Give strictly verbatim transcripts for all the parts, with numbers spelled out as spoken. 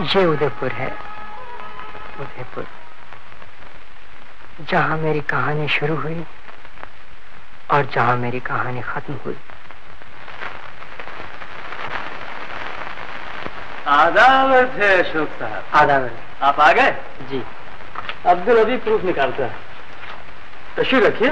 ये उदयपुर है, उदयपुर, जहां मेरी कहानी शुरू हुई और जहां मेरी कहानी खत्म हुई। आदाब है अशोक साहब। आदाब। आप आ गए? जी। अब्दुल अभी प्रूफ निकालता है। तशरीफ रखिए।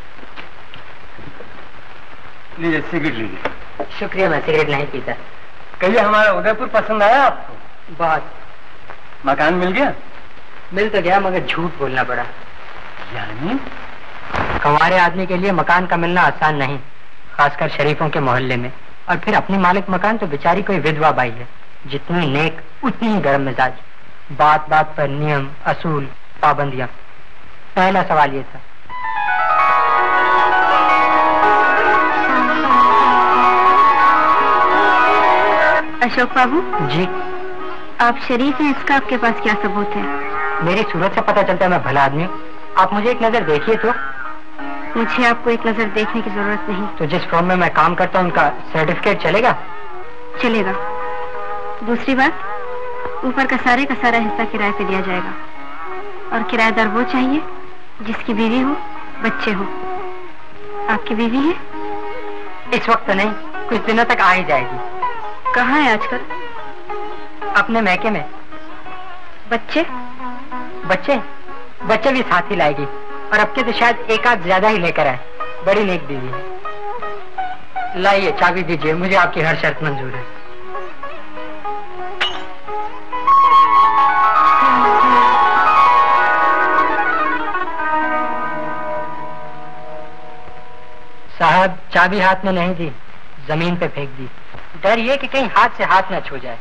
लीजिए सिगरेट लीजिए। शुक्रिया, मैं सिगरेट नहीं पीता। कहिए हमारा उदयपुर पसंद आया आपको? बहुत। मकान मिल गया? मिल तो गया मगर झूठ बोलना पड़ा। यानी? हमारे आदमी के लिए मकान का मिलना आसान नहीं, खासकर शरीफों के मोहल्ले में। और फिर अपनी मालिक मकान तो बेचारी कोई विधवा बाई है, जितनी नेक उतनी ही गर्म मिजाज। बात बात पर नियम, असूल, पाबंदियां। पहला सवाल ये था। अशोक बाबू जी। आप शरीफ हैं, इसका आपके पास क्या सबूत है? मेरी सूरत से पता चलता है मैं भला आदमी हूँ। आप मुझे एक नजर देखिए तो। मुझे आपको एक नजर देखने की जरूरत नहीं। तो जिस फर्म में मैं काम करता हूँ उनका सर्टिफिकेट चलेगा? चलेगा। दूसरी बात, ऊपर का सारे का सारा हिस्सा किराए पे दिया जाएगा और किराएदार वो चाहिए जिसकी बीवी हो, बच्चे हो। आपकी बीवी है? इस वक्त नहीं, कुछ दिनों तक आ ही जाएगी। कहाँ है आजकल? अपने मैके में। बच्चे? बच्चे बच्चे भी साथ ही लाएगी और अब के तो शायद एक आध ज्यादा ही लेकर आए। बड़ी नेक बीवी है। लाइए चाबी दीजिए, मुझे आपकी हर शर्त मंजूर है। साहब चाबी हाथ में नहीं दी, जमीन पे फेंक दी। डर ये कि कहीं हाथ से हाथ न छू जाए।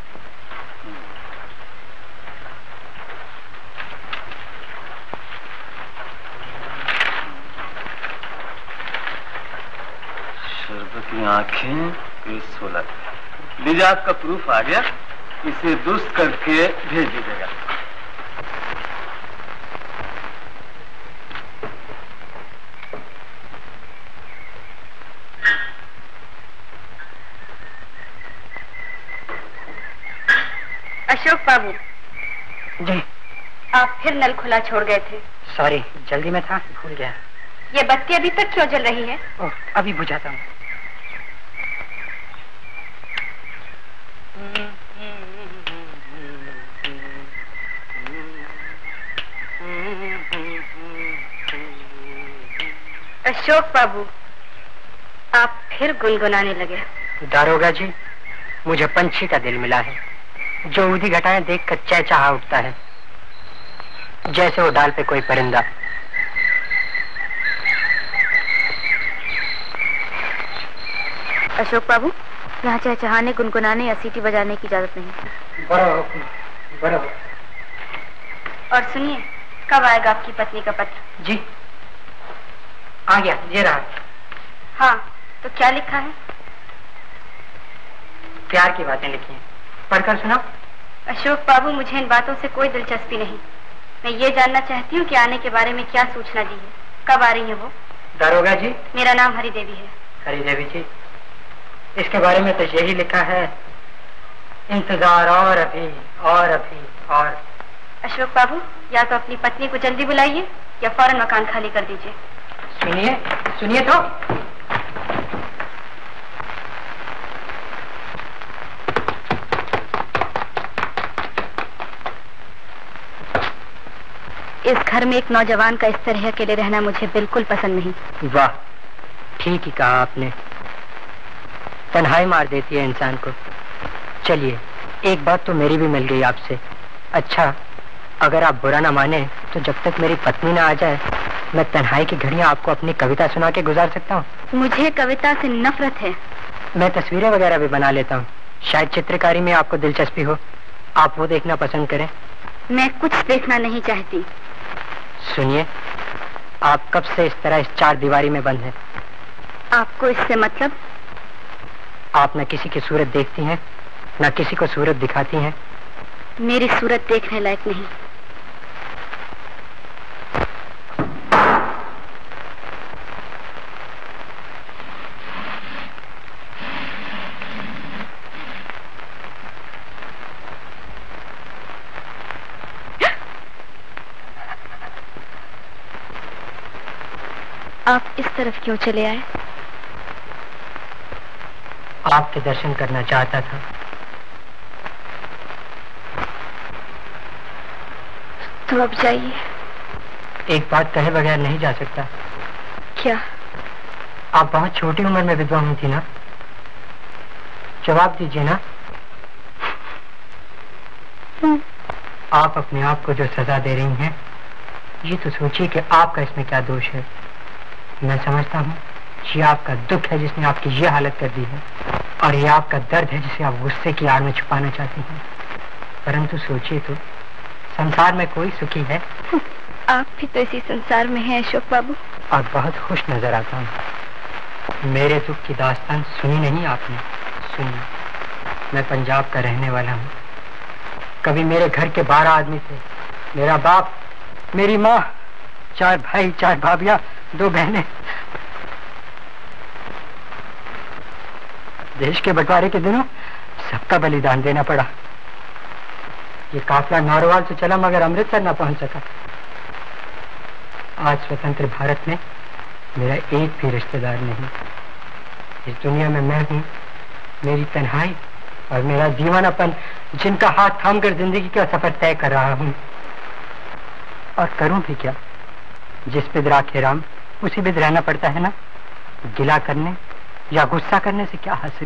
शरबत की आंखें, ये सोलह। लीजिए आपका प्रूफ आ गया, इसे दुरुस्त करके भेज दीजिएगा। अशोक बाबू जी। आप फिर नल खुला छोड़ गए थे। सॉरी, जल्दी में था, भूल गया। ये बत्ती अभी तक क्यों जल रही है? ओह, अभी बुझाता हूँ। अशोक बाबू, आप फिर गुनगुनाने लगे। दारोगा जी, मुझे पंछी का दिल मिला है जो ऊधी घटाएं देखकर चहचहा उठता है, जैसे वो डाल पे कोई परिंदा। अशोक बाबू, यहाँ चहचहाने, गुनगुनाने या सीटी बजाने की इजाजत नहीं। बड़ा हुक्म, बड़ा हुक्म। और सुनिए, कब आएगा आपकी पत्नी का पत्र? जी आ गया, ये रहा। हाँ, तो क्या लिखा है? प्यार की बातें लिखी हैं, पढ़कर सुनाओ। अशोक बाबू, मुझे इन बातों से कोई दिलचस्पी नहीं। मैं ये जानना चाहती हूँ कि आने के बारे में क्या सूचना दी है, कब आ रही है वो? दारोगा जी, मेरा नाम हरिदेवी है। हरिदेवी जी, इसके बारे में तो यही लिखा है, इंतजार और अभी और अभी और। अशोक बाबू, या तो अपनी पत्नी को जल्दी बुलाइए या फौरन मकान खाली कर दीजिए। सुनिए सुनिए तो। इस घर में एक नौजवान का इस तरह अकेले रहना मुझे बिल्कुल पसंद नहीं। वाह, ठीक ही कहा आपने। तन्हाई मार देती है इंसान को। चलिए, एक बात तो मेरी भी मिल गई आपसे। अच्छा, अगर आप बुरा ना माने तो जब तक मेरी पत्नी ना आ जाए, मैं तन्हाई की घड़ियां आपको अपनी कविता सुना के गुजार सकता हूँ। मुझे कविता से नफरत है। मैं तस्वीरें वगैरह भी बना लेता हूँ, शायद चित्रकारी में आपको दिलचस्पी हो, आप वो देखना पसंद करें। मैं कुछ देखना नहीं चाहती। सुनिए, आप कब से इस तरह इस चार दीवारी में बंद हैं? आपको इससे मतलब? आप न किसी की सूरत देखती हैं, न किसी को सूरत दिखाती हैं। मेरी सूरत देखने लायक नहीं। आप इस तरफ क्यों चले आए? आपके दर्शन करना चाहता था। तो अब जाइए। एक बात कहे बगैर नहीं जा सकता। क्या? आप बहुत छोटी उम्र में विधवा हुई थी ना? जवाब दीजिए ना। आप अपने आप को जो सजा दे रही हैं, ये तो सोचिए कि आपका इसमें क्या दोष है। मैं समझता हूँ ये आपका दुख है जिसने आपकी ये हालत कर दी है, और ये आपका दर्द है जिसे आप गुस्से की आड़ में छुपाना चाहती हैं। परंतु सोचिए तो, संसार में कोई सुखी है? आप भी तो इसी संसार में हैं अशोक बाबू। और बहुत खुश नजर आता हूँ। मेरे दुख की दास्तान सुनी नहीं आपने? सुनी। मैं पंजाब का रहने वाला हूँ। कभी मेरे घर के बारह आदमी थे, मेरा बाप, मेरी माँ, चार भाई, चार भाभियाँ, दो बहनें। देश के बंटवारे के दिनों सबका बलिदान देना पड़ा। ये काफिला नारोवाल से चला मगर अमृतसर न पहुंच सका। आज स्वतंत्र भारत में मेरा एक भी रिश्तेदार नहीं। इस दुनिया में मैं हूँ, मेरी तन्हाई और मेरा दीवानापन, जिनका हाथ थामकर जिंदगी का सफर तय कर रहा हूँ। और करूं भी क्या? जिस बिद राखे राम उसी बिद रहना पड़ता है ना। गिला करने या गुस्सा करने से क्या हासिल?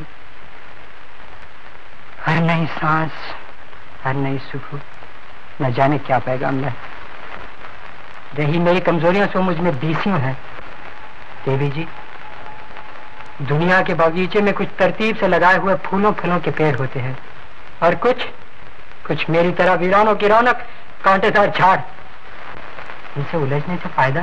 हर नई सांस, हर नई सुबह न जाने क्या पैगाम है। रही मेरी कमजोरियां सो मुझ में बीसियों हैं। देवी जी, दुनिया के बागीचे में कुछ तरतीब से लगाए हुए फूलों फलों के पेड़ होते हैं, और कुछ कुछ मेरी तरह वीरानों की रौनक कांटेदार झाड़। इनसे उलझने से फायदा?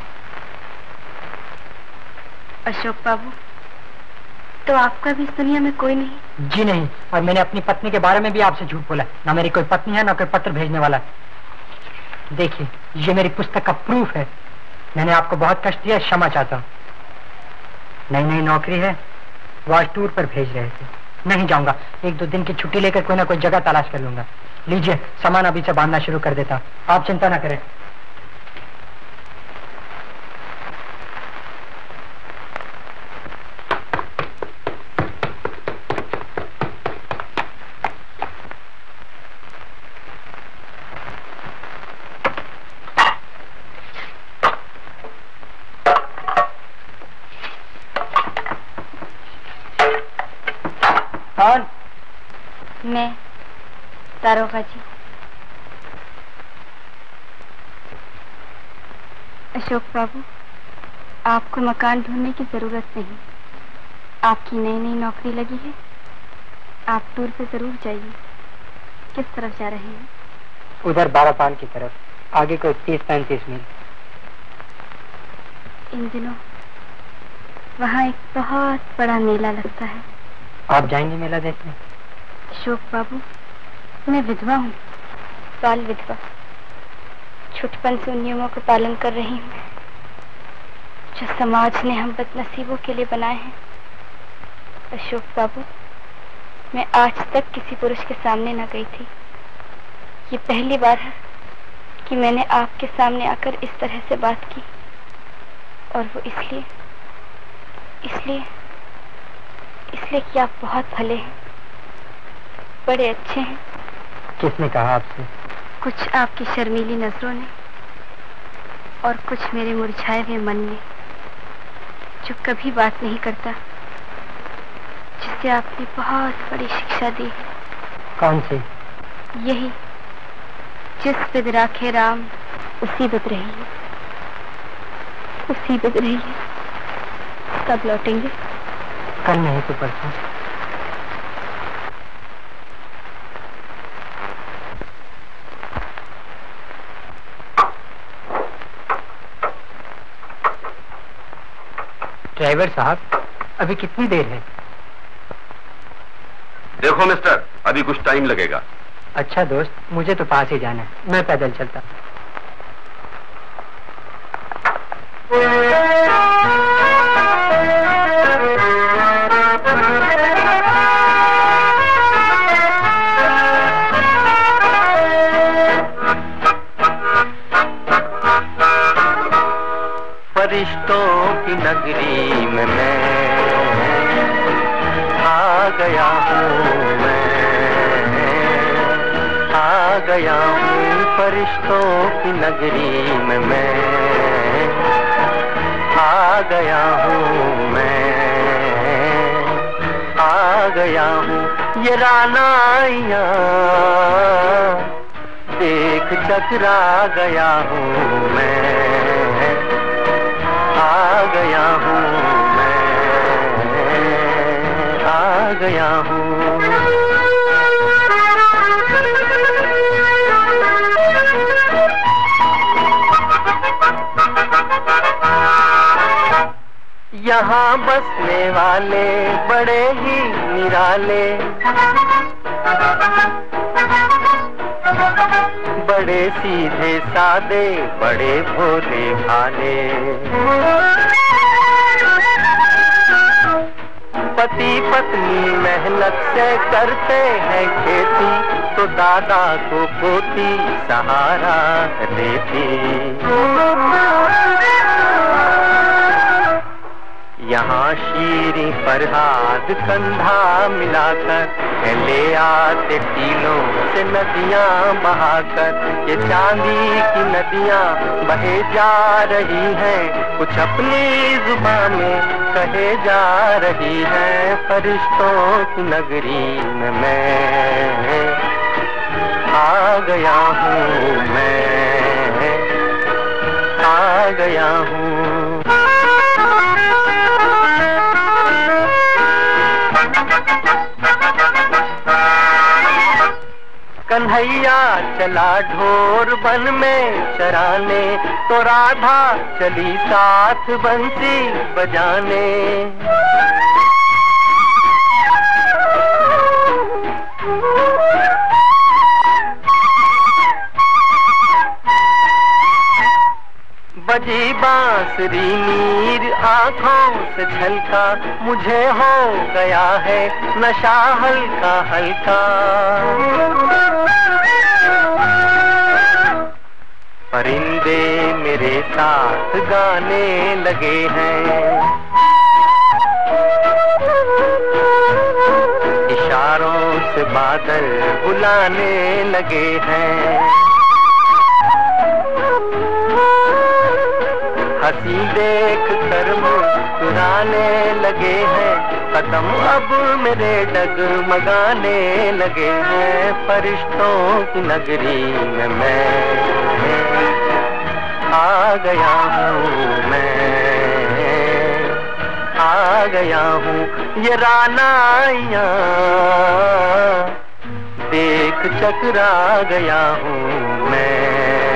अशोक बाबू, तो आपका भी इस दुनिया में कोई नहीं? जी नहीं, और मैंने अपनी पत्नी के बारे में भी आपसे झूठ बोला। ना मेरी कोई पत्नी है, ना कोई पत्र भेजने वाला। देखिए, ये मेरी पुस्तक का प्रूफ है। मैंने आपको बहुत कष्ट दिया, क्षमा चाहता हूँ। नई नई नौकरी है, वो आज टूर पर भेज रहे थे। नहीं जाऊंगा, एक दो दिन की छुट्टी लेकर कोई ना कोई जगह तलाश कर लूंगा। लीजिए, सामान अभी से बांधना शुरू कर देता, आप चिंता ना करें। कौन? मैं, दारोगा जी। अशोक बाबू, आपको मकान ढूंढने की जरूरत नहीं। आपकी नई नई नौकरी लगी है, आप टूर पे जरूर जाइए। किस तरफ जा रहे हैं? उधर बारापान की तरफ, आगे कोई तीस पैंतीस मील। इन दिनों वहाँ एक बहुत बड़ा मेला लगता है। आप जाएंगे मेला देखने? अशोक बाबू, मैं विधवा हूँ, बाल विधवा। छुटपन से उन नियमों का पालन कर रही हूँ जो समाज ने हम बदनसीबों के लिए बनाए हैं। अशोक बाबू, मैं आज तक किसी पुरुष के सामने न गई थी। ये पहली बार है कि मैंने आपके सामने आकर इस तरह से बात की, और वो इसलिए इसलिए इसलिए कि आप बहुत भले हैं, बड़े अच्छे हैं। किसने कहा आपसे? कुछ आपकी शर्मीली नजरों ने, और कुछ मेरे मुरझाए हुए मन ने, जो कभी बात नहीं करता, जिससे आपने बहुत बड़ी शिक्षा दी है। कौन सी? यही, जिस बिद राखे राम उसी बिद रहिए, उसी बिद रहिए। कब लौटेंगे? कल नहीं तो परसों। ड्राइवर साहब, अभी कितनी देर है? देखो मिस्टर, अभी कुछ टाइम लगेगा। अच्छा दोस्त, मुझे तो पास ही जाना है, मैं पैदल चलता। फरिश्तों की नगरी में मैं आ गया हूँ, मैं आ गया हूँ फरिश्तों की नगरी में मैं आ गया हूँ, मैं आ गया हूँ। ये रानाइयाँ देख चकरा गया हूँ, मैं आ गया हूँ, मैं आ गया हूँ। यहाँ बसने वाले बड़े ही निराले, बड़े सीधे सादे, बड़े भोले भाले। पति पत्नी मेहनत से करते हैं खेती, तो दादा को पोती सहारा देती। यहाँ शीरी फरहाद कंधा मिलाकर ले आते टीलों से नदियाँ बहाकर। ये चांदी की नदियाँ बहे जा रही हैं, कुछ अपनी जुबान में कहे जा रही हैं। फरिश्तों की नगरी में मैं आ गया हूँ, मैं आ गया हूँ। कन्हैया चला ढोर बन में चराने, तो राधा चली साथ बंसी बजाने। बजी बांसुरी नीर आँखों से छलका, मुझे हो गया है नशा हल्का हल्का। परिंदे मेरे साथ गाने लगे हैं, इशारों से बादल बुलाने लगे हैं। हंसी देख कर मुस्कुराने लगे हैं, कदम अब मेरे डगमगाने लगे हैं। फरिश्तों की नगरी में मैं आ गया हूँ, मैं आ गया हूँ। ये रानाइयाँ देख चकरा गया हूँ, मैं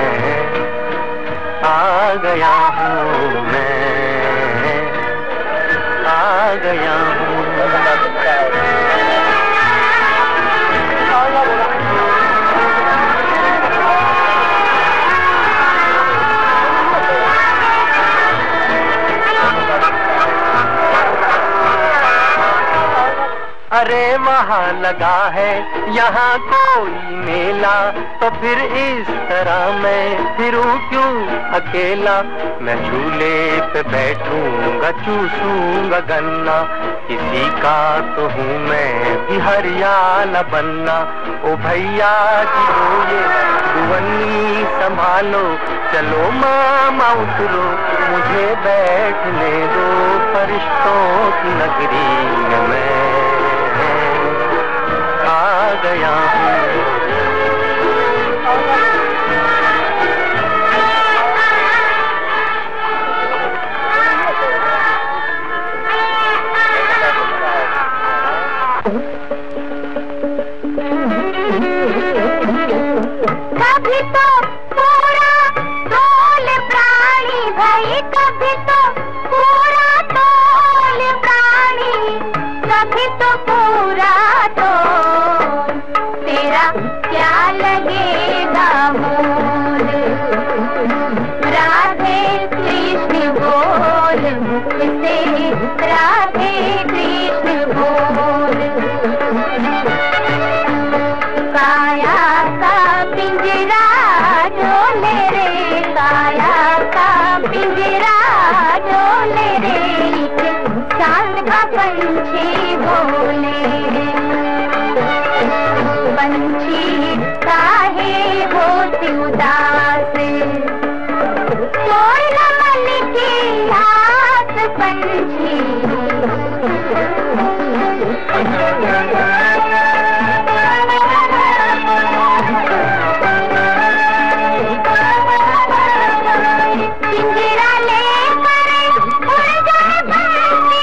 आ गया हूँ, मैं आ गया हूँ। अरे वहाँ लगा है यहाँ कोई मेला, तो फिर इस तरह मैं फिरूं क्यों अकेला। मैं झूले पे बैठूंगा चूसूंगा गन्ना, किसी का तो हूँ मैं भी हरियाला बनना। ओ भैया जी लो ये दुवन्नी संभालो, चलो मामा उतरो मुझे बैठने दो। फरिश्तों की नगरी में मैं आ गया हूँ। कभी तो पूरा तोल प्राणी भाई, कभी तो पूरा तोल प्राणी, कभी तो पूरा तोल। तेरा क्या लगेगा मोल, राधे कृष्ण बोल मुख से, राधे कृष्ण बोल। काया का पिंजरा पंछी बोले, पंछी काहे होती उदास, तोड़ न मन की आस पंछी। पिंजरा लेकर उड़ जाए पंछी,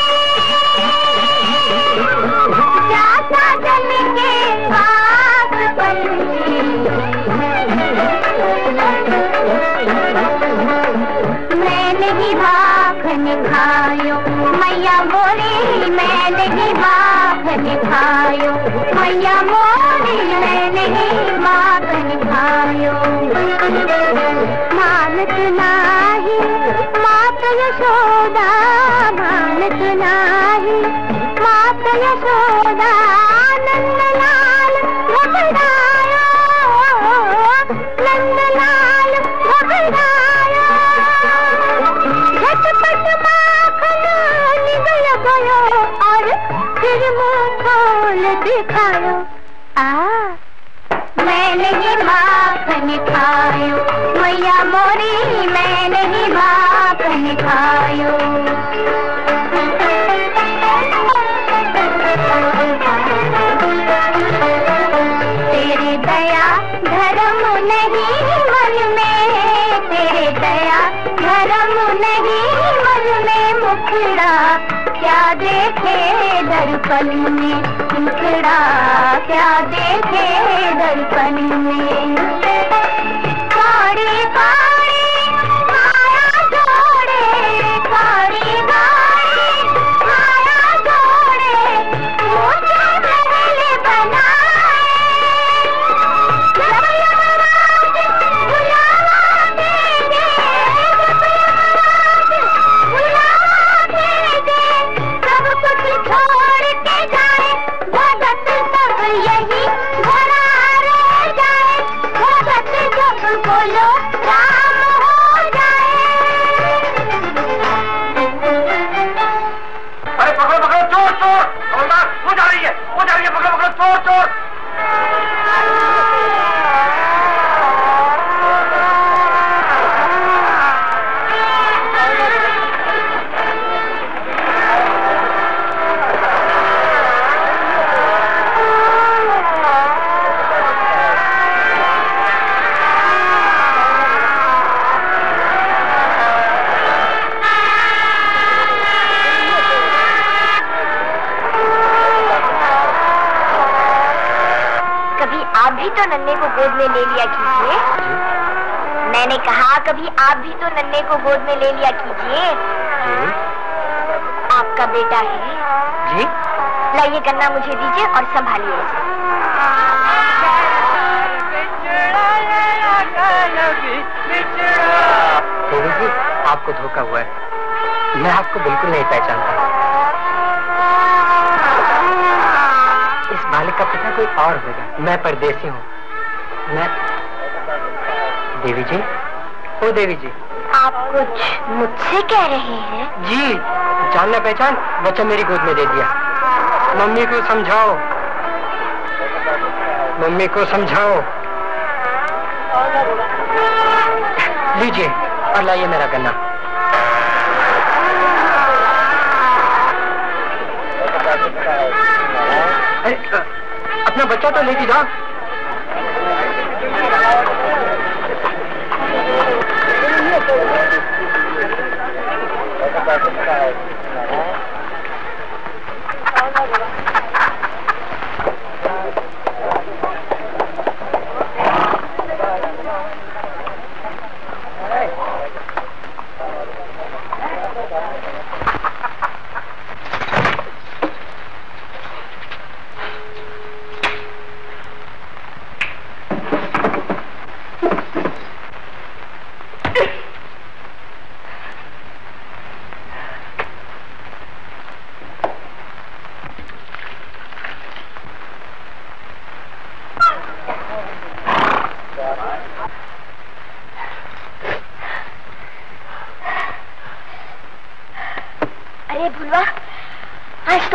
जाता जल के पास पंछी। मैं नहीं भाखन खायो मैया मोरी, मैं नहीं भाखन खायो मैया मोरी, मैं नहीं भाखन खायो। मानत नाही मात यशोदा, मानत नाही मात यशोदा, नंद लाल घबरायो, नंद लाल घबरायो। झटपट माखन निगल गयो और फिर मुंह खोल दिखायो। आ मैं नहीं माखन खायो मैया मोरी, मैं नहीं माखन खायो। तेरे दया धर्म नहीं मन में, तेरे दया धर्म नहीं मन में, मुखड़ा क्या देखे दर्पण में, मुखड़ा क्या देखे दर्पण में। काड़ी काड़ी माया जोड़े, काड़ी काड़ी माया जोड़े, मुझे महल बनाए। जब यमराज बुलावा देंगे, जब यमराज बुलावा देंगे, सब कुछ छोड़ के जाए, भगत सब यही भरा रह जाए, भगत जब बोलो राम हो जाए। अरे पकड़ो पकड़ो, चोर चोर, हवलदार वो जा रही है, वो जा रही है, पकड़ो पकड़ो, चोर चोर। तो नन्हे को गोद में ले लिया कीजिए। मैंने कहा कभी आप भी तो नन्हे को गोद में ले लिया कीजिए। आपका बेटा है जी। लाइए गन्ना मुझे दीजिए और संभालिए इसे। आपको धोखा हुआ है, मैं आपको बिल्कुल नहीं पहचानता। इस बालिक का पिता कोई और होगा, मैं परदेसी हूँ। मैं देवी जी, ओ देवी जी, आप कुछ मुझसे कह रहे हैं? जी, जानना पहचान बच्चा मेरी गोद में दे दिया। मम्मी को समझाओ, मम्मी को समझाओ। लीजिए और लाइए मेरा गन्ना। अरे अपना बच्चा तो लेके जाओ।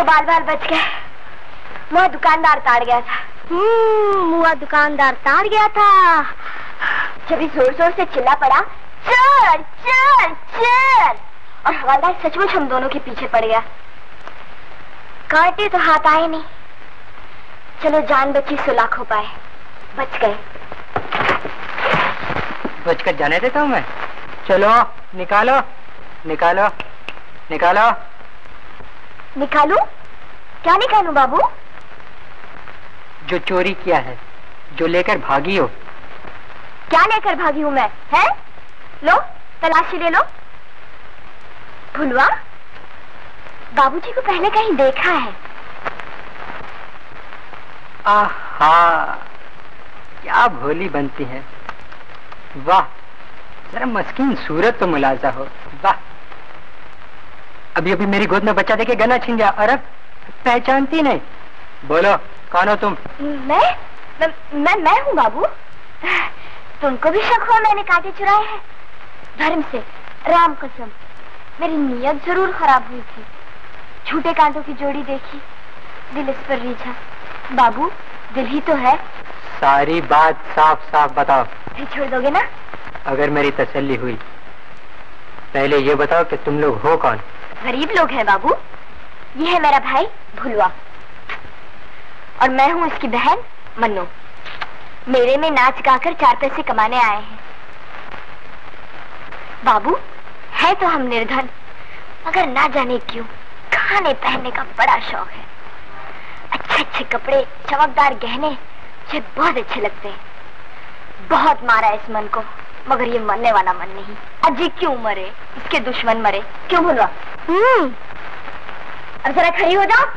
बाल बाल बच गए। मुआ दुकानदार ताड़ गया था। हम्म, मुआ दुकानदार ताड़ गया था। जब जोर जोर से चिल्ला पड़ा, चल चल चल, और हवालदार सचमुच हम दोनों के पीछे पड़ गया। कांटे तो हाथ आए नहीं। चलो जान बची सो लाख हो पाए, बच गए। बच कर जाने देता हूँ मैं। चलो निकालो निकालो निकालो। निकालू? क्या निकालू बाबू? जो चोरी किया है, जो लेकर भागी हो। क्या लेकर भागी हूँ मैं? है? लो तलाशी ले लो। भुलवा, बाबूजी को पहले कहीं देखा है। आहा, क्या भोली बनती है। वाह, जरा मस्कीन सूरत तो मुलाजा हो। वाह, अभी अभी मेरी गोद में बच्चा देके गला छिन गया और अब पहचानती नहीं। बोलो कौन हो तुम? मैं मैं मैं, मैं हूँ बाबू। तुमको भी शक हुआ मैंने कांटे चुराए हैं? धर्म से, राम कसम, मेरी नीयत जरूर खराब हुई थी। झूठे कांटों की जोड़ी देखी, दिल इस पर रीझा। बाबू, दिल ही तो है। सारी बात साफ साफ बताओ। फिर छोड़ दोगे ना? अगर मेरी तसल्ली हुई। पहले ये बताओ कि तुम लोग हो कौन? गरीब लोग हैं बाबू। ये है मेरा भाई भुलवा और मैं हूँ इसकी बहन मन्नू। मेरे में नाच गाकर चार पैसे कमाने आए हैं। बाबू, है तो हम निर्धन, मगर ना जाने क्यों खाने पहनने का बड़ा शौक है। अच्छे अच्छे कपड़े, चमकदार गहने मुझे बहुत अच्छे लगते हैं। बहुत मारा इस मन को, मगर ये मरने वाला मन नहीं। अजी क्यों मरे, इसके दुश्मन मरे। क्यों भुलवा? हम्म, अब जरा खड़ी हो जाओ।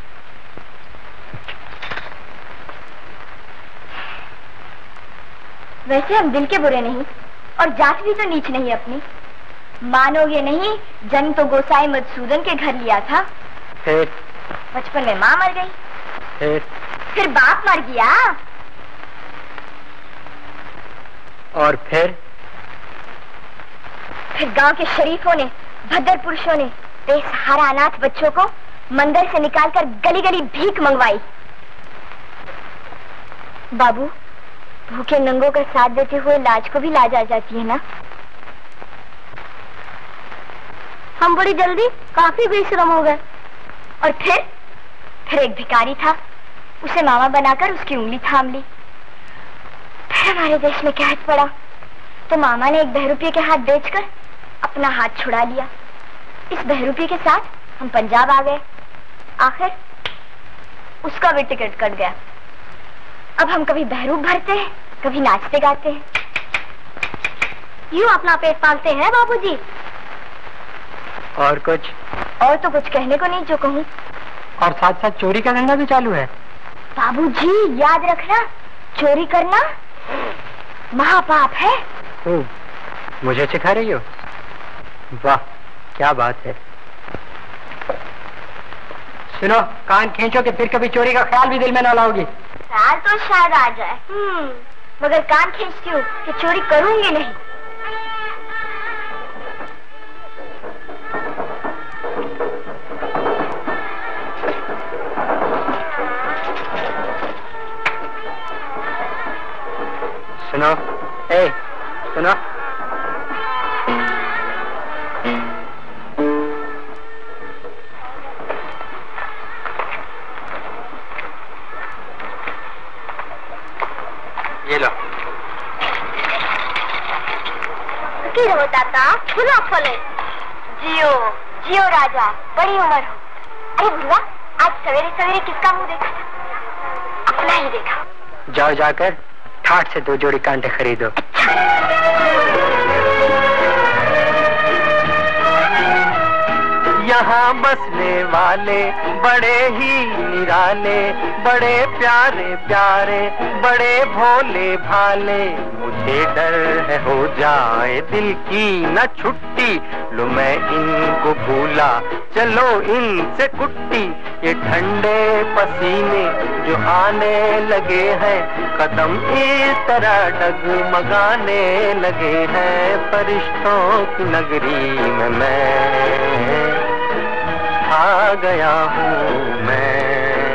वैसे हम दिल के बुरे नहीं और जात भी तो नीच नहीं अपनी। मानोगे नहीं, जन्म तो गोसाई मधुसूदन के घर लिया था। फिर बचपन में माँ मर गई, फिर फिर बाप मर गया, और फिर फिर गांव के शरीफों ने, भद्र पुरुषों ने बेसहारा अनाथ बच्चों को मंदिर से निकालकर गली गली भीख मंगवाई। बाबू, भूखे नंगों का साथ देते हुए लाज को भी लाज आ जाती है ना। हम बड़ी जल्दी काफी बेशरम हो गए। और फिर फिर एक भिखारी था, उसे मामा बनाकर उसकी उंगली थाम ली। फिर हमारे देश में कहत पड़ा तो मामा ने एक बहरूपये के हाथ बेचकर अपना हाथ छुड़ा लिया। इस बहरूपये के साथ हम पंजाब आ गए। आखिर उसका भी टिकट कट गया। अब हम कभी बहरूप भरते हैं, कभी नाचते गाते हैं। यूं अपना पेट पालते हैं बाबूजी। और कुछ? और तो कुछ कहने को नहीं जो कहूँ। और साथ साथ चोरी का धंधा भी चालू है। बाबूजी याद रखना, चोरी करना महापाप है। ओ, मुझे सिखा रही हो? वाह, क्या बात है। सुनो, कान खींचो कि फिर कभी चोरी का ख्याल भी दिल में ना लाओगी। ख्याल तो शायद आ जाए, हम्म, मगर कान खींचती हूँ कि चोरी करूंगी नहीं। सुनो, ए, सुनो। ये लो। की रहो दाता, खुला फले। जियो जियो राजा, बड़ी उम्र हो। अरे भुलवा, आज सवेरे सवेरे किसका मुंह देखा था? अपना ही देखा। जाओ जाकर ठाठ से दो जोड़ी कांटे खरीदो। यहाँ बसने वाले बड़े ही निराले, बड़े प्यारे प्यारे, बड़े भोले भाले। मुझे डर है हो जाए दिल की न छुट्टी, लो मैं इनको भूला चलो इनसे कुट्टी। ये ठंडे पसीने जो आने लगे हैं, कदम इस तरह डगमगाने लगे हैं। फरिश्तों की नगरी में मैं आ आ गया हूँ मैं।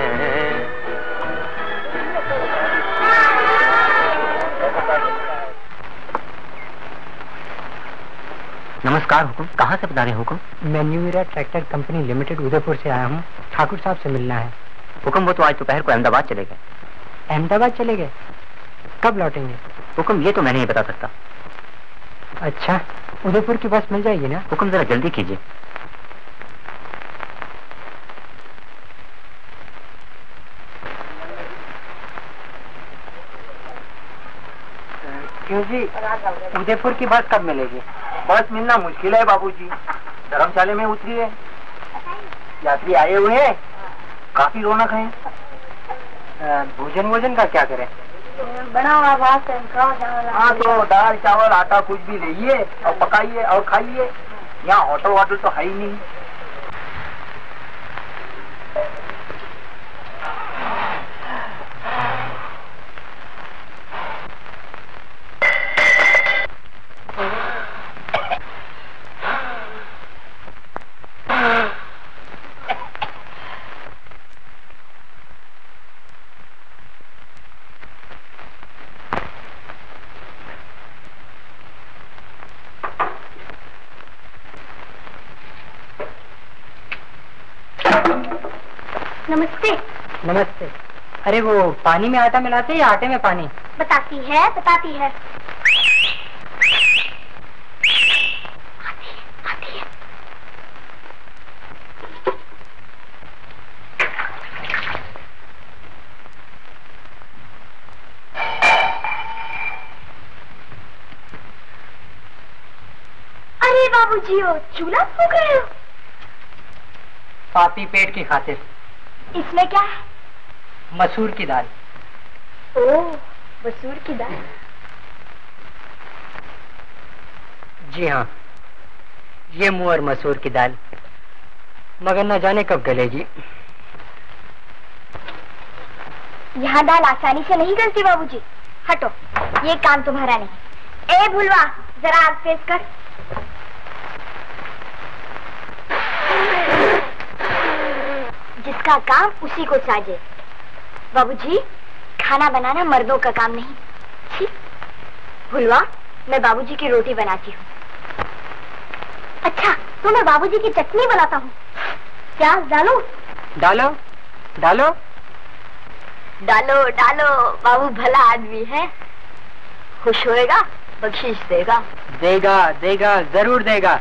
नमस्कार हुकुम, कहाँ से बता रहे हुकुम? मैं new era tractor company limited Udaipur से आया हूँ। ठाकुर साहब से मिलना है। हुकुम, वो तो आज दोपहर को अहमदाबाद चले गए। अहमदाबाद चले गए? कब लौटेंगे? हुकुम, ये तो मैं नहीं बता सकता। अच्छा, उदयपुर की बस मिल जाएगी ना? हुकुम, जरा जल्दी कीजिए। क्यों जी, उदयपुर की बस कब मिलेगी? बस मिलना मुश्किल है बाबूजी। धर्मशाला में उतरी है, यात्री आए हुए हैं, काफी रौनक है। भोजन भोजन का क्या करें? बना हुआ भात हाँ, तो दाल चावल आटा कुछ भी लीजिए और पकाइए और खाइए। यहाँ होटल वोटल तो है ही नहीं। नमस्ते। नमस्ते। अरे वो पानी में आटा मिलाते हैं या आटे में पानी? बताती है बताती है आती है आती है। अरे बाबूजी, हो चूल्हा फूंक रहे हो? पापी पेट की खातिर। इसमें क्या है? मसूर की दाल। ओह, मसूर की दाल। जी हाँ, ये मुअर मसूर की दाल, मगर न जाने कब गलेगी। यहाँ दाल आसानी से नहीं गलती बाबूजी। हटो, ये काम तुम्हारा नहीं। ए भुलवा, जरा आग तेज कर। जिसका काम उसी को साजे। बाबूजी, खाना बनाना मर्दों का काम नहीं। छी, भुलवा, मैं बाबूजी की रोटी बनाती हूँ। अच्छा, तो मैं बाबूजी की चटनी बनाता हूँ। प्याज डालो? डालो डालो डालो डालो। बाबू भला आदमी है, खुश होएगा, बख्शीश देगा। देगा देगा जरूर देगा।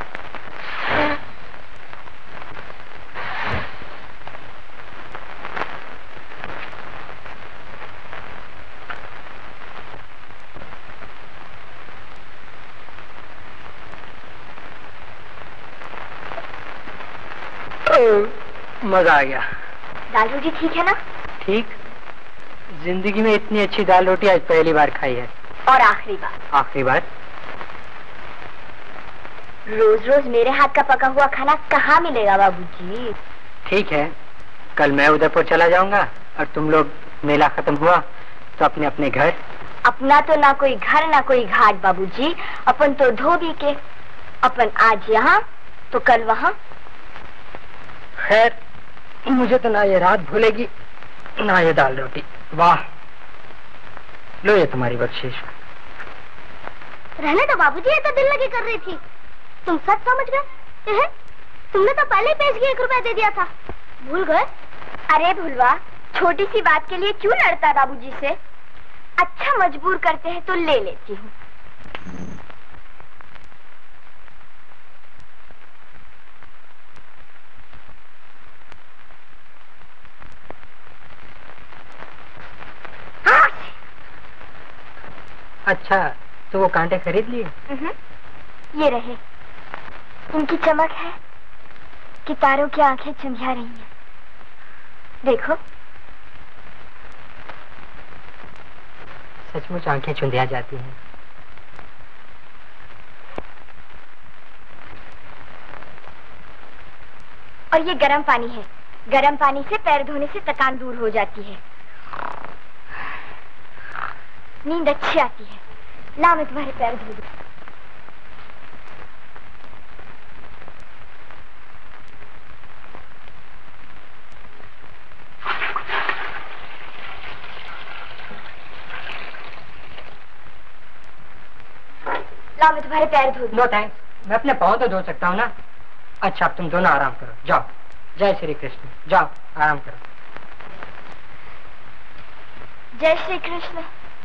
मजा आ गया। दाल रोटी ठीक है ना? ठीक। जिंदगी में इतनी अच्छी दाल रोटी आज पहली बार खाई है। और आखिरी बार। आखिरी बार? रोज रोज मेरे हाथ का पका हुआ खाना कहाँ मिलेगा बाबूजी? ठीक है, कल मैं उदयपुर चला जाऊंगा और तुम लोग मेला खत्म हुआ तो अपने अपने घर। अपना तो ना कोई घर ना कोई घाट बाबूजी। अपन तो धोबी के। अपन आज यहाँ तो कल वहाँ। खैर, मुझे तो ना ये रात भूलेगी ना ये दाल रोटी। वाह, लो ये तुम्हारी बख्शीश। रहने तो बाबूजी, ये तो दिल लगी कर रही थी। तुम सच समझ गए? तुमने तो पहले पेश की एक रुपया दे दिया था, भूल गए? अरे भूलवा, छोटी सी बात के लिए क्यों लड़ता है बाबूजी से? अच्छा, मजबूर करते हैं तो ले लेती हूँ। अच्छा, तो वो कांटे खरीद लिए? ये रहे। इनकी चमक है कि तारों की आंखें चुंधिया रही हैं। देखो। सचमुच आंखें चुंधिया जाती हैं। और ये गर्म पानी है। गर्म पानी से पैर धोने से थकान दूर हो जाती है, नींद अच्छी आती है। ला, मैं तुम्हारे पैर धो दूं। लाओ मैं तुम्हारे पैर धो दूं। नो थैंक्स, मैं अपने पाँव तो धो सकता हूँ ना। अच्छा अब तुम दोनों आराम करो, जाओ। जय श्री कृष्ण, जाओ आराम करो। जय श्री कृष्ण।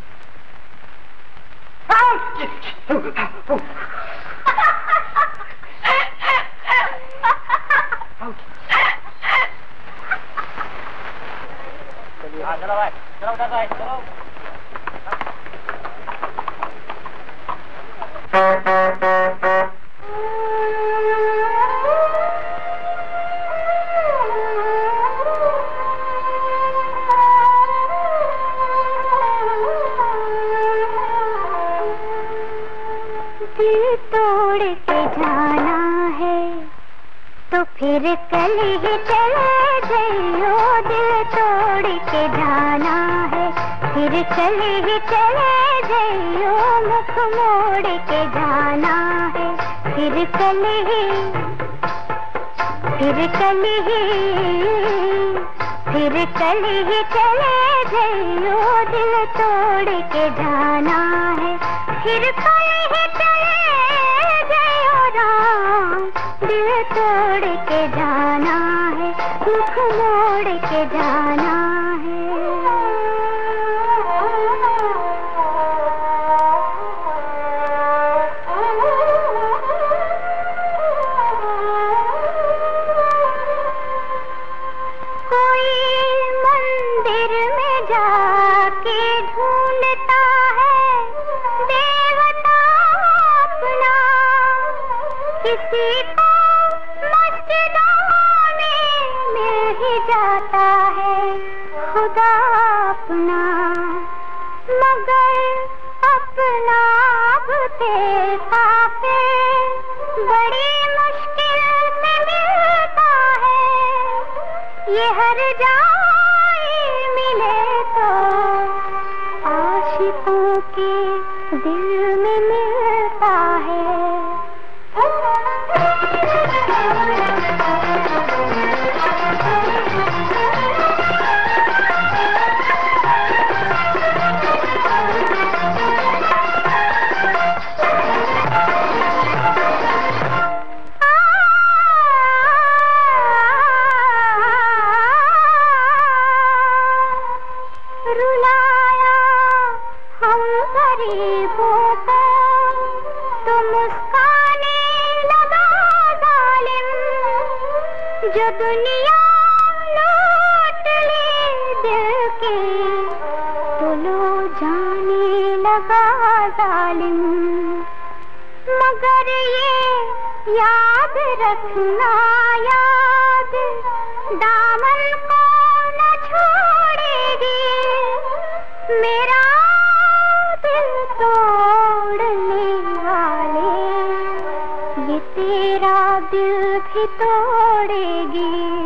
चलो भाई, चलो उधर भाई, चलो। दिल तोड़ के जाना है तो फिर कल ही चले जाइयो। दिल तोड़ के जाना है फिर कल ही चले जाइयो। मुख मोड़ के जाना है फिर कल ही फिर कल ही फिर कल ही चले जाइयो। दिल तोड़ के जाना है फिर कल ही चले जाइयो राम। दिल तोड़ के जाना है मुख मोड़ के जाना है। कोई मंदिर में जाके ढूंढता है देवता अपना। किसी को मस्जिदों में मिल ही जाता है खुदा अपना। मगर अपना अब देखा फिर बड़ी मुश्किल से मिलता है। ये हर जाए मिले तो आशिकों के दिल में मिलता है। रुलाया हम गरीबों को तो मुस्काने लगा जालिम। जो दुनिया लूट ले दिल के तो लो जाने लगा जालिम। मगर ये याद रखना याद दामन को न छोड़ेगी। मेरा दिल तोड़ने वाले ये तेरा दिल भी तोड़ेगी।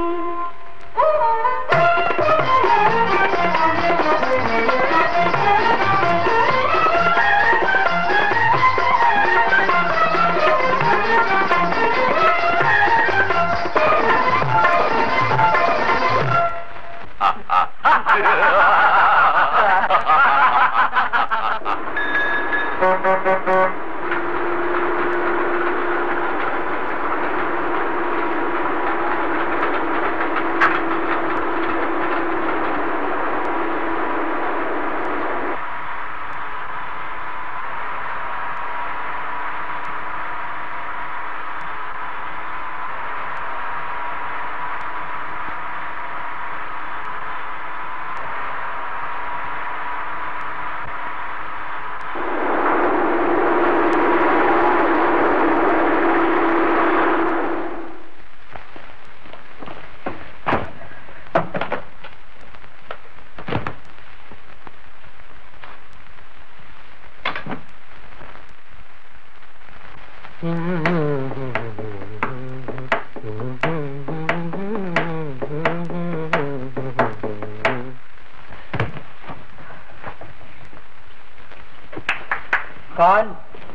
कौन?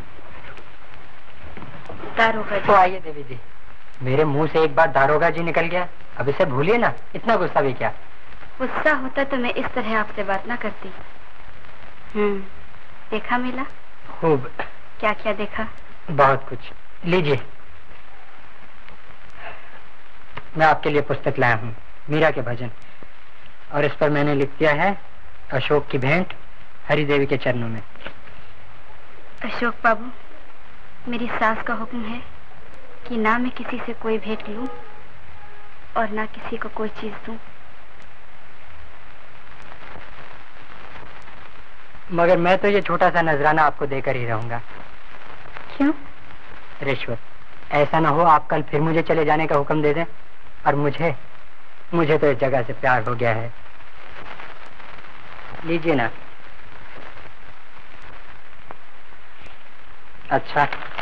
दारोगा जी। तो आइए देवी जी। मेरे मुंह से एक बार दारोगा जी निकल गया, अब इसे भूलिए ना। इतना गुस्सा भी क्या? गुस्सा होता तो मैं इस तरह आपसे बात ना करती। हम्म, देखा मेला? खूब। क्या क्या देखा? बहुत कुछ। लीजिए, मैं आपके लिए पुस्तक लाया हूँ, मीरा के भजन, और इस पर मैंने लिख दिया है अशोक की भेंट हरि देवी के चरणों में। अशोक बाबू, मेरी सास का हुक्म है कि ना मैं किसी से कोई भेंट लूं और ना किसी को कोई चीज दूं। मगर मैं तो ये छोटा सा नजराना आपको देकर ही रहूंगा। क्यों? रिश्वत। ऐसा ना हो आप कल फिर मुझे चले जाने का हुक्म दे दें, और मुझे मुझे तो इस जगह से प्यार हो गया है। लीजिए ना। अच्छा,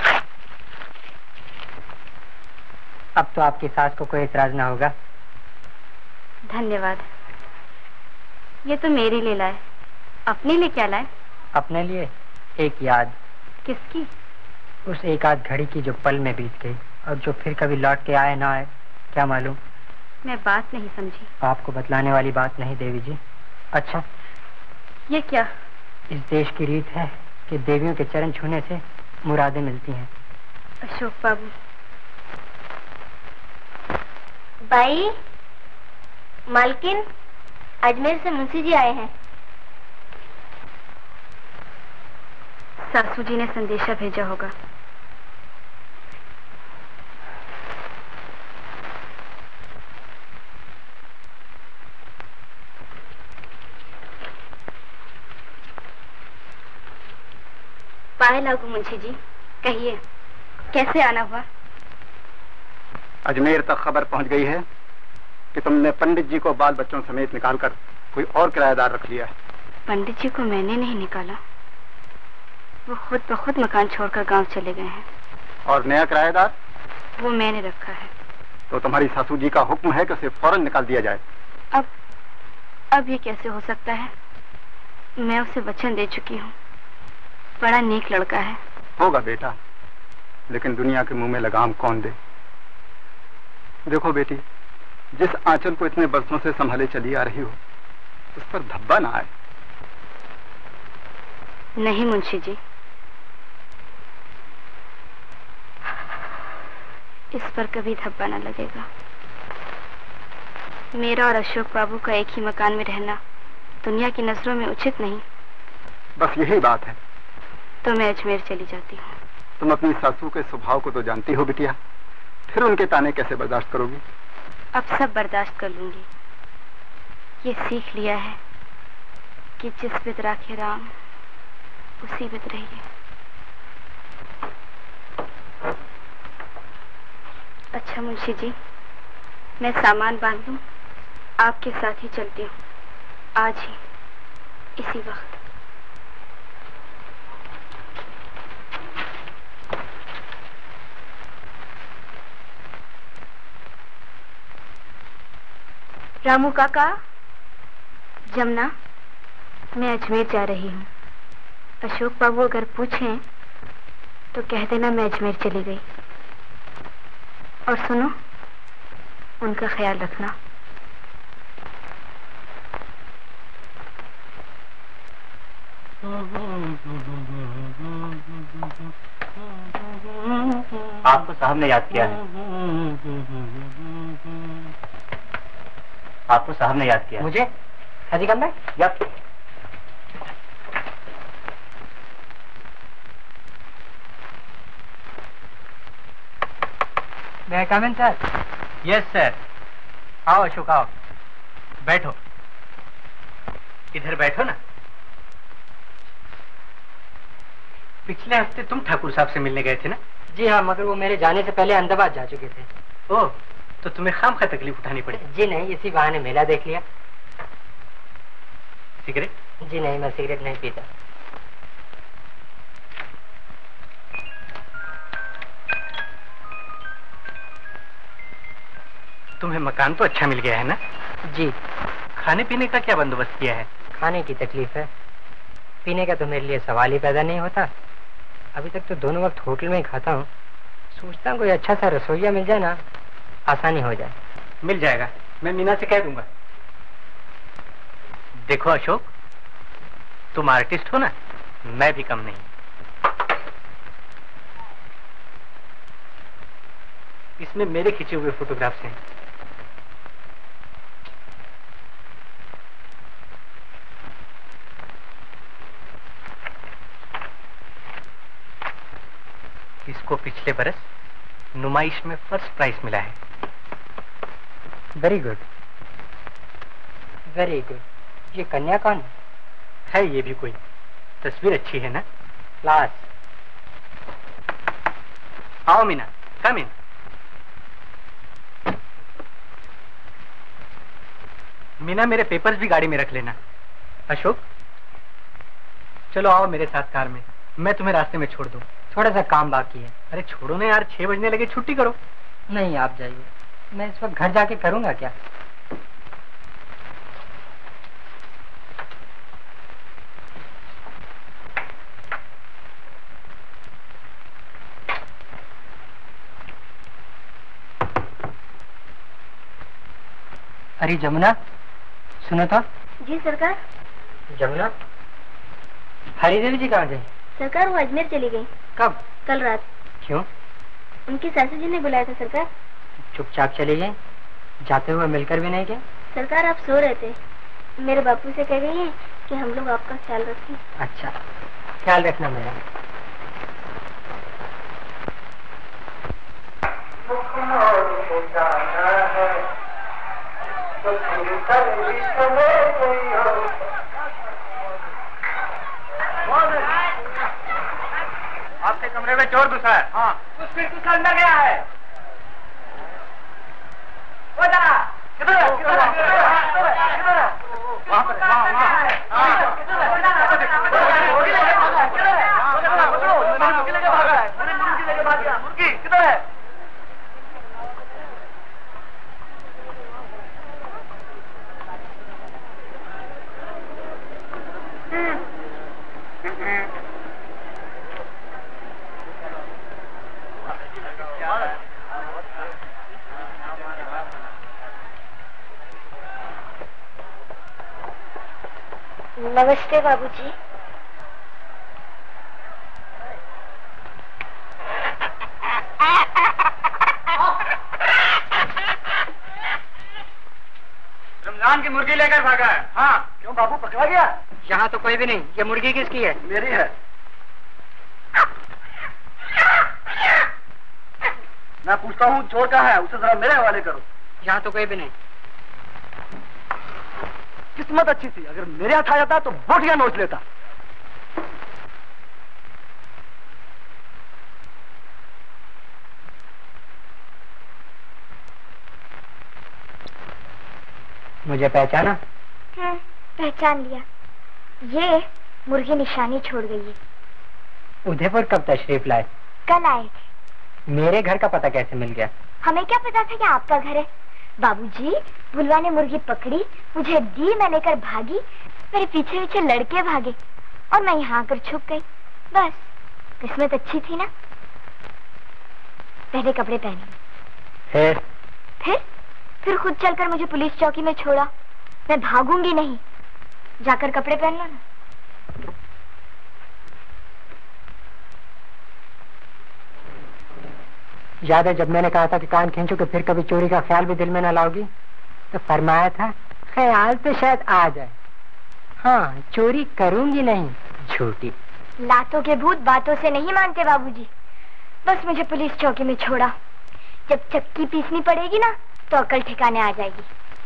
अब तो आपकी सास को कोई इतराज ना होगा। धन्यवाद। ये तो मेरे लिए लाए। अपने लिए क्या लाए? अपने लिए एक याद। किसकी? उस एक आध घड़ी की जो पल में बीत गई और जो फिर कभी लौट के आए ना आए, क्या मालूम। मैं बात नहीं समझी। आपको बतलाने वाली बात नहीं देवी जी। अच्छा, ये क्या? इस देश की रीत है कि देवियों के चरण छूने से मुरादें मिलती हैं। अशोक बाबू। भाई, मालकिन, अजमेर से मुंशी जी आए हैं। सासू जी ने संदेशा भेजा होगा। पाए लागू मुंशी जी, कहिए कैसे आना हुआ? अजमेर तक खबर पहुंच गई है कि तुमने पंडित जी को बाल बच्चों समेत निकालकर कोई और किराएदार रख लिया है। पंडित जी को मैंने नहीं निकाला, वो खुद ब खुद मकान छोड़कर गांव चले गए हैं। और नया किराएदार? वो मैंने रखा है। तो तुम्हारी सासू जी का हुक्म है कि उसे फौरन निकाल दिया जाए। अब अब ये कैसे हो सकता है? मैं उसे वचन दे चुकी हूँ। बड़ा नेक लड़का है। होगा बेटा, लेकिन दुनिया के मुंह में लगाम कौन दे। देखो बेटी, जिस आंचल को इतने बरसों से संभाले चली आ रही हो, उस पर धब्बा ना आए। नहीं मुंशी जी, इस पर कभी धब्बा न लगेगा। मेरा और अशोक बाबू का एक ही मकान में रहना दुनिया की नजरों में उचित नहीं। बस यही बात है। तो मैं अजमेर चली जाती हूँ। तुम अपनी सासू के स्वभाव को तो जानती हो बिटिया, फिर उनके ताने कैसे बर्दाश्त करोगी? अब सब बर्दाश्त कर लूंगी। ये सीख लिया है कि जिस बित राखे राम उसी बित रहिए। अच्छा मुंशी जी, मैं सामान बांध लूं, आपके साथ ही चलती हूँ। आज ही इसी वक्त। रामू काका, जमुना, मैं अजमेर जा रही हूँ। अशोक बाबू अगर पूछें तो कह देना मैं अजमेर चली गई। और सुनो, उनका ख्याल रखना। आपको साहब ने याद किया है। आपको साहब ने याद किया। मुझे? हाजी कम यप। May I come in, sir? Yes sir. आओ अशोक, आओ, बैठो। इधर बैठो ना। पिछले हफ्ते तुम ठाकुर साहब से मिलने गए थे ना? जी हाँ, मगर वो मेरे जाने से पहले अहमदाबाद जा चुके थे। ओह, तो तुम्हें खामखा तकलीफ उठानी पड़ी। जी नहीं, इसी बहाने मेला देख लिया। सिगरेट? जी नहीं, मैं सिगरेट नहीं पीता। तुम्हें मकान तो अच्छा मिल गया है ना? जी। खाने पीने का क्या बंदोबस्त किया है? खाने की तकलीफ है, पीने का तो मेरे लिए सवाल ही पैदा नहीं होता। अभी तक तो दोनों वक्त होटल में ही खाता हूँ। सोचता हूँ कोई अच्छा सा रसोइया मिल जाए ना, आसानी हो जाए। मिल जाएगा, मैं मीना से कह दूंगा। देखो अशोक, तुम आर्टिस्ट हो ना, मैं भी कम नहीं। इसमें मेरे खींचे हुए फोटोग्राफ्स हैं। इसको पिछले बरस नुमाइश में फर्स्ट प्राइज मिला है। Very good, very good. ये कन्या कौन है? है ये भी कोई? तस्वीर अच्छी है ना? क्लास। आओ मीना, कम इन। मीना, मेरे पेपर्स भी गाड़ी में रख लेना। अशोक, चलो आओ मेरे साथ कार में, मैं तुम्हें रास्ते में छोड़ दूं। थोड़ा सा काम बाकी है। अरे छोड़ो ना यार, छह बजने लगे, छुट्टी करो। नहीं, आप जाइए, मैं इस वक्त घर जाके करूंगा क्या? अरे जमुना, सुनो तो। जी सरकार। जमुना, हरिदेवी जी कहाँ गई? सरकार वो अजमेर चली गई। कब? कल रात। क्यों? उनकी सासू जी ने बुलाया था सरकार। चुपचाप चली गई? जाते हुए मिलकर भी नहीं गए? सरकार आप सो रहे थे, मेरे बापू से कह गई है कि हम लोग आपका ख्याल रखें। अच्छा, ख्याल रखना मेरा। आपके कमरे में चोर घुसा है। हाँ, उस फिर अंदर गया है। वो जरा किधर है? किधर है? किधर है? किधर है? वहाँ पर। हाँ, वहाँ है। हाँ, किधर है? मुर्गी लेके भागा है। मुर्गी लेके भाग गया। मुर्गी किधर है? नमस्ते बाबूजी। रमजान की मुर्गी लेकर भागा है। हाँ, क्यों बाबू पकड़ा गया? यहाँ तो कोई भी नहीं। ये मुर्गी किसकी है? मेरी है। मैं पूछता हूँ चोर कहाँ है, उसे जरा मेरे हवाले करो। यहाँ तो कोई भी नहीं। किस्मत अच्छी थी, अगर मेरे हाथ आ जाता तो बोटियां नोच लेता। मुझे पहचाना? हाँ, पहचान लिया। ये मुर्गी निशानी छोड़ गई है। उदयपुर कब तशरीफ लाए? कल आए थे। मेरे घर का पता कैसे मिल गया? हमें क्या पता था कि आपका घर है। बाबूजी, बुलवा ने मुर्गी पकड़ी, मुझे दी, मैं लेकर भागी, मेरे पीछे पीछे लड़के भागे और मैं यहाँ आकर छुप गई। बस, किस्मत अच्छी थी ना। पहले कपड़े पहने, फिर फिर फिर खुद चलकर मुझे पुलिस चौकी में छोड़ा। मैं भागूंगी नहीं, जाकर कपड़े पहन लो ना। याद है जब मैंने कहा था कि कान खींचो कि फिर कभी चोरी का ख्याल भी दिल में न लाओगी, तो फरमाया था ख्याल तो शायद आ जाए, हाँ चोरी करूंगी नहीं। झूठी। लातों के भूत बातों से नहीं मानते बाबूजी। बस मुझे पुलिस चौकी में छोड़ा। जब चक्की पीसनी पड़ेगी ना तो अकल ठिकाने आ जाएगी।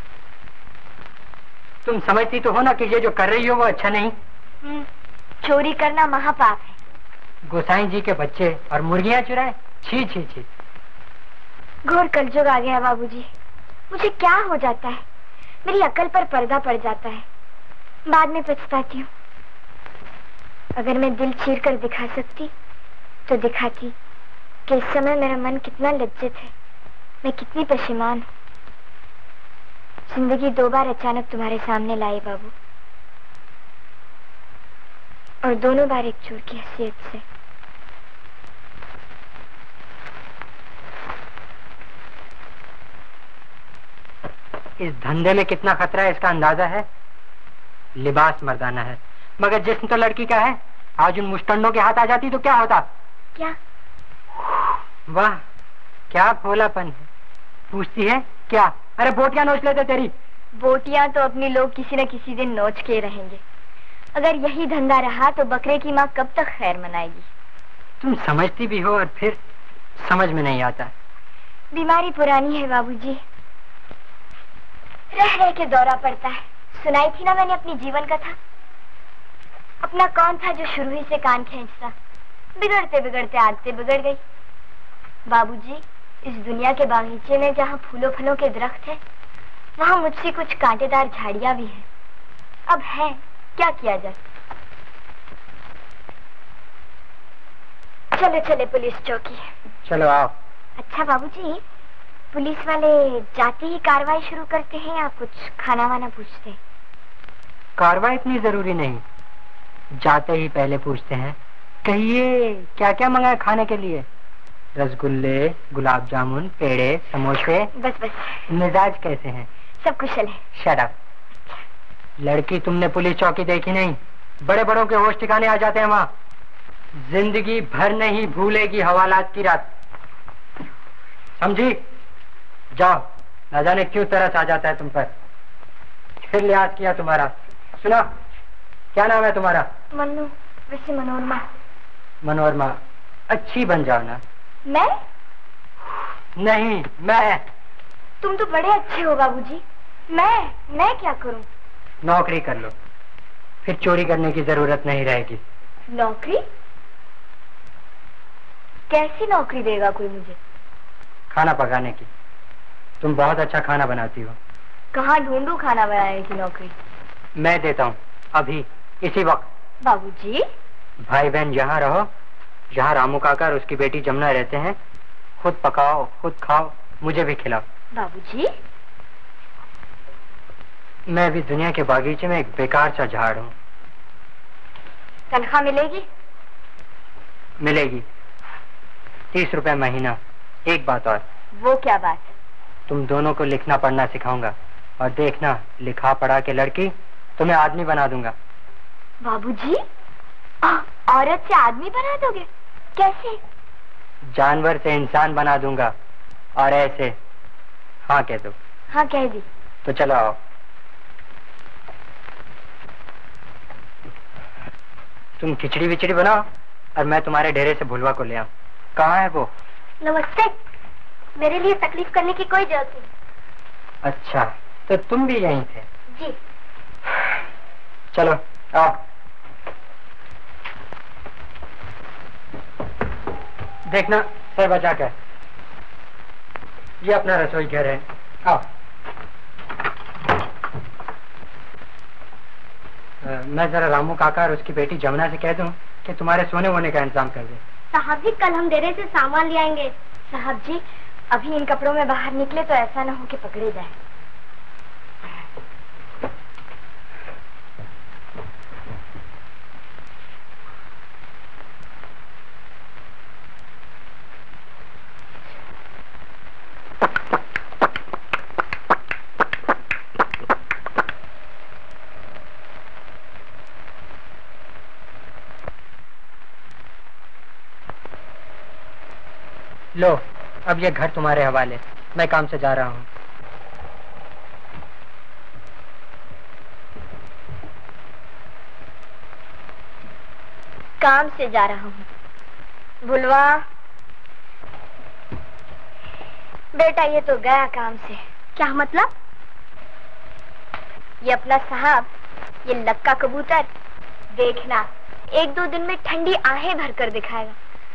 तुम समझती तो हो ना कि ये जो कर रही हो वो अच्छा नहीं। चोरी करना महापाप है। गोसाई जी के बच्चे और मुर्गियां चुराए, छी छी छी। घोर कलयुग आ गया बाबूजी। मुझे क्या हो जाता है, मेरी अकल पर पर्दा पड़ जाता है, बाद में पछताती हूँ। अगर मैं दिल चीर कर दिखा सकती तो दिखाती कि इस समय मेरा मन कितना लज्जित है, मैं कितनी परेशान हूँ। जिंदगी दो बार अचानक तुम्हारे सामने लाई बाबू, और दोनों बार एक चोर की हैसियत से। इस धंधे में कितना खतरा है इसका अंदाजा है। लिबास मर्दाना है मगर जिस्म तो लड़की का है। आज उन मुस्टंडों के हाथ आ जाती तो क्या होता? क्या? वाह, क्या भोलापन है, पूछती है क्या? अरे बोटियां नोच लेते तेरी। बोटियां तो अपनी लोग किसी न किसी दिन नोच के रहेंगे। अगर यही धंधा रहा तो बकरे की माँ कब तक खैर मनाएगी? तुम समझती भी हो और फिर समझ में नहीं आता। बीमारी पुरानी है बाबूजी, रह रह के दौरा पड़ता है। सुनाई थी ना मैंने अपनी जीवन कथा। अपना कौन था जो शुरू ही से कान खींचता? बिगड़ते बिगड़ते आदतें बिगड़ गई। बाबूजी, इस दुनिया के बागीचे में जहाँ फूलों फलों के दरख्त है, वहाँ मुझसे कुछ कांटेदार झाड़ियाँ भी हैं। अब है, क्या किया जाए? चलो चले पुलिस चौकी। चलो आओ। अच्छा बाबूजी, पुलिस वाले जाते ही कार्रवाई शुरू करते हैं या कुछ खाना वाना पूछते हैं? कार्रवाई इतनी जरूरी नहीं, जाते ही पहले पूछते हैं, कहिए क्या क्या मंगाए खाने के लिए? रसगुल्ले, गुलाब जामुन, पेड़े, समोसे। बस बस। मिजाज कैसे हैं? सब कुशल है। Shut up. लड़की, तुमने पुलिस चौकी देखी नहीं? बड़े बड़ों के होश ठिकाने आ जाते हैं वहाँ। जिंदगी भर नहीं भूलेगी हवालात की रात, समझी? जाओ, न जाने क्यों तरस आ जाता है तुम पर। फिर लिहाज किया तुम्हारा। सुना, क्या नाम है तुम्हारा? मन्नू। वैसे मनोरमा। मनोरमा। अच्छी बन जाओ ना। मैं? नहीं, मैं। तुम तो बड़े अच्छे हो बाबूजी। मैं मैं क्या करूं? नौकरी कर लो, फिर चोरी करने की जरूरत नहीं रहेगी। नौकरी? कैसी नौकरी देगा कोई मुझे? खाना पकाने की। तुम बहुत अच्छा खाना बनाती हो। कहाँ ढूंढूं खाना बनाने की नौकरी? मैं देता हूँ, अभी इसी वक्त। बाबूजी? भाई बहन यहाँ रहो, जहाँ रामू काका और उसकी बेटी जमुना रहते हैं। खुद पकाओ, खुद खाओ, मुझे भी खिलाओ। बाबूजी? मैं भी दुनिया के बागीचे में एक बेकार सा झाड़ हूँ। तनख्वाह मिलेगी? मिलेगी, तीस रुपए महीना। एक बात और। वो क्या बात? तुम दोनों को लिखना पढ़ना सिखाऊंगा, और देखना, लिखा पढ़ा के लड़की तुम्हें आदमी बना दूंगा। बाबूजी, औरत से आदमी बना दोगे? कैसे? जानवर से इंसान बना दूंगा, और ऐसे। हाँ कह दो। हाँ कह दी। तो चलो आओ। तुम खिचड़ी विचड़ी बनाओ और मैं तुम्हारे डेरे से भुलवा को ले आऊं। कहाँ है वो? नमस्ते। मेरे लिए तकलीफ करने की कोई जरूरत नहीं। अच्छा, तो तुम भी यहीं थे? जी। चलो आओ। देखना, सर बचा कर। ये अपना रसोई घर है, आओ। आ, मैं जरा रामू काका और उसकी बेटी जमुना से कह दूं कि तुम्हारे सोने वोने का इंतजाम कर दे। साहब जी, कल हम डेरे से सामान ले आएंगे। साहब जी, अभी इन कपड़ों में बाहर निकले तो ऐसा ना हो कि पकड़े जाए। लो, अब ये घर तुम्हारे हवाले। मैं काम से जा रहा हूँ। काम से जा रहा हूँ? बुलवा बेटा, ये तो गया काम से। क्या मतलब? ये अपना साहब, ये लक्का कबूतर, देखना एक दो दिन में ठंडी आहें भर कर दिखाएगा।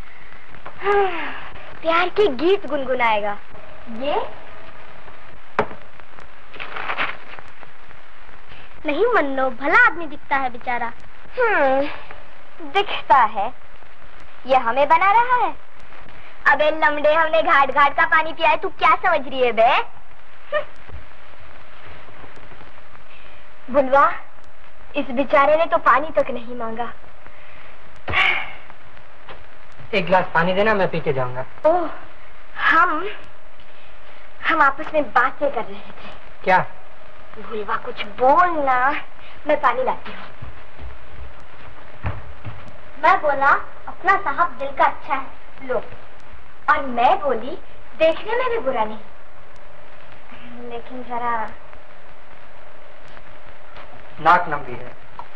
प्यार के गीत गुनगुनाएगा। ये नहीं मन्नो, भला आदमी दिखता है बेचारा। हम्म, दिखता है। ये हमें बना रहा है। अबे लमड़े, हमने घाट घाट का पानी पिया है, तू क्या समझ रही है बे? बुलवा, इस बेचारे ने तो पानी तक नहीं मांगा। एक गिलास पानी देना, मैं पी के जाऊंगा। ओह, हम हम आपस में बातें कर रहे थे। क्या? भुलवा कुछ बोलना, मैं पानी लाती हूँ। मैं बोला अपना साहब दिल का अच्छा है, लो। और मैं बोली देखने में भी बुरा नहीं, लेकिन जरा नाक लंबी है।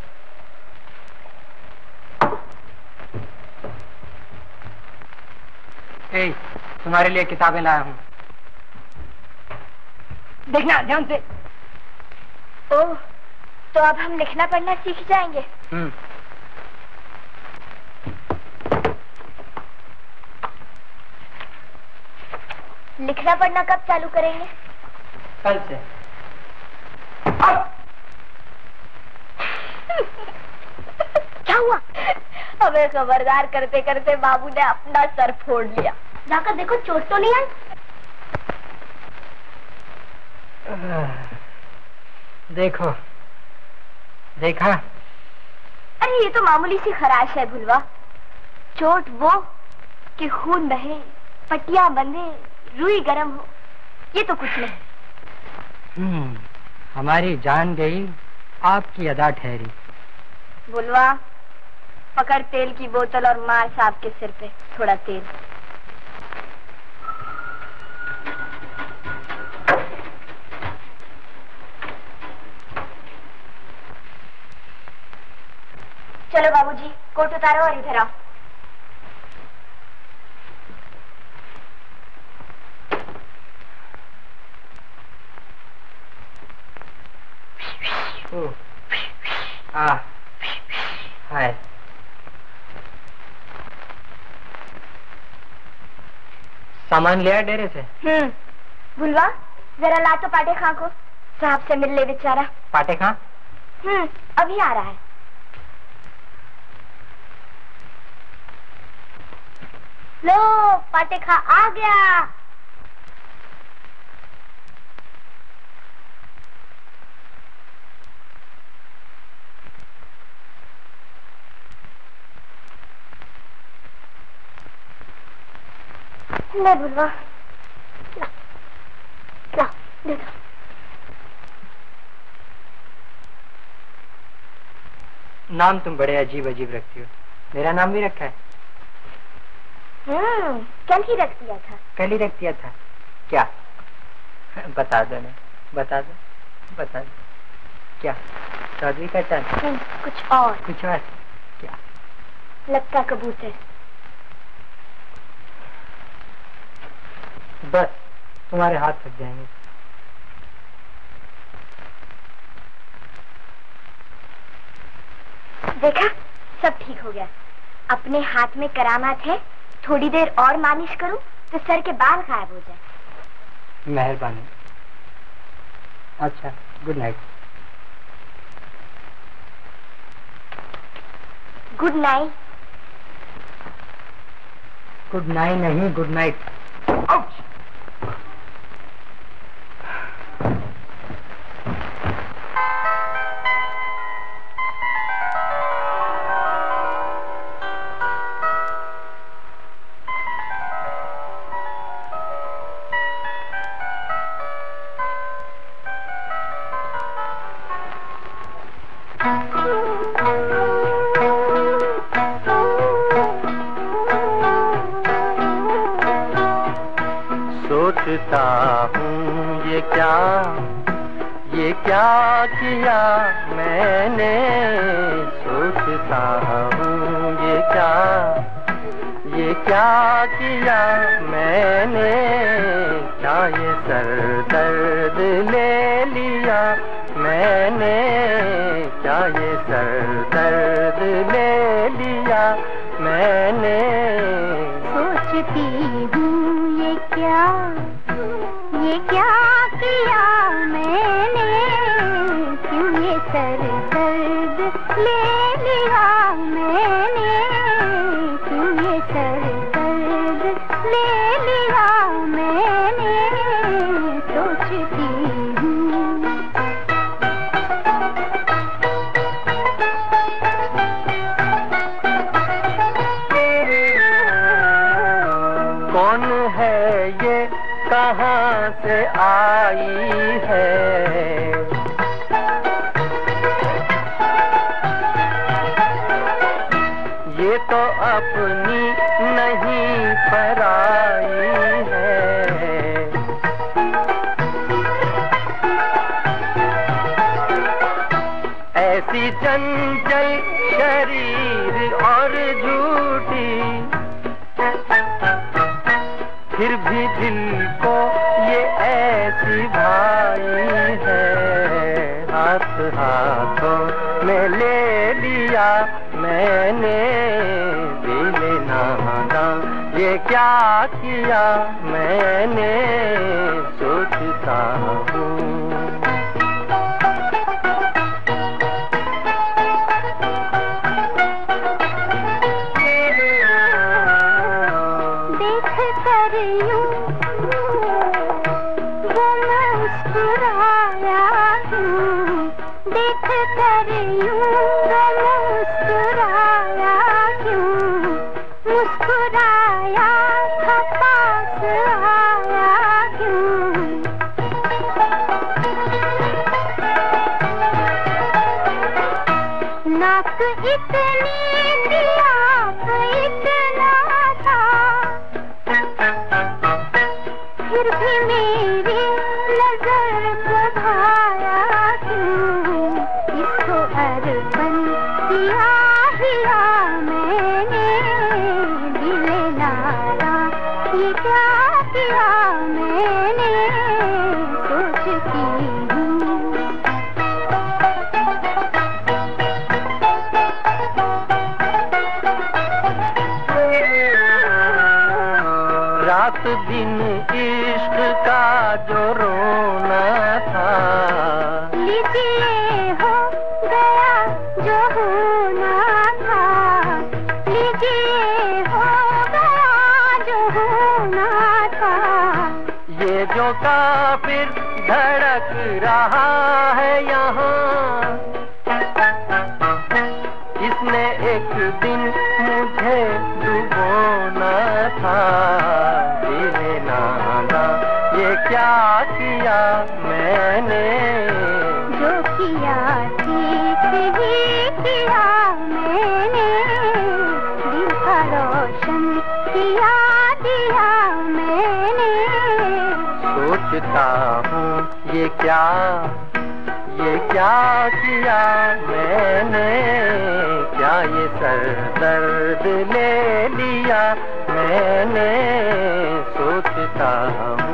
ए, तुम्हारे लिए किताबें लाया हूँ, देखना ध्यान से। ओह, तो अब हम लिखना पढ़ना सीख जाएंगे। हम्म। लिखना पढ़ना कब चालू करेंगे? कल से। क्या हुआ? हमें खबरदार करते करते बाबू ने अपना सर फोड़ लिया। जाकर देखो चोट तो नहीं आई। देखो, देखा? अरे ये तो मामूली सी खराश है भुलवा। चोट वो कि खून बहे, पट्टियां बंधे, रुई गरम हो, ये तो कुछ नहीं। हम्म, हमारी जान गई, आपकी अदा ठहरी। बुलवा, पकड़ तेल की बोतल और मार सांप के सिर पे थोड़ा तेल। चलो बाबूजी, कोट उतारो और इधर आओ। ओ, आ, हाय। सामान लिया डेरे से? हम्म। भुलवा, जरा ला तो पाटे खां को, साहब से मिल ले बेचारा। पाटे खां? हम्म, अभी आ रहा है। लो, पाटे खां आ गया। ले बुलवा, ला, ला, दे दो। नाम तुम बड़े अजीब अजीब रखती हो। मेरा नाम भी रखा है? हम्म, कल ही रख दिया था। कल ही रख दिया था? क्या? बता दो ना, बता दो, बता दो। क्या? चौधरी का चांद? कुछ और। कुछ और? क्या? लक्का कबूतर। बस, तुम्हारे हाथ थक जाएंगे। देखा, सब ठीक हो गया। अपने हाथ में करामात है, थोड़ी देर और मालिश करूं तो सर के बाल गायब हो जाए। मेहरबानी। अच्छा, good night. Good night. Good night नहीं, गुड नाइट। सोचता हूँ ये क्या, ये क्या किया मैंने। सोचता हूँ ये क्या, ये क्या किया मैंने। क्या ये सर दर्द ले लिया मैंने। क्या ये सर दर्द ले लिया मैंने। सोचती हूँ ये क्या, ये क्या किया मैंने। क्यों ये सर दर्द ले लिया मैंने। क्यों ये सर दर्द ले लिया मैंने। सोचती हूँ। कौन है ये, कहाँ से आई है। ऐसी चंचल शरीर और झूठी, फिर भी दिल को ये ऐसी भाई है। हाथ हाथों में ले लिया मैंने, दिल नादा ये क्या किया मैंने, सोचता हूँ। देख कर यूं वो मुस्कुराया क्यों, देख कर यूं वो मुस्कुराया क्यों, मुस्कुराया था पास आया क्यों। नाक इतनी थी आप इतना था, फिर भी मेरी नजर को भाया क्यों। इसको अर्पण किया हिया मैंने, दिल नादा ये क्या किया मैंने, सोचती हूँ। रात दिन इश्क का जो रोना था, लीजिए हो गया जो होना था, लीजिए हो गया जो होना था। ये जो काफिर धड़क रहा है यहाँ, इसने एक दिन मुझे डुबोना था। दिल नादा ये क्या किया मैंने, जो किया ठीक ही किया मैंने, दिल का रोशन किया दिया मैंने। सोचता हूँ ये क्या ये क्या किया मैंने, क्या ये सर दर्द ले लिया मैंने, सोचता हूँ।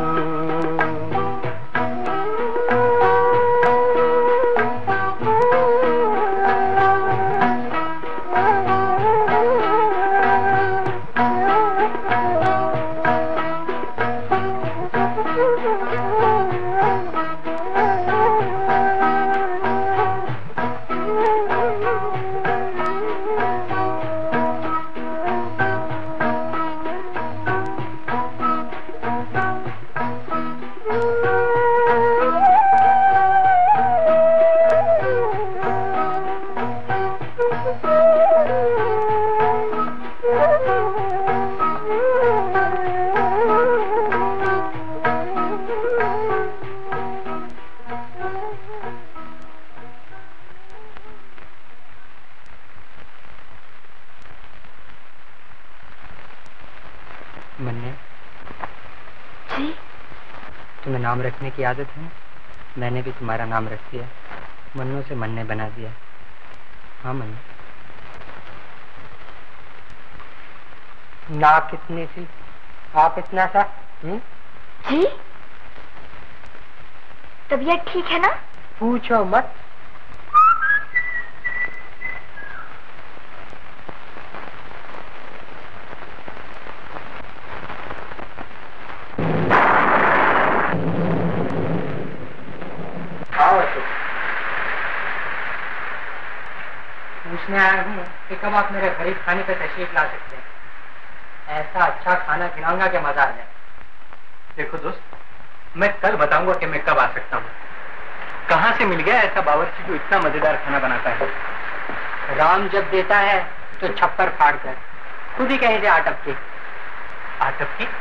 मन्ने, जी? तुम्हें नाम रखने की आदत है? मैंने भी तुम्हारा नाम रख दिया, मन्नू से मन्ने बना दिया। हाँ मन्ने। नाक कितनी सी, आप इतना सा। हुँ? जी? तबीयत ठीक है ना? पूछो मत। पूछने आया हूँ कि कब आप मेरे गरीब खाने पे तशरीफ ला सकते हैं। ऐसा अच्छा खाना खिलाऊंगा कि मजा आ जाए। देखो दोस्त, मैं कल बताऊंगा कि मैं कब आ सकता हूँ। कहाँ से मिल गया ऐसा बावर्ची जो इतना मजेदार खाना बनाता है? राम जब देता है तो छप्पर फाड़ कर, खुद ही कहीं से आटप की। आटप की?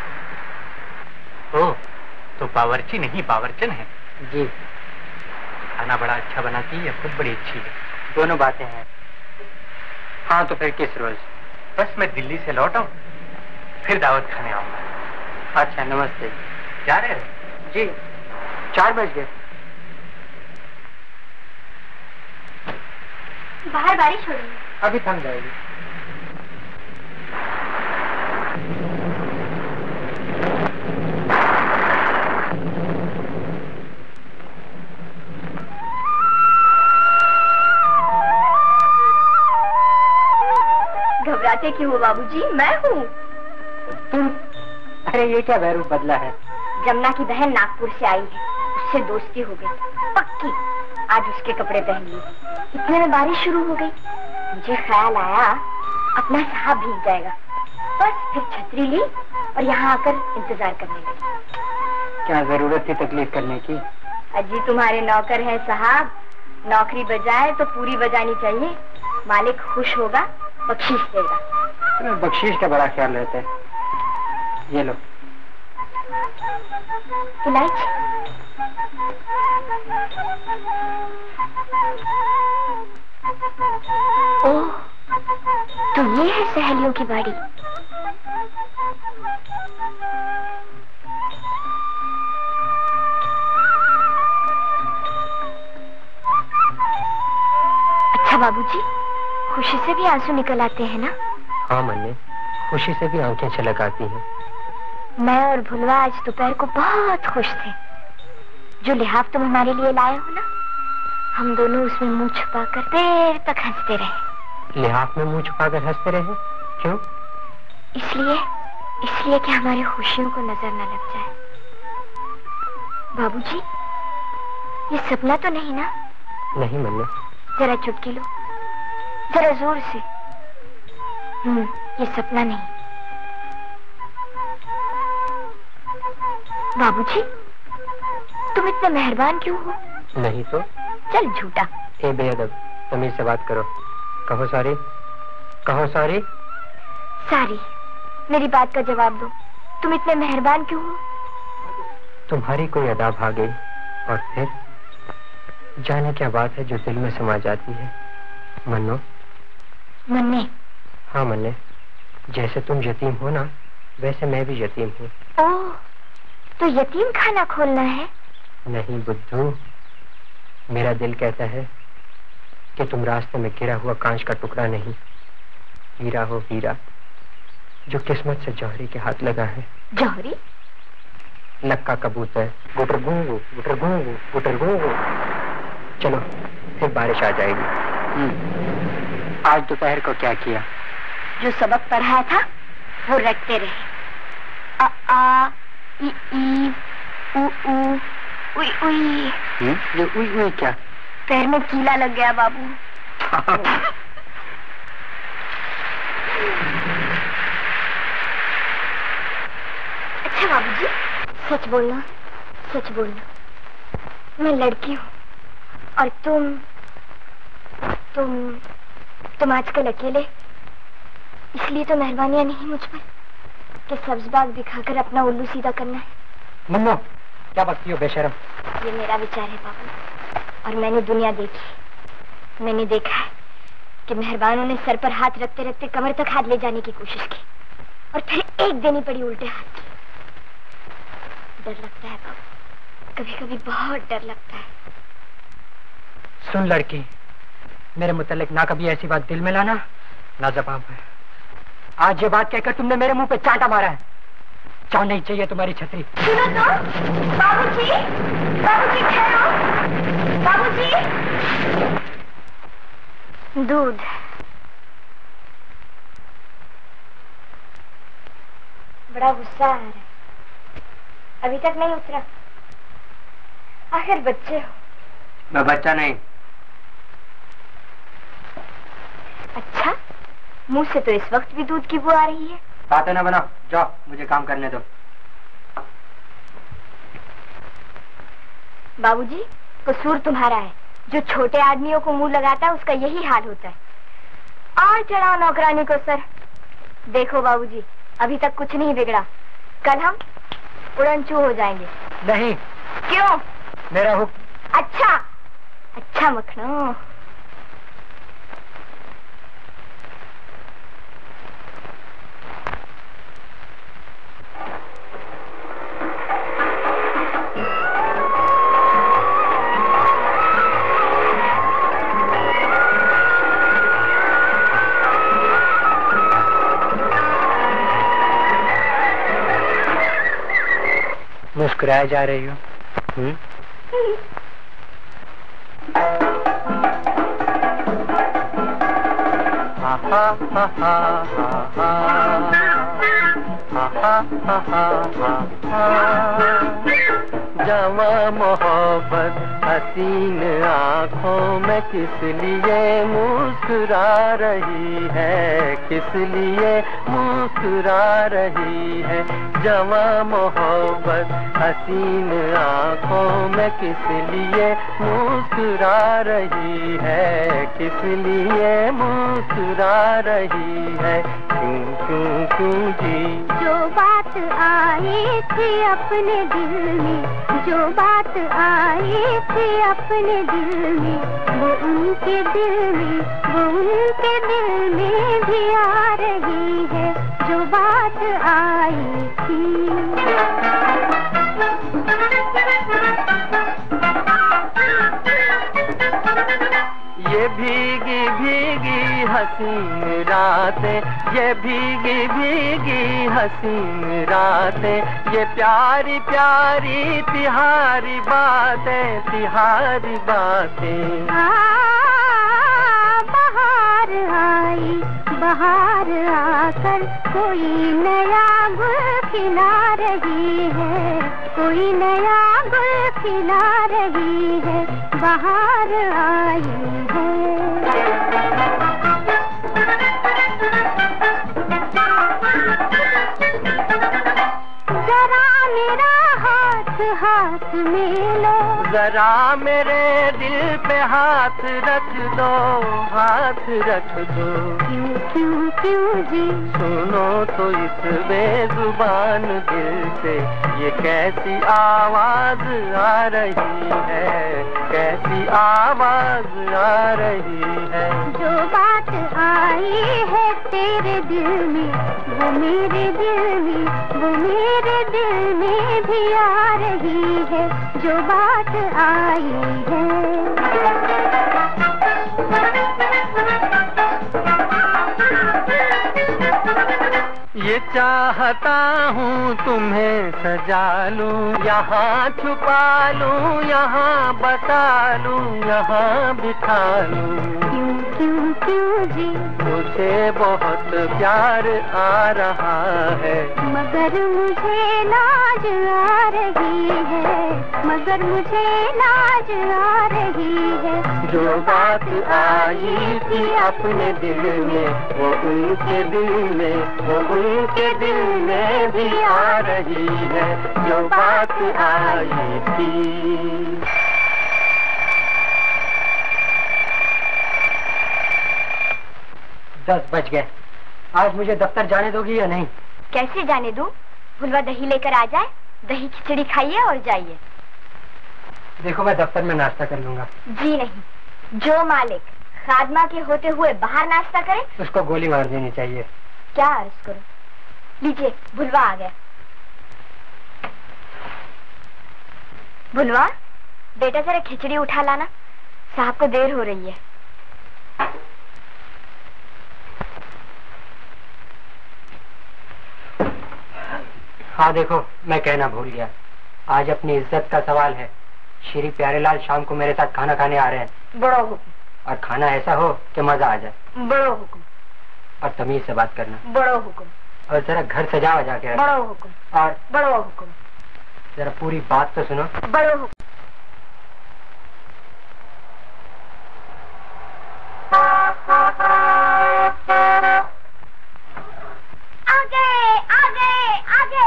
ओह, तो बावर्ची नहीं बावर्चन है। जी। खाना बड़ा अच्छा बनाती है, खुद बड़ी अच्छी है। दोनों बातें हैं। हाँ तो फिर किस रोज? बस मैं दिल्ली से लौट आऊं, फिर दावत खाने आऊंगा। अच्छा, नमस्ते। जा रहे हो? जी, चार बज गए। बाहर बारिश हो रही है। अभी थम जाएगी। घबराते क्यों हो बाबूजी? मैं हूँ। तुम? अरे ये क्या वैरूप बदला है? जमुना की बहन नागपुर से आई है, उससे दोस्ती हो गई पक्की। आज उसके कपड़े पहन लिए। इतने में बारिश शुरू हो गई। मुझे ख्याल आया अपना साहब भीग जाएगा, बस फिर छतरी ली और यहाँ आकर इंतजार करने लगी। क्या जरूरत थी तकलीफ करने की? अजी तुम्हारे नौकर हैं साहब, नौकरी बजाए तो पूरी बजानी चाहिए। मालिक खुश होगा, बख्शीश देगा। तुम्हें बख्शीश का बड़ा ख्याल रहता है। ये लो। इलायची। ओह, तो ये है सहेलियों की बाड़ी। अच्छा बाबूजी, खुशी से भी आंसू निकल आते हैं ना? हाँ मन्ने, खुशी से भी आंखें छलक आती हैं। मैं और भुलवा आज दोपहर को बहुत खुश थे। जो लिहाफ तुम हमारे लिए लाए हो ना, हम दोनों उसमें मुंह छुपाकर देर तक हंसते रहे। लिहाफ में मुंह छुपाकर हंसते रहे? क्यों? इसलिए इसलिए कि हमारी खुशियों को नजर न लग जाए। बाबूजी, ये सपना तो नहीं ना? नहीं मन्ने। जरा चुटकी लो, जरा जोर से। हम्म, ये सपना नहीं। बाबूजी, तुम इतने मेहरबान क्यों हो? नहीं तो। चल झूठा। ए बेअदब, तमीज से बात करो। कहो सॉरी, कहो सॉरी। सॉरी। मेरी बात का जवाब दो, तुम इतने मेहरबान क्यों हो? तुम्हारी कोई अदा भाग गई और फिर जाने क्या बात है जो दिल में समा जाती है। मन्नो। मन्ने? हाँ मन्ने, जैसे तुम यतीम हो ना, वैसे मैं भी यतीम हूँ। ओह, तो यतीम खाना खोलना है? नहीं बुद्धू, मेरा दिल कहता है कि तुम रास्ते में गिरा हुआ कांच का टुकड़ा नहीं, हीरा हो, हीरा जो किस्मत से जौहरी के हाथ लगा है। जौहरी? लक्का कबूतर, गुटर गूंगू, गुटर गूंगू, गुटर गूंगू। चलो, फिर बारिश आ जाएगी। आज दोपहर को क्या किया? जो सबक पढ़ाया था वो रटते रहे। अ आ, ई ई, उ ऊ, उई उई। ये उई उई क्या? पैर में कीला लग गया बाबू। अच्छा बाबूजी, सच बोलना, सच बोलना। मैं लड़की हूँ और तुम तुम तुम आजकल अकेले, इसलिए तो मेहरबानियां नहीं मुझ पर कि सब्ज बाग दिखाकर अपना उल्लू सीधा करना है। मन्नो, क्या बकती हो बेशरम? ये मेरा विचार है बाबू, और मैंने दुनिया देखी। मैंने देखा है कि मेहरबानों ने सर पर हाथ रखते रखते कमर तक हाथ ले जाने की कोशिश की और फिर एक देनी पड़ी उल्टे हाथ की। डर लगता है बाबू, कभी कभी बहुत डर लगता है। सुन लड़की, मेरे मुतालिक ना कभी ऐसी बात दिल में लाना, ना जबान है। आज ये बात कहकर तुमने मेरे मुंह पे चांटा मारा है। चाव नहीं चाहिए तुम्हारी छतरी। सुनो तो, बाबूजी, बाबूजी ठहरो, बाबूजी। दूध। बड़ा गुस्सा आ रहा है, अभी तक नहीं उतरा। आखिर बच्चे हो। मैं बच्चा नहीं। अच्छा, मुंह से तो इस वक्त भी दूध की बू आ रही है। बातें ना बनाओ, जाओ मुझे काम करने दो। बाबूजी, कसूर तुम्हारा है। जो छोटे आदमियों को मुंह लगाता है उसका यही हाल होता है। और चढ़ाओ नौकरानी को सर। देखो बाबूजी, अभी तक कुछ नहीं बिगड़ा, कल हम उड़नचू हो जाएंगे। नहीं। क्यों? मेरा हुक्म। अच्छा अच्छा मखनो। मुस्कुराए जा रही हो। हम्म? हा हा हा हा हा हा हा हा हा जवा मोहब्बत हसीन आँखों में किस लिए मुस्कुरा रही है, किस लिए मुस्कुरा रही है। जवा मोहब्बत हसीन आँखों में किस लिए मुस्कुरा रही है, किस लिए मुस्कुरा रही है। क्यों क्यों क्यों जी। जो बात आई थी अपने दिल में, जो बात आई थी अपने दिल में, वो उनके दिल में, वो उनके दिल में भी आ रही है। जो बात आई थी। ये भीगी भीगी हसीन रातें, ये भीगी भीगी हसीन रातें, ये प्यारी प्यारी तिहारी बातें, तिहारी बातें। बहार आई, बहार आकर कोई नया गुल खिला रही है, कोई नया गुल खिला रही है। बहार आई है। जरा मेरा हाथ हाथ में लो, जरा मेरे दिल पे हाथ रख दो, हाथ रख दो। क्यों क्यों क्यों जी। सुनो तो इस बेजुबान दिल से ये कैसी आवाज आ रही है, कैसी आवाज आ रही है। जो बात आई है तेरे दिल में, वो मेरे दिल में, वो मेरे दिल में भी आ रही है। जो बात आई है। ये चाहता हूँ तुम्हें सजा लूं, यहाँ छुपा लूं, यहाँ बसा लूं, यहाँ बिठा लूं। क्यों क्यों क्यों जी। मुझे बहुत प्यार आ रहा है, मगर मुझे लाज आ रही है, मगर मुझे लाज आ रही है। जो बात आई थी अपने दिल में, वो उनके दिल में, वो उनके दिल में भी आ रही है। जो बात आई थी। दस बज गए। आज मुझे दफ्तर जाने दोगी या नहीं? कैसे जाने दूं? भुलवा दही लेकर आ जाए, दही खिचड़ी खाइए और जाइए। देखो मैं दफ्तर में नाश्ता कर लूंगा। जी नहीं, जो मालिक खादमा के होते हुए बाहर नाश्ता करे उसको गोली मार देनी चाहिए। क्या अर्ज करो। लीजिए, भुलवा आ गया। भुलवा, बेटा जरा खिचड़ी उठा लाना, साहब को देर हो रही है। हाँ देखो, मैं कहना भूल गया, आज अपनी इज्जत का सवाल है। श्री प्यारेलाल शाम को मेरे साथ खाना खाने आ रहे हैं। बड़ो हुक्म। और खाना ऐसा हो कि मजा आ जाए। बड़ो हुक्म। और तमीज से बात करना। बड़ो हुक्म। और जरा घर सजा वजा के। बड़ो हुक्म। और बड़ो हुक्म। जरा पूरी बात तो सुनो। बड़ो हुक्म। आगे आगे आगे।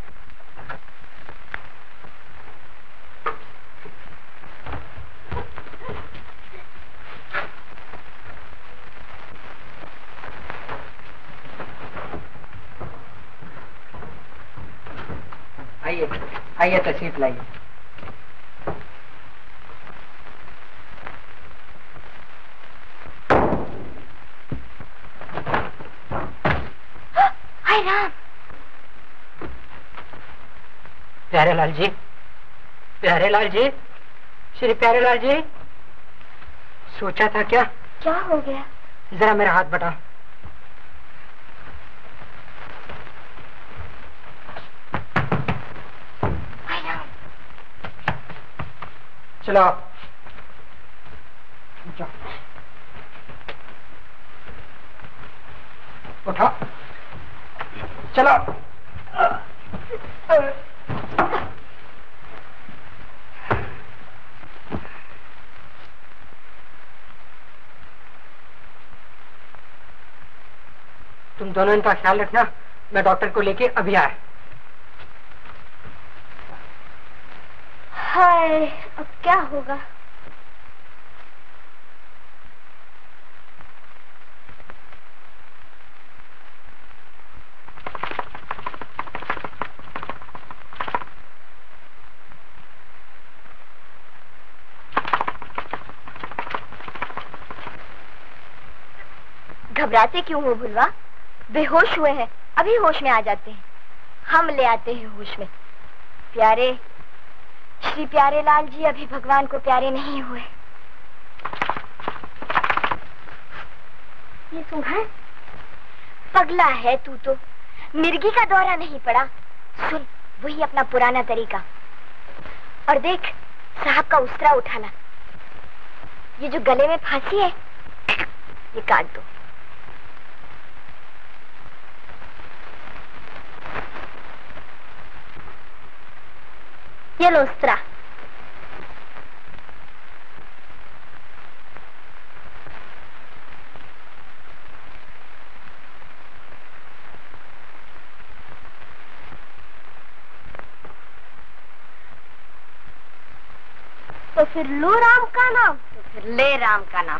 आइए आइए, तशरीफ लाइए। हाय राम। प्यारेलाल जी, प्यारेलाल जी, श्री प्यारेलाल जी। सोचा था क्या? क्या हो गया? जरा मेरा हाथ बटाओ। हाय राम। चलो जाओ, उठो, चलो। तुम दोनों इनका ख्याल रखना, मैं डॉक्टर को लेके अभी आया। हाय, अब क्या होगा? घबराते क्यों हो भुलवा? बेहोश हुए हैं, अभी होश में आ जाते हैं। हम ले आते हैं होश में। प्यारे श्री प्यारे लाल जी अभी भगवान को प्यारे नहीं हुए। ये तुम है? पगला है तू तो, मिर्गी का दौरा नहीं पड़ा। सुन, वही अपना पुराना तरीका। और देख, साहब का उस्तरा उठाना। ये जो गले में फांसी है, ये काट दो। ये लो उस्तरा। तो फिर लो राम का नाम, तो फिर ले राम का नाम।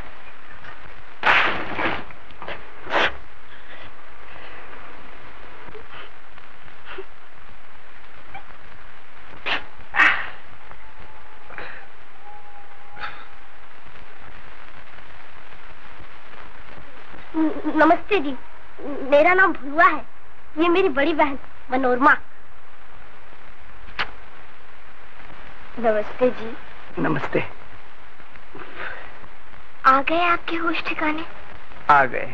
नमस्ते जी, मेरा नाम भुलवा है। ये मेरी बड़ी बहन मनोरमा। नमस्ते जी। नमस्ते। आ गए आपके होश ठिकाने? आ गए।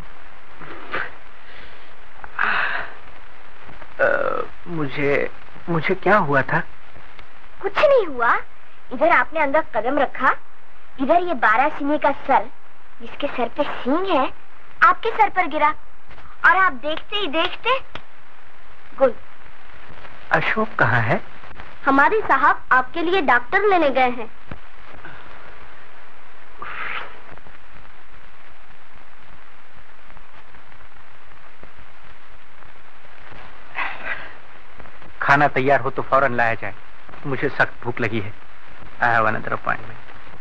मुझे मुझे क्या हुआ था? कुछ नहीं हुआ। इधर आपने अंदर कदम रखा, इधर ये बारह सीने का सर, जिसके सर पे सींग है, आपके सर पर गिरा और आप देखते ही देखते गुल। अशोक कहाँ है? हमारे साहब आपके लिए डॉक्टर लेने गए हैं। खाना तैयार हो तो फौरन लाया जाए, मुझे सख्त भूख लगी है। I have another appointment.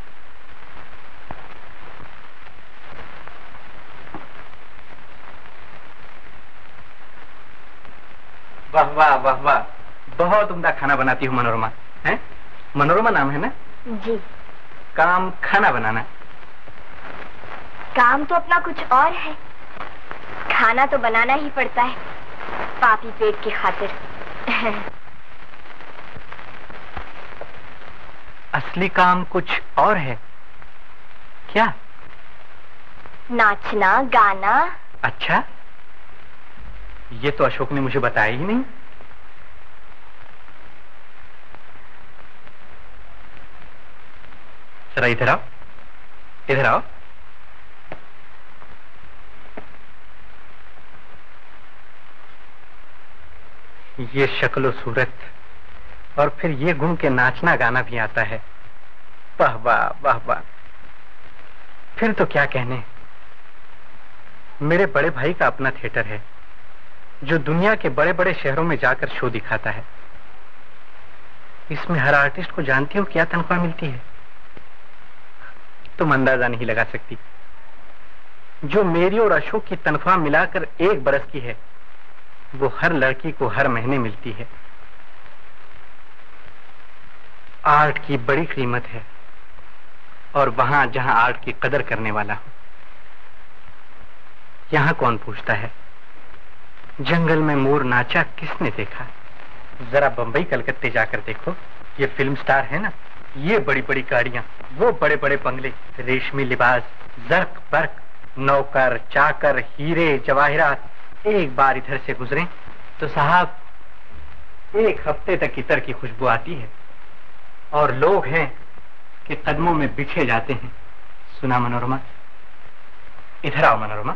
वाह वाह वाह वाह, बहुत उम्दा खाना बनाती हूँ मनोरमा। हैं? मनोरमा नाम है ना? जी। काम खाना बनाना? काम तो अपना कुछ और है, खाना तो बनाना ही पड़ता है, पापी पेट की खातिर। असली काम कुछ और है क्या? नाचना गाना। अच्छा, ये तो अशोक ने मुझे बताया ही नहीं। जरा इधर आओ, इधर आओ। ये शक्ल सूरत और फिर ये गुण के नाचना गाना भी आता है। वाह वाह वाह वाह। फिर तो क्या कहने। मेरे बड़े भाई का अपना थिएटर है, जो दुनिया के बड़े बड़े शहरों में जाकर शो दिखाता है। इसमें हर आर्टिस्ट को जानती हो क्या तनख्वाह मिलती है? तुम अंदाजा नहीं लगा सकती। जो मेरी और अशोक की तनख्वाह मिलाकर एक बरस की है, वो हर लड़की को हर महीने मिलती है। आर्ट की बड़ी कीमत है, और वहां जहां आर्ट की कदर करने वाला हो। यहां कौन पूछता है जंगल में मोर नाचा किसने देखा? जरा बंबई कलकत्ते जाकर देखो, ये फिल्म स्टार है ना, ये बड़ी बड़ी गाड़ियां, वो बड़े बड़े बंगले, रेशमी लिबास, जर्क बर्क, नौकर चाकर, हीरे जवाहिरात, एक बार इधर से गुजरे तो साहब एक हफ्ते तक इतर की खुशबू आती है। और लोग हैं के कदमों में बिछे जाते हैं। सुना मनोरमा? इधर आओ मनोरमा।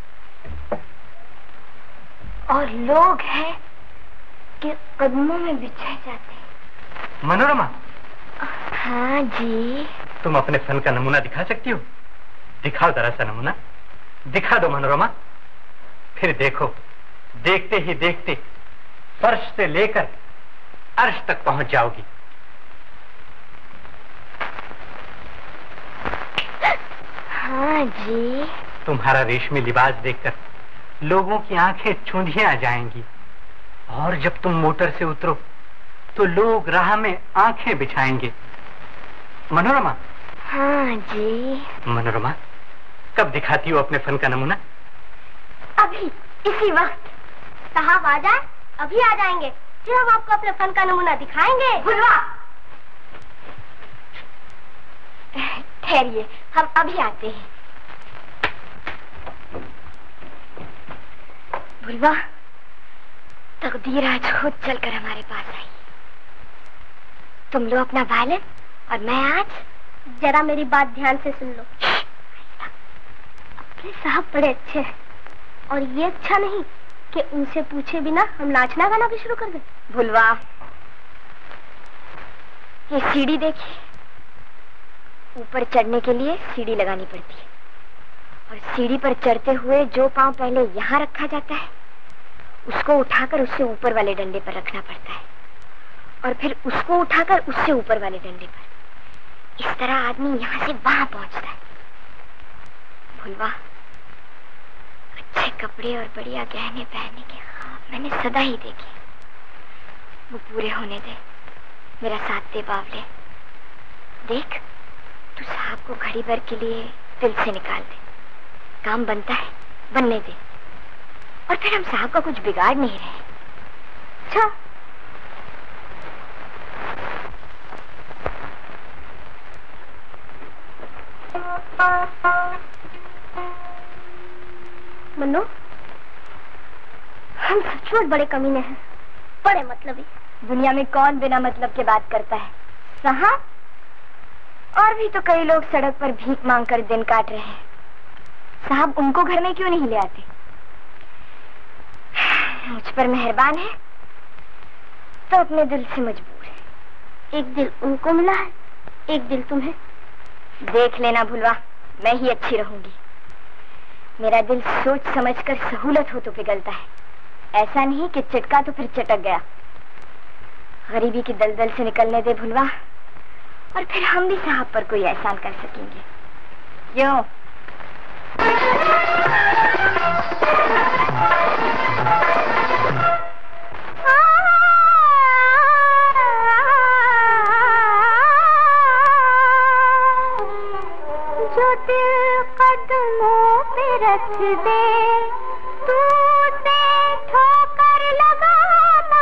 और लोग हैं कि कदमों में बिछे जाते हैं। मनोरमा। हाँ जी। तुम अपने फन का नमूना दिखा सकती हो? दिखाओ जरा सा नमूना, दिखा दो मनोरमा। फिर देखो, देखते ही देखते फर्श से लेकर अर्श तक पहुंच जाओगी। हाँ जी। तुम्हारा रेशमी लिबास देखकर लोगों की आंखें चूंधियां आ जाएंगी, और जब तुम मोटर से उतरो तो लोग राह में आंखें बिछाएंगे। मनोरमा। हाँ जी। मनोरमा, कब दिखाती हो अपने फन का नमूना? अभी, इसी वक्त। साहब आ जाए, अभी आ जाएंगे, फिर हम आपको अपने फन का नमूना दिखाएंगे। भुलवा, ठहरिए, हम अभी आते हैं। भुलवा, तकदीर आज खुद चलकर हमारे पास आई। तुम लो अपना वायलिन और मैं आज। जरा मेरी बात ध्यान से सुन लो। अपने साहब बड़े अच्छे हैं, और ये अच्छा नहीं कि उनसे पूछे बिना हम नाचना गाना भी शुरू कर दें। भुलवा, ये सीढ़ी देखिए, ऊपर चढ़ने के लिए सीढ़ी लगानी पड़ती है, और सीढ़ी पर चढ़ते हुए जो पांव पहले यहाँ रखा जाता है, उसको उठाकर उससे ऊपर वाले डंडे पर रखना पड़ता है, और फिर उसको उठाकर उससे ऊपर वाले डंडे पर। इस तरह आदमी यहाँ से वहां पहुंचता है। भुलवा, अच्छे कपड़े और बढ़िया गहने पहनने के ख्वाब मैंने सदा ही देखे। वो पूरे होने दे, मेरा साथ दे बावले। देख, तू साहब को घड़ी भर के लिए दिल से निकाल दे, काम बनता है, बनने दे, और फिर हम साहब का कुछ बिगाड़ नहीं रहे। अच्छा, मन्नू, हम सचमुच बड़े कमीने हैं, बड़े मतलबी। दुनिया में कौन बिना मतलब के बात करता है? साहब, और भी तो कई लोग सड़क पर भीख मांगकर दिन काट रहे हैं। साहब उनको घर में क्यों नहीं ले आते? मुझ पर मेहरबान है तो अपने दिल से मजबूर है। एक दिल उनको मिला है, एक दिल तुम्हें। देख लेना भुलवा, मैं ही अच्छी रहूंगी। मेरा दिल सोच समझकर सहूलत हो तो पिघलता है, ऐसा नहीं कि चटका तो फिर चटक गया। गरीबी की दलदल से निकलने दे भुलवा, और फिर हम भी साहब पर कोई एहसान कर सकेंगे। क्यों? जो दिल कदमों पे रख दे, तू से ठोकर लगाना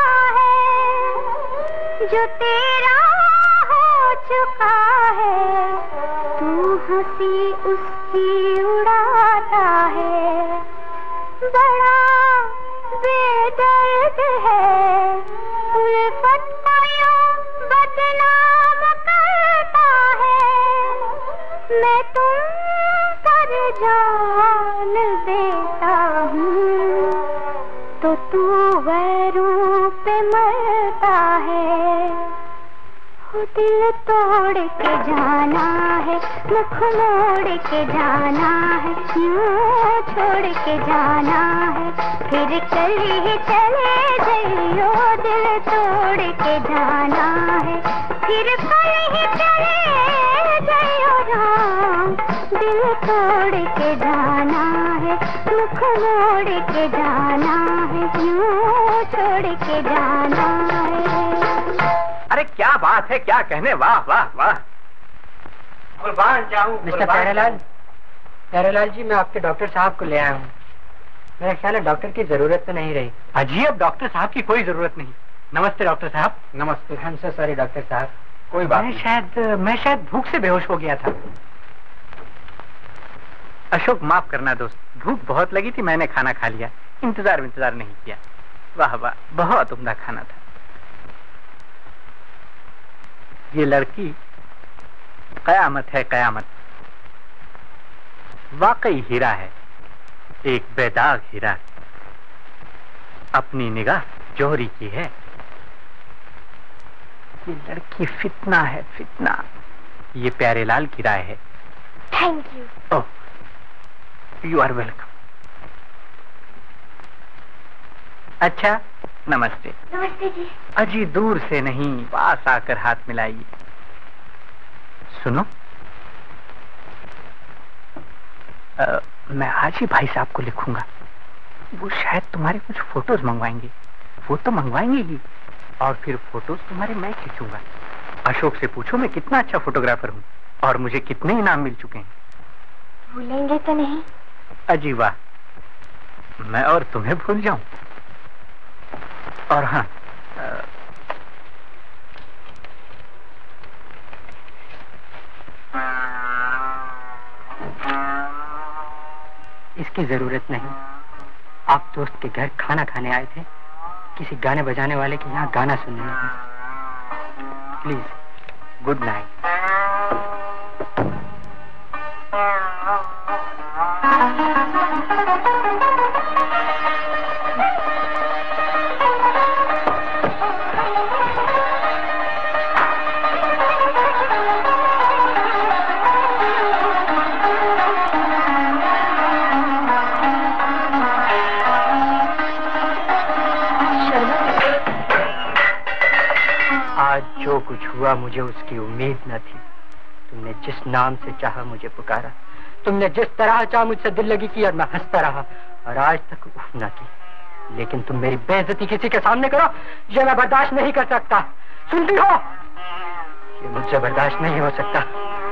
है। जो तेरा हो चुका है, तू हंसी उसकी उड़ाता है। बड़ा बेदर्द है, उल्फत को यूं बदनाम करता है। मैं तुम पर जान देता हूँ, तो तू गैरों पे मरता है। वो दिल तोड़ के जाना है, मुख मोड़ के जाना है, यूं छोड़ के जाना है, फिर कल ही चले जाइयो। दिल तोड़ के जाना है, फिर कल ही चले जाइयो राम। दिल तोड़ के जाना है, मुख मोड़ के जाना है, यूं छोड़ के जाना है। अरे क्या बात है, क्या कहने, वाह वाह वाह। कुर्बान जाऊं मिस्टर प्यारेलाल, प्यारेलाल जी, मैं आपके डॉक्टर साहब को ले आया हूँ। मेरा ख्याल है डॉक्टर की जरूरत तो नहीं रही। अजी, अब डॉक्टर साहब की कोई जरूरत नहीं। नमस्ते डॉक्टर साहब। नमस्ते। I am so sorry doctor साहब। कोई बात नहीं। शायद मैं शायद भूख से बेहोश हो गया था। अशोक, माफ करना दोस्त, भूख बहुत लगी थी, मैंने खाना खा लिया, इंतजार इंतजार नहीं किया। वाह वाह, बहुत उम्दा खाना था। ये लड़की कयामत है कयामत। वाकई हीरा है, एक बेदाग हीरा। अपनी निगाह जौहरी की है। ये लड़की फितना है, फितना। ये प्यारे लाल की राय है। Thank you. Oh, you are welcome. अच्छा, नमस्ते। नमस्ते जी। अजी दूर से नहीं, पास आकर हाथ मिलाइए। सुनो, आ, मैं आज ही भाई साहब को लिखूंगा। वो शायद तुम्हारे कुछ फोटोज मंगवाएंगे। वो तो मंगवाएंगे ही, और फिर फोटोज तुम्हारे मैं खींचूंगा। अशोक से पूछो मैं कितना अच्छा फोटोग्राफर हूँ और मुझे कितने इनाम मिल चुके हैं। भूलेंगे तो नहीं? अजी वाह, मैं और तुम्हें भूल जाऊं? और हाँ, आ, इसकी जरूरत नहीं। आप दोस्त के घर खाना खाने आए थे, किसी गाने बजाने वाले के यहाँ गाना सुनने नहीं। Please, good night. जो कुछ हुआ मुझे उसकी उम्मीद न थी। तुमने जिस नाम से चाहा मुझे पुकारा, तुमने जिस तरह चाहा मुझसे दिल लगी की और मैं हंसता रहा और आज तक उफ न की। लेकिन तुम मेरी बेइज्जती किसी के सामने करो, ये मैं बर्दाश्त नहीं कर सकता। सुनती हो? ये मुझसे बर्दाश्त नहीं हो सकता।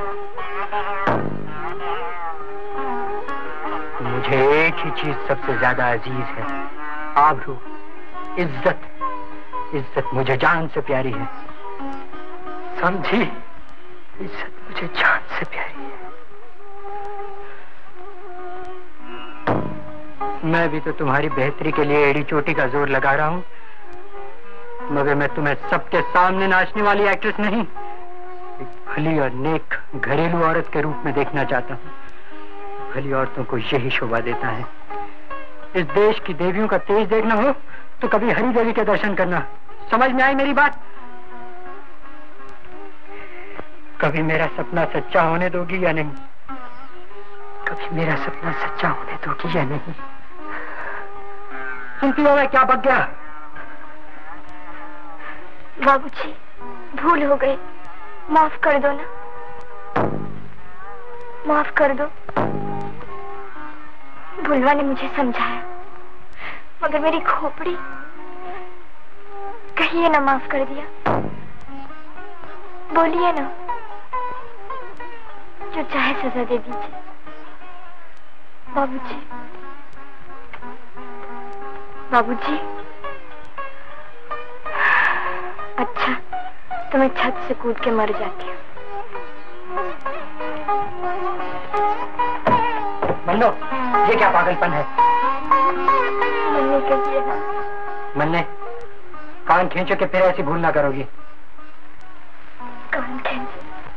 मुझे एक ही चीज सबसे ज्यादा अजीज है, आबरू, इज्जत। इज्जत मुझे जान से प्यारी है, समझी? इज्जत मुझे जान से प्यारी है। मैं भी तो तुम्हारी बेहतरी के लिए एड़ी चोटी का जोर लगा रहा हूँ, मगर मैं तुम्हें सबके सामने नाचने वाली एक्ट्रेस नहीं, एक भली और नेक घरेलू औरत के रूप में देखना चाहता हूँ। भली औरतों को यही शोभा देता है। इस देश की देवियों का तेज देखना हो तो कभी हरी देवी के दर्शन करना। समझ में आई मेरी बात? कभी मेरा सपना सच्चा होने दोगी या नहीं? कभी मेरा सपना सच्चा होने दोगी या नहीं? सुनती हो मैं क्या बक गया? बाबूजी, भूल हो गई, माफ कर दो ना, माफ कर दो। भुलवा ने मुझे समझाया, मगर मेरी खोपड़ी कहिए ना माफ कर दिया। बोलिए ना, जो चाहे सजा दे दीजिए। बाबूजी, बाबूजी। अच्छा, तो मैं छत से कूद के मर जाती हूँ। मन्नो, ये क्या पागलपन है? मन्ने कहिए ना। मन्ने, कान खींचो के फिर ऐसी भूल ना करोगी। कान खींचो।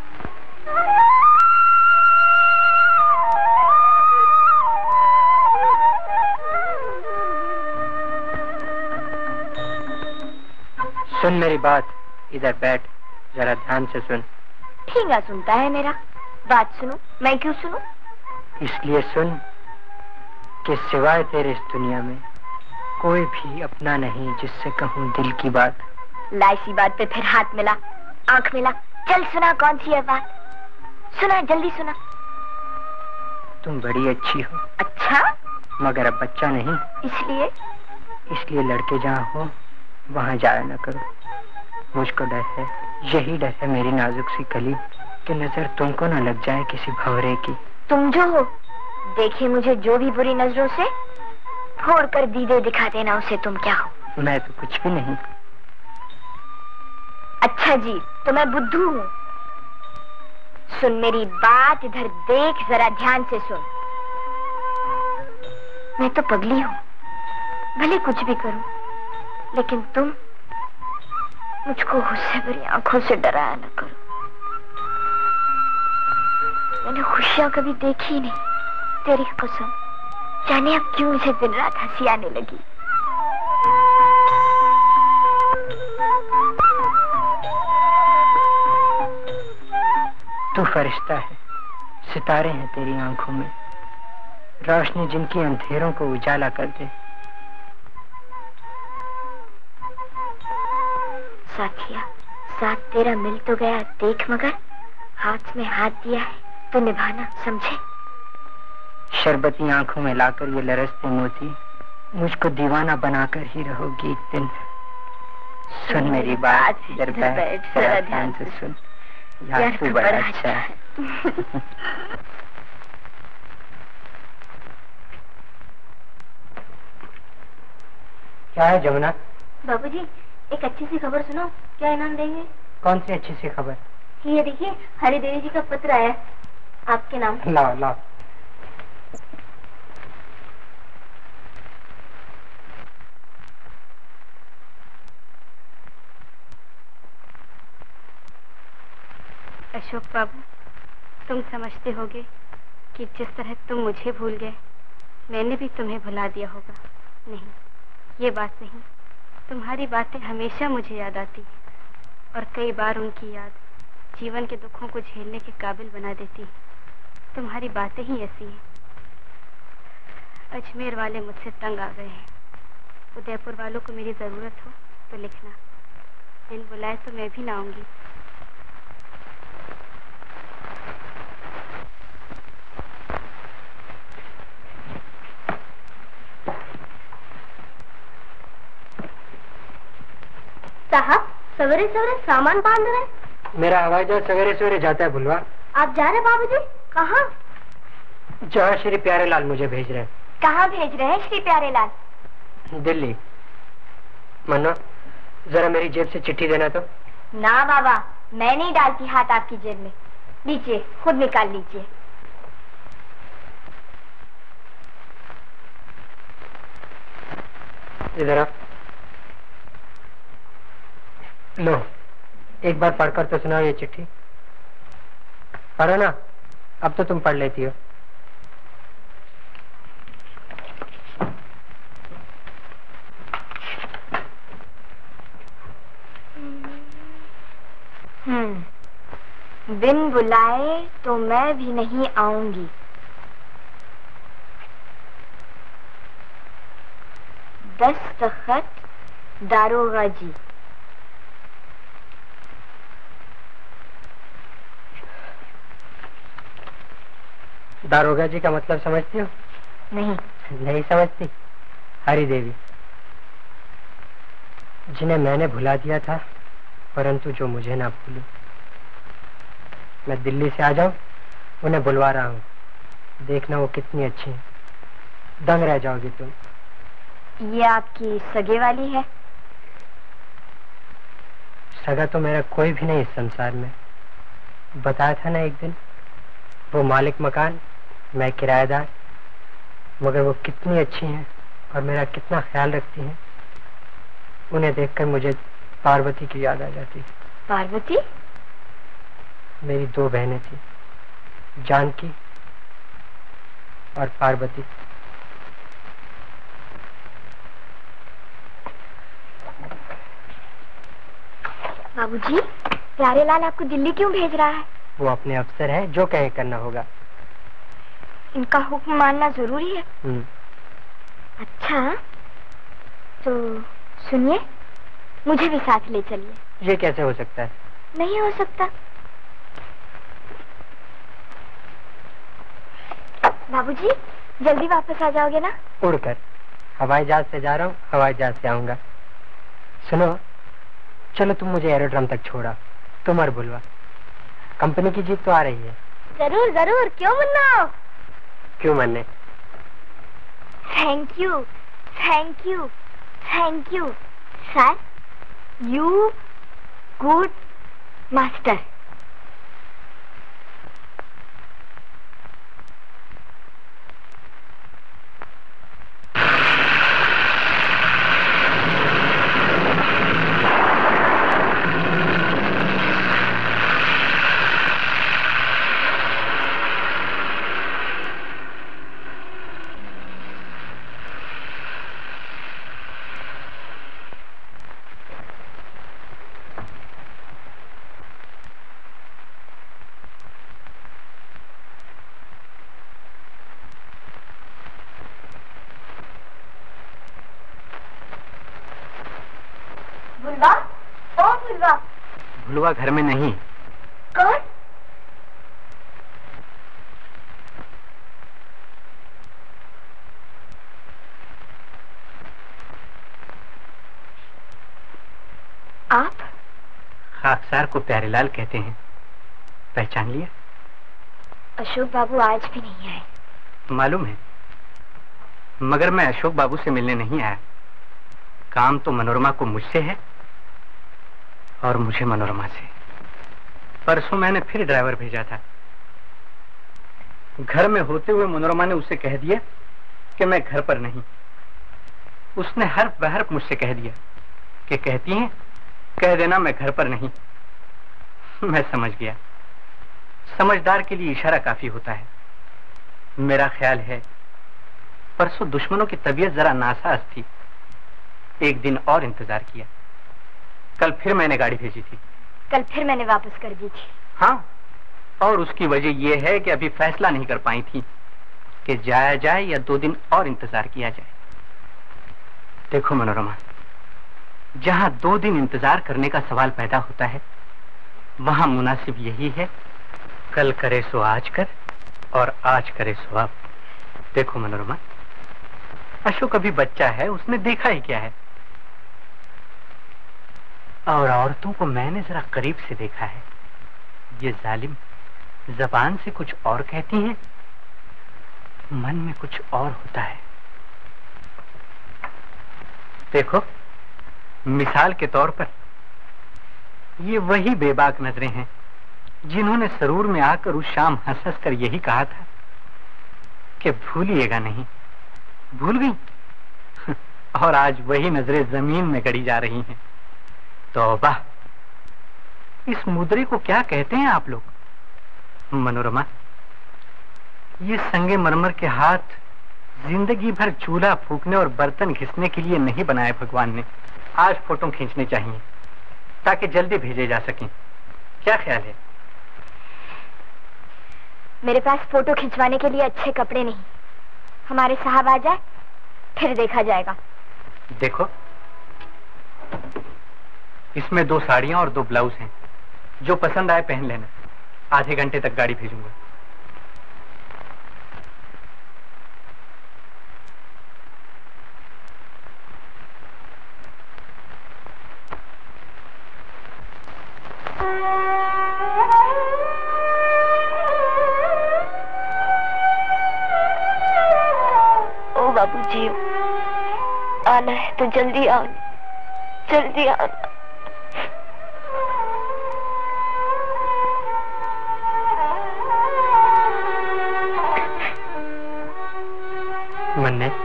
सुन मेरी बात, इधर बैठ, जरा ध्यान से सुन। ठींगा सुनता है मेरा। बात सुनो, मैं क्यों सुनूं? इसलिए सुन कि सिवाय तेरे इस दुनिया में कोई भी अपना नहीं जिससे कहूँ दिल की बात। लाइसी बात पे फिर हाथ मिला, आंख मिला। चल सुना, कौन सी है बात? सुना, जल्दी सुना। तुम बड़ी अच्छी हो। अच्छा? मगर अब बच्चा नहीं। इसलिए? इसलिए लड़के जहाँ हो वहाँ जाया न करो। मुझको डर है, यही डर है मेरी नाजुक सी कली, कि नजर तुमको न लग जाए किसी भंवरे की। तुम जो हो, देखिए मुझे जो भी बुरी नजरों से फोड़ कर दीदे दिखा देना, उसे तुम क्या हो? मैं तो कुछ भी नहीं। अच्छा जी, तो मैं बुद्धू हूँ। सुन मेरी बात, इधर देख, जरा ध्यान से सुन। मैं तो पगली हूँ, भले कुछ भी करूं, लेकिन तुम मुझको गुस्से भरी आंखों से डराया न करो। मैंने खुशियां कभी देखी ही नहीं, तेरी कसम। जाने अब क्यों मुझे दिन रात हंसी आने लगी। तू फरिश्ता है, सितारे हैं तेरी आंखों में, रोशनी जिनकी अंधेरों को उजाला कर दे। साथिया, साथ तेरा मिल तो गया देख, मगर हाथ में हाथ दिया है तो निभाना, समझे? शरबती आंखों में लाकर ये लरसते मोती मुझको दीवाना बनाकर ही रहोगी एक दिन। सुन मेरी बात, इधर बैठ, जरा ध्यान से सुन। यार तू बड़ा अच्छा है। क्या है जमुना? बाबूजी, एक अच्छी सी खबर सुनो। क्या इनाम देंगे? कौन सी अच्छी सी खबर? ये देखिए, हरिदेवी जी का पत्र आया आपके नाम। लाओ लाओ। अशोक बाबू, तुम समझते होगे कि जिस तरह तुम मुझे भूल गए, मैंने भी तुम्हें भुला दिया होगा। नहीं, ये बात नहीं। तुम्हारी बातें हमेशा मुझे याद आती हैं, और कई बार उनकी याद जीवन के दुखों को झेलने के काबिल बना देती है। तुम्हारी बातें ही ऐसी हैं। अजमेर वाले मुझसे तंग आ गए हैं। उदयपुर वालों को मेरी जरूरत हो तो लिखना। दिन बुलाए तो मैं भी ना आऊंगी। साहब, सवेरे सवेरे सामान बांध रहे हैं। मेरा हवाई जहाज सवेरे सवेरे जाता है भुलवा। आप जा रहे बाबूजी? कहाँ? जहाँ श्री प्यारे लाल मुझे भेज रहे हैं। कहाँ भेज रहे हैं श्री प्यारे लाल? दिल्ली। मन्ना, जरा मेरी जेब से चिट्ठी देना तो। ना बाबा, मैं नहीं डालती हाथ आपकी जेब में। लीजिए, खुद निकाल लीजिए। इधर आ। लो, एक बार पढ़कर तो सुनाओ ये चिट्ठी। पढ़ो ना, अब तो तुम पढ़ लेती हो। हम्म, बिन बुलाए तो मैं भी नहीं आऊंगी। दस्तखत दारोगा जी। दारोगा जी का मतलब समझती हो? नहीं। नहीं समझती? हरिदेवी, जिन्हें मैंने भुला दिया था, परंतु जो मुझे ना भूली। मैं दिल्ली से आ जाऊं, उन्हें बुलवा रहा हूँ। देखना वो कितनी अच्छी है, दंग रह जाओगी तुम। ये आपकी सगे वाली है? सगा तो मेरा कोई भी नहीं इस संसार में। बताया था ना एक दिन, वो मालिक मकान, मैं किराएदार। मगर वो कितनी अच्छी हैं और मेरा कितना ख्याल रखती हैं। उन्हें देखकर मुझे पार्वती की याद आ जाती। पार्वती? मेरी दो बहनें थी, जानकी और पार्वती। बाबूजी, प्यारे लाल आपको दिल्ली क्यों भेज रहा है? वो अपने अफसर हैं, जो कहे करना होगा। इनका हुक्म मानना जरूरी है। अच्छा, तो सुनिए, मुझे भी साथ ले चलिए। ये कैसे हो सकता है? नहीं हो सकता। बाबूजी, जल्दी वापस आ जाओगे ना? उड़कर। हवाई जहाज से जा रहा हूँ, हवाई जहाज से आऊंगा। सुनो, चलो तुम मुझे एरोड्रम तक छोड़ा, तुम और बुलवा। कंपनी की जीप तो आ रही है। जरूर जरूर, क्यों मुन्ना? क्यों मन्ने? Thank you, thank you, thank you sir. You good master. Bhulwa, ओ भुलवा। भुलवा घर में नहीं। कौन? आप? खाकसार को प्यारेलाल कहते हैं, पहचान लिया? अशोक बाबू आज भी नहीं आए। मालूम है, मगर मैं अशोक बाबू से मिलने नहीं आया। काम तो मनोरमा को मुझसे है और मुझे मनोरमा से। परसों मैंने फिर ड्राइवर भेजा था। घर में होते हुए मनोरमा ने उससे कह दिया कि मैं घर पर नहीं। उसने हर्फ बहर्फ मुझसे कह दिया कि कहती हैं कह देना मैं घर पर नहीं। मैं समझ गया, समझदार के लिए इशारा काफी होता है। मेरा ख्याल है परसों दुश्मनों की तबीयत जरा नासाज थी। एक दिन और इंतजार किया। कल फिर मैंने गाड़ी भेजी थी। कल फिर मैंने वापस कर दी थी। हाँ, और उसकी वजह यह है कि अभी फैसला नहीं कर पाई थी कि जाया जाए या दो दिन और इंतजार किया जाए। देखो मनोरमा, जहां दो दिन इंतजार करने का सवाल पैदा होता है वहां मुनासिब यही है कल करे सो आज कर और आज करे सो अब। देखो मनोरमा, अशोक अभी बच्चा है, उसने देखा ही क्या है। और औरतों को मैंने जरा करीब से देखा है। ये जालिम जबान से कुछ और कहती हैं, मन में कुछ और होता है। देखो, मिसाल के तौर पर ये वही बेबाक नजरें हैं जिन्होंने सरूर में आकर उस शाम हंस हंस कर यही कहा था कि भूलिएगा नहीं। भूल गई और आज वही नजरें जमीन में गड़ी जा रही हैं। तौबा, इस मुद्रे को क्या कहते हैं आप लोग? मनोरमा, ये संगे मरमर के हाथ जिंदगी भर चूल्हा फूकने और बर्तन घिसने के लिए नहीं बनाए भगवान ने। आज फोटो खींचने चाहिए ताकि जल्दी भेजे जा सकें। क्या ख्याल है? मेरे पास फोटो खिंचवाने के लिए अच्छे कपड़े नहीं। हमारे साहब आ जाए फिर देखा जाएगा। देखो, इसमें दो साड़ियां और दो ब्लाउज हैं। जो पसंद आए पहन लेना। आधे घंटे तक गाड़ी भेजूंगा। ओ बाबूजी, आना है तो जल्दी आओ, जल्दी आना। मन्ने,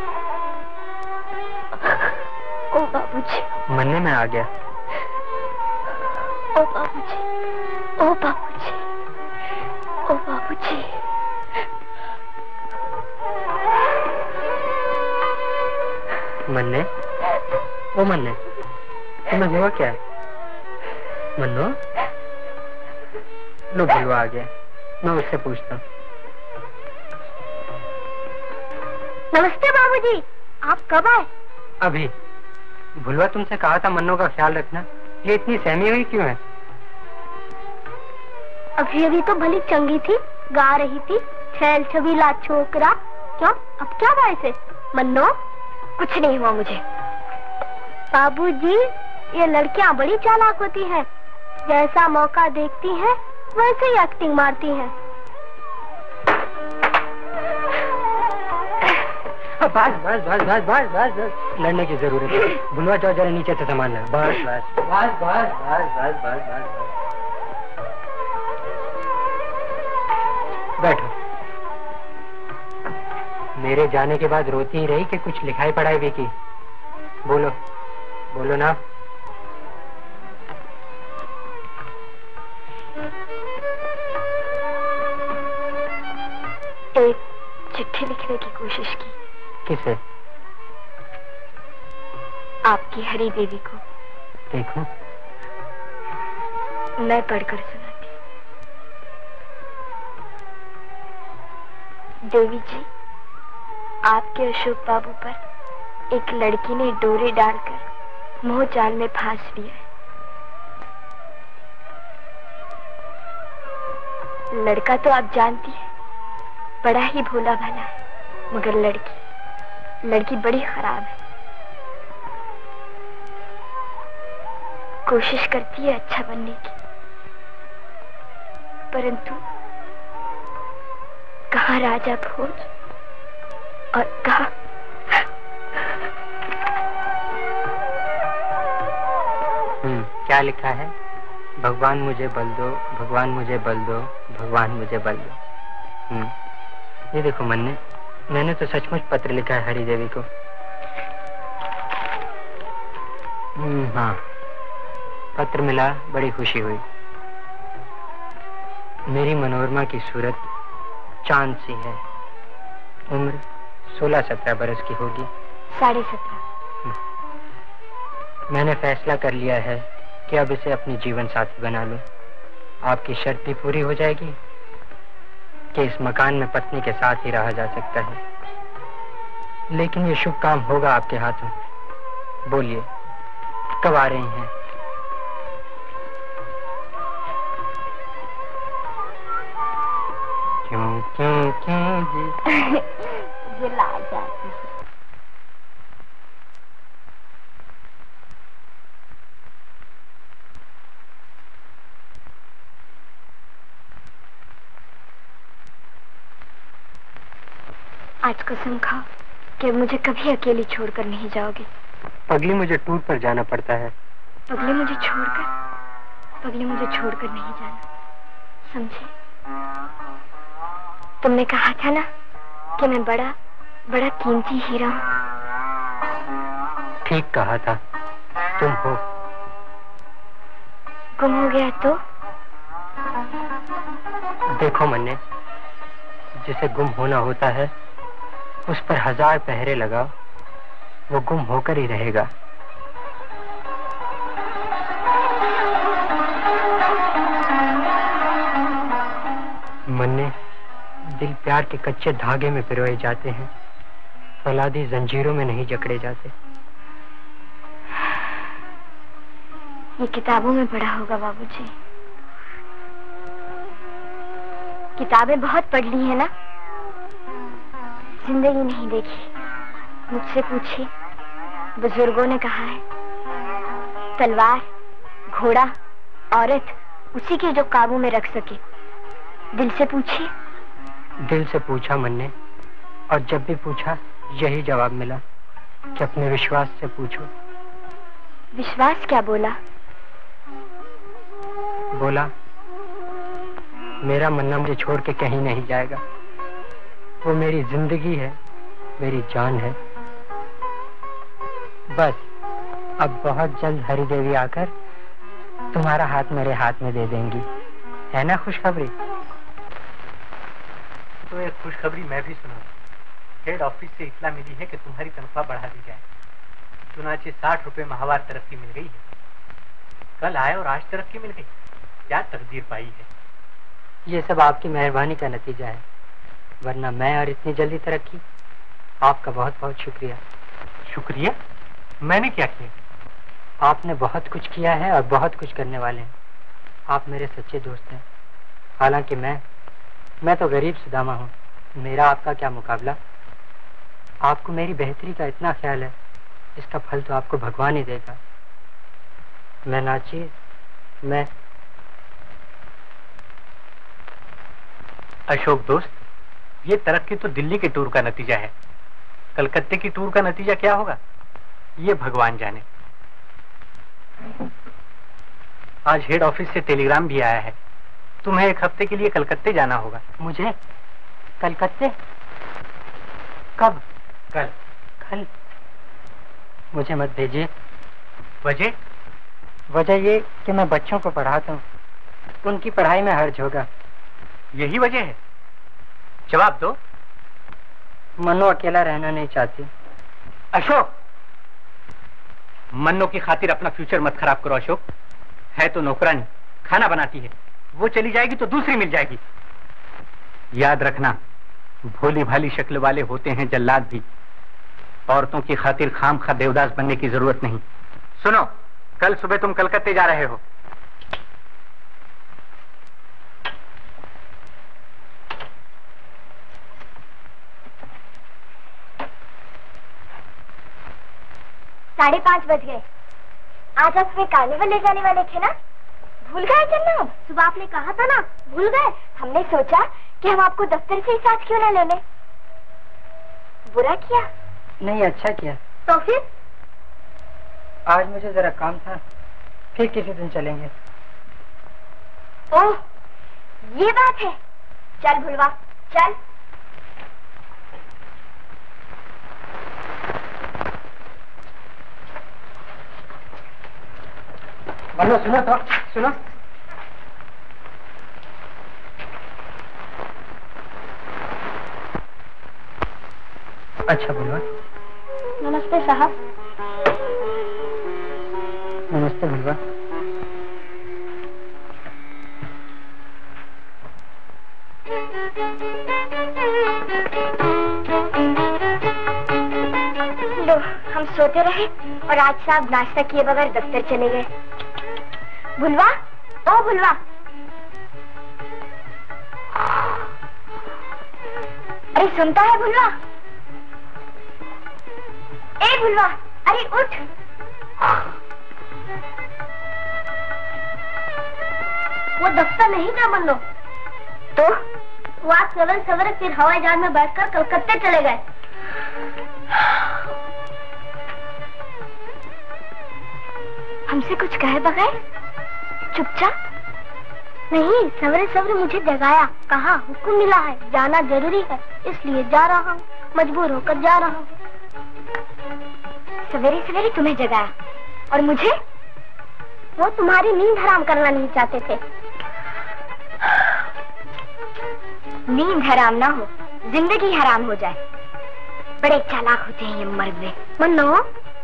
ओ बाबूजी, मन्ने मैं आ गया। ओ बाबूजी, ओ बाबूजी, ओ बाबूजी। मन्ने, ओ मन्ने, तुम्हें हुआ क्या है? मन्नो, लो भुलवा आ गया, मैं उससे पूछता हूँ। नमस्ते बाबूजी, आप कब आए? अभी। भुलवा तुमसे कहा था मन्नो का ख्याल रखना, ये इतनी सहमी हुई क्यों है? अभी अभी तो भली चंगी थी, गा रही थी, छैल छबीला छोकरा। क्यों, अब क्या बात है? मन्नो, कुछ नहीं हुआ मुझे। बाबूजी, ये लड़कियां बड़ी चालाक होती हैं। जैसा मौका देखती हैं, वैसे ही एक्टिंग मारती हैं। बस बस बस बस बस बस बस लड़ने की जरूरत है। भुलवा जाओ जरा नीचे से सामान ला। बस बस बस बस बस बस बस बस बैठो। मेरे जाने के बाद रोती ही रही कि कुछ लिखाई पढ़ाई भी की। बोलो बोलो ना। एक चिट्ठी लिखने की कोशिश की। किसे? आपकी हरी देवी को। देखो, मैं पढ़कर सुनाती। देवी जी, आपके अशोक बाबू पर एक लड़की ने डोरे डालकर मोह जाल में फांस लिया है। लड़का तो आप जानती है, बड़ा ही भोला भाला है, मगर लड़की लड़की बड़ी खराब है। कोशिश करती है अच्छा बनने की, परंतु कहाँ राजा भोज और कहाँ हम्म क्या लिखा है? भगवान मुझे बल दो, भगवान मुझे बल दो, भगवान मुझे बल दो। हम्म ये देखो मन्ने, मैंने तो सचमुच पत्र लिखा है हरी देवी को। हम्म हाँ, पत्र मिला, बड़ी खुशी हुई। मेरी मनोरमा की सूरत चांद सी है। उम्र सोलह सत्रह बरस की होगी। साढ़े सत्रह। मैंने फैसला कर लिया है कि अब इसे अपनी जीवन साथी बना लूं। आपकी शर्त भी पूरी हो जाएगी कि इस मकान में पत्नी के साथ ही रहा जा सकता है, लेकिन ये शुभ काम होगा आपके हाथों। बोलिए, कब आ रही हैं? क्यों क्यों क्यों जी? जिला जाती है। आज कसम खाओ कि मुझे कभी अकेली छोड़कर नहीं जाओगे। पगली, मुझे टूर पर जाना पड़ता है। पगली मुझे छोड़कर पगली मुझे छोड़कर नहीं जाना, समझे? तुमने कहा था ना कि मैं बड़ा बड़ा कीमती हीरा हूँ। ठीक कहा था, तुम हो। गुम हो गया तो? देखो मन्ने, जिसे गुम होना होता है उस पर हजार पहरे लगाओ, वो गुम होकर ही रहेगा। मन्ने, दिल प्यार के कच्चे धागे में पिरोए जाते हैं, फौलादी जंजीरों में नहीं जकड़े जाते। ये किताबों में पढ़ा होगा बाबूजी। किताबें बहुत पढ़ ली है ना, जिंदगी नहीं देखी। मुझसे पूछिए, बुजुर्गों ने कहा है, तलवार, घोड़ा, औरत उसी के जो काबू में रख सके। दिल से पूछिए। दिल से पूछा मन्ने, और जब भी पूछा यही जवाब मिला कि अपने विश्वास से पूछो। विश्वास क्या बोला? बोला, मेरा मन्ना मुझे छोड़ के कहीं नहीं जाएगा। वो मेरी जिंदगी है, मेरी जान है। बस अब बहुत जल्द हरी देवी आकर तुम्हारा हाथ मेरे हाथ में दे देंगी, है ना खुशखबरी? तो एक खुशखबरी मैं भी सुना। हेड ऑफिस से इतला मिली है कि तुम्हारी तनख्वाह बढ़ा दी जाए। चुनाचे साठ रुपए माहवार तरक्की मिल गई है। कल आए और आज तरक्की मिल गई। क्या तकदीर पाई है। ये सब आपकी मेहरबानी का नतीजा है, वरना मैं और इतनी जल्दी तरक्की। आपका बहुत बहुत शुक्रिया। शुक्रिया? मैंने क्या किया? आपने बहुत कुछ किया है और बहुत कुछ करने वाले हैं। आप मेरे सच्चे दोस्त हैं। हालांकि मैं मैं तो गरीब सुदामा हूँ। मेरा आपका क्या मुकाबला। आपको मेरी बेहतरी का इतना ख्याल है, इसका फल तो आपको भगवान ही देगा। मैं नाचिए, मैं अशोक दोस्त, ये तरक्की तो दिल्ली के टूर का नतीजा है। कलकत्ते की टूर का नतीजा क्या होगा ये भगवान जाने। आज हेड ऑफिस से टेलीग्राम भी आया है, तुम्हें एक हफ्ते के लिए कलकत्ते जाना होगा। मुझे कलकत्ते? कब? कल। कल? मुझे मत भेजिए। वजह? वजह ये कि मैं बच्चों को पढ़ाता हूँ, उनकी पढ़ाई में हर्ज होगा। यही वजह है? जवाब दो। मन्नो अकेला रहना नहीं चाहती। अशोक, मन्नो की खातिर अपना फ्यूचर मत खराब करो अशोक। है तो नौकरानी, खाना बनाती है। वो चली जाएगी तो दूसरी मिल जाएगी। याद रखना, भोली भाली शक्ल वाले होते हैं जल्लाद भी। औरतों की खातिर खाम खा देवदास बनने की जरूरत नहीं। सुनो, कल सुबह तुम कलकत्ते जा रहे हो। साढ़े पांच बज गए। आज आप सुबह कार्निवल ले जाने वाले थे ना, भूल गए जन्नत? सुबह आपने कहा था ना, भूल गए? हमने सोचा कि हम आपको दफ्तर से ही साथ क्यों ना ले लें। बुरा किया? नहीं, अच्छा किया। तो फिर? आज मुझे जरा काम था, फिर किसी दिन चलेंगे। ओह, ये बात है। चल भुलवा, चल। मन्नो, सुनो तो, सुनो। अच्छा भुलवा। नमस्ते साहब। नमस्ते भुलवा। लो, हम सोते रहे और आज साहब नाश्ता किए बगैर दफ्तर चले गए। भुलवा, ओ भुलवा। अरे सुनता है भुलवा? ए भुलवा, अरे उठ। वो दफ्तर नहीं था मन्नो। तो वो आज सवेरे सवेरे फिर हवाई जहाज में बैठकर कलकत्ते चले गए। हमसे कुछ कहे बगैर चुपचाप? नहीं, सवेरे सवेरे मुझे जगाया, कहा हुक्म मिला है, जाना जरूरी है, इसलिए जा रहा हूँ, मजबूर होकर जा रहा हूँ। सवेरे सवेरे तुम्हें जगाया और मुझे? वो तुम्हारी नींद हराम करना नहीं चाहते थे। नींद हराम ना हो, जिंदगी हराम हो जाए। बड़े चालाक होते हैं ये मर्द। मन्नो,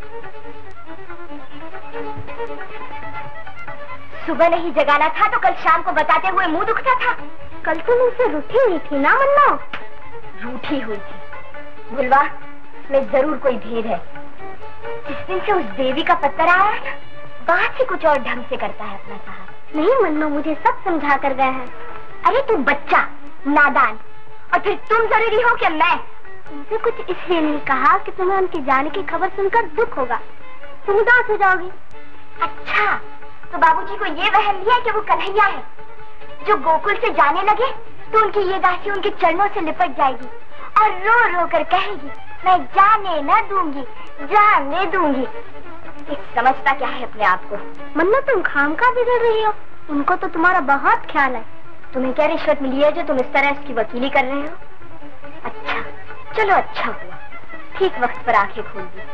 सुबह नहीं जगाना था तो कल शाम को बताते हुए मुंह दुखता था। कल तो मुझसे रूठी हुई थी ना मन्नो? रूठी हुई थी। भुलवा, में जरूर कोई भेद है। जिस दिन से उस देवी का पत्थर आया है ना, बात ही कुछ और ढंग से करता है अपना साहब। नहीं मन्नो, मुझे सब समझा कर गया है। अरे तू बच्चा, नादान, और फिर तुम जरूरी हो कि मैं? तुमसे कुछ इसलिए नहीं कहा कि तुम्हें उनके जाने की खबर सुनकर दुख होगा, तुम उदास हो जाओगी। अच्छा, तो बाबूजी को ये वहम लिया कि वो कन्हैया है जो गोकुल से जाने लगे तो उनकी ये दासी उनके चरणों से लिपट जाएगी और रो रो कर कहेगी, मैं जाने न दूंगी, जाने दूंगी। ये समझता क्या है अपने आप को? मन्नो, तुम खामखा बिगड़ रही हो। उनको तो तुम्हारा बहुत ख्याल है। तुम्हें क्या रिश्वत मिली है जो तुम इस तरह इसकी वकीली कर रहे हो? अच्छा, चलो अच्छा हुआ, ठीक वक्त पर आंखें खोल दी।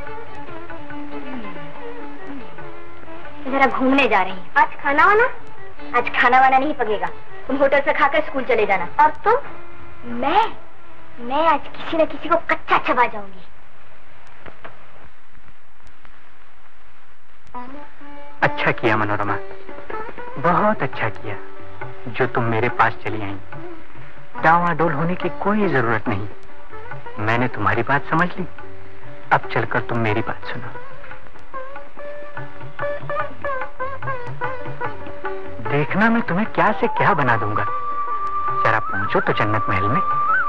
जरा घूमने जा रही हैं। आज खाना वाना? आज खाना वाना नहीं पकेगा, तुम होटल से खाकर स्कूल चले जाना। और तुम? मैं मैं आज किसी न किसी को कच्चा चबा जाऊंगी। अच्छा किया मनोरमा, बहुत अच्छा किया जो तुम मेरे पास चली आई। डावाडोल होने की कोई जरूरत नहीं, मैंने तुम्हारी बात समझ ली। अब चलकर तुम मेरी बात सुनो। देखना मैं तुम्हें क्या से क्या बना दूंगा। जरा पहुंचो तो जन्नत महल में।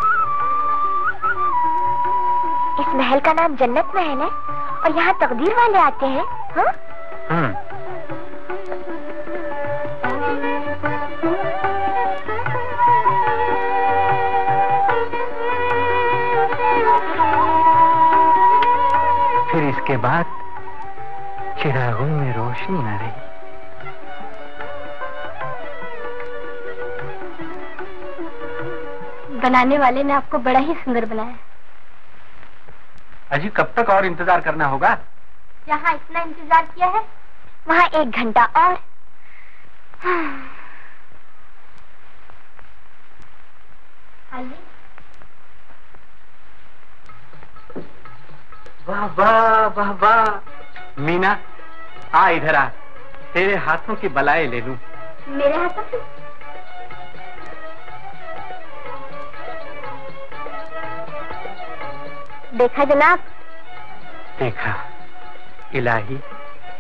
इस महल का नाम जन्नत महल है और यहाँ तकदीर वाले आते हैं? हाँ? हम्म। फिर इसके बाद चिरागों में रोशनी न रही। बनाने वाले ने आपको बड़ा ही सुंदर बनाया। अजी कब तक और इंतजार करना होगा? जहाँ इतना इंतजार किया है वहाँ एक घंटा और। आइए। वाह वाह वाह वाह। मीना, आ इधर आ, तेरे हाथों की बलाएं ले लूं। मेरे हाथों की? देखा जनाब? देखा। इलाही,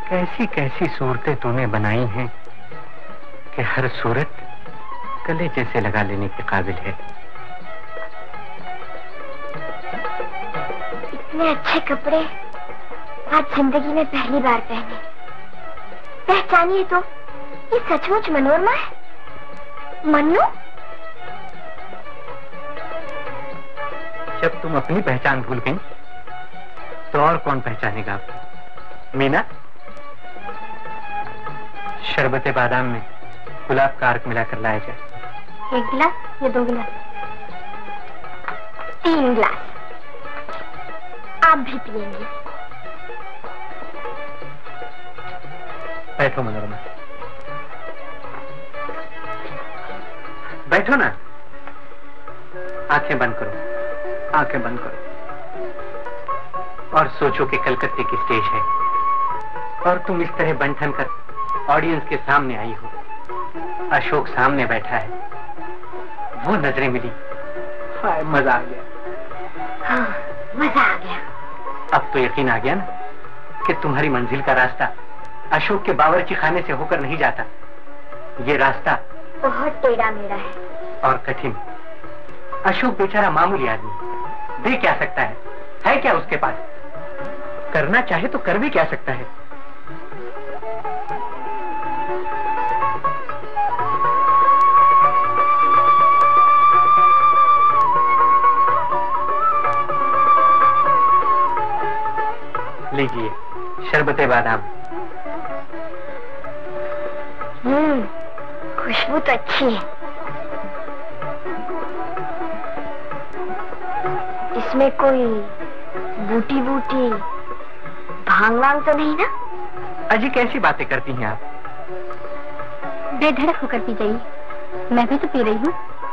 कैसी कैसी सूरतें तूने बनाई हैं कि हर सूरत गले जैसे लगा लेने के काबिल है। इतने अच्छे कपड़े आज जिंदगी में पहली बार पहने। पहचानिए तो, ये सचमुच मनोरमा है। मन्नू, जब तुम अपनी पहचान भूल गई तो और कौन पहचानेगा आपको? मीना, शरबत बादाम में गुलाब का अर्क मिलाकर लाया जाए। एक गिलास या दो गिलास? तीन गिलास। आप भी पिएंगे? बैठो मनोरमा, बैठो ना। आंखें बंद करो, आंखें बंद करो और सोचो कि कलकत्ते की स्टेज है और तुम इस तरह बंठन कर ऑडियंस के सामने आई हो। अशोक सामने बैठा है, वो नजरें मिली, हाय मजा आ गया। हाँ, मजा आ गया। अब तो यकीन आ गया ना कि तुम्हारी मंजिल का रास्ता अशोक के बावर्ची खाने से होकर नहीं जाता। ये रास्ता बहुत टेढ़ा मेढ़ा है और कठिन। अशोक बेचारा मामूली आदमी, दे क्या सकता है? है क्या उसके पास? करना चाहे तो कर भी क्या सकता है? लीजिए शरबते बादाम। हम्म, खुशबू तो अच्छी है। इसमें कोई बूटी बूटी भांग वांग तो नहीं ना? अजी कैसी बातें करती हैं आप? बेधड़क होकर पी जाइए, मैं भी तो पी रही हूँ।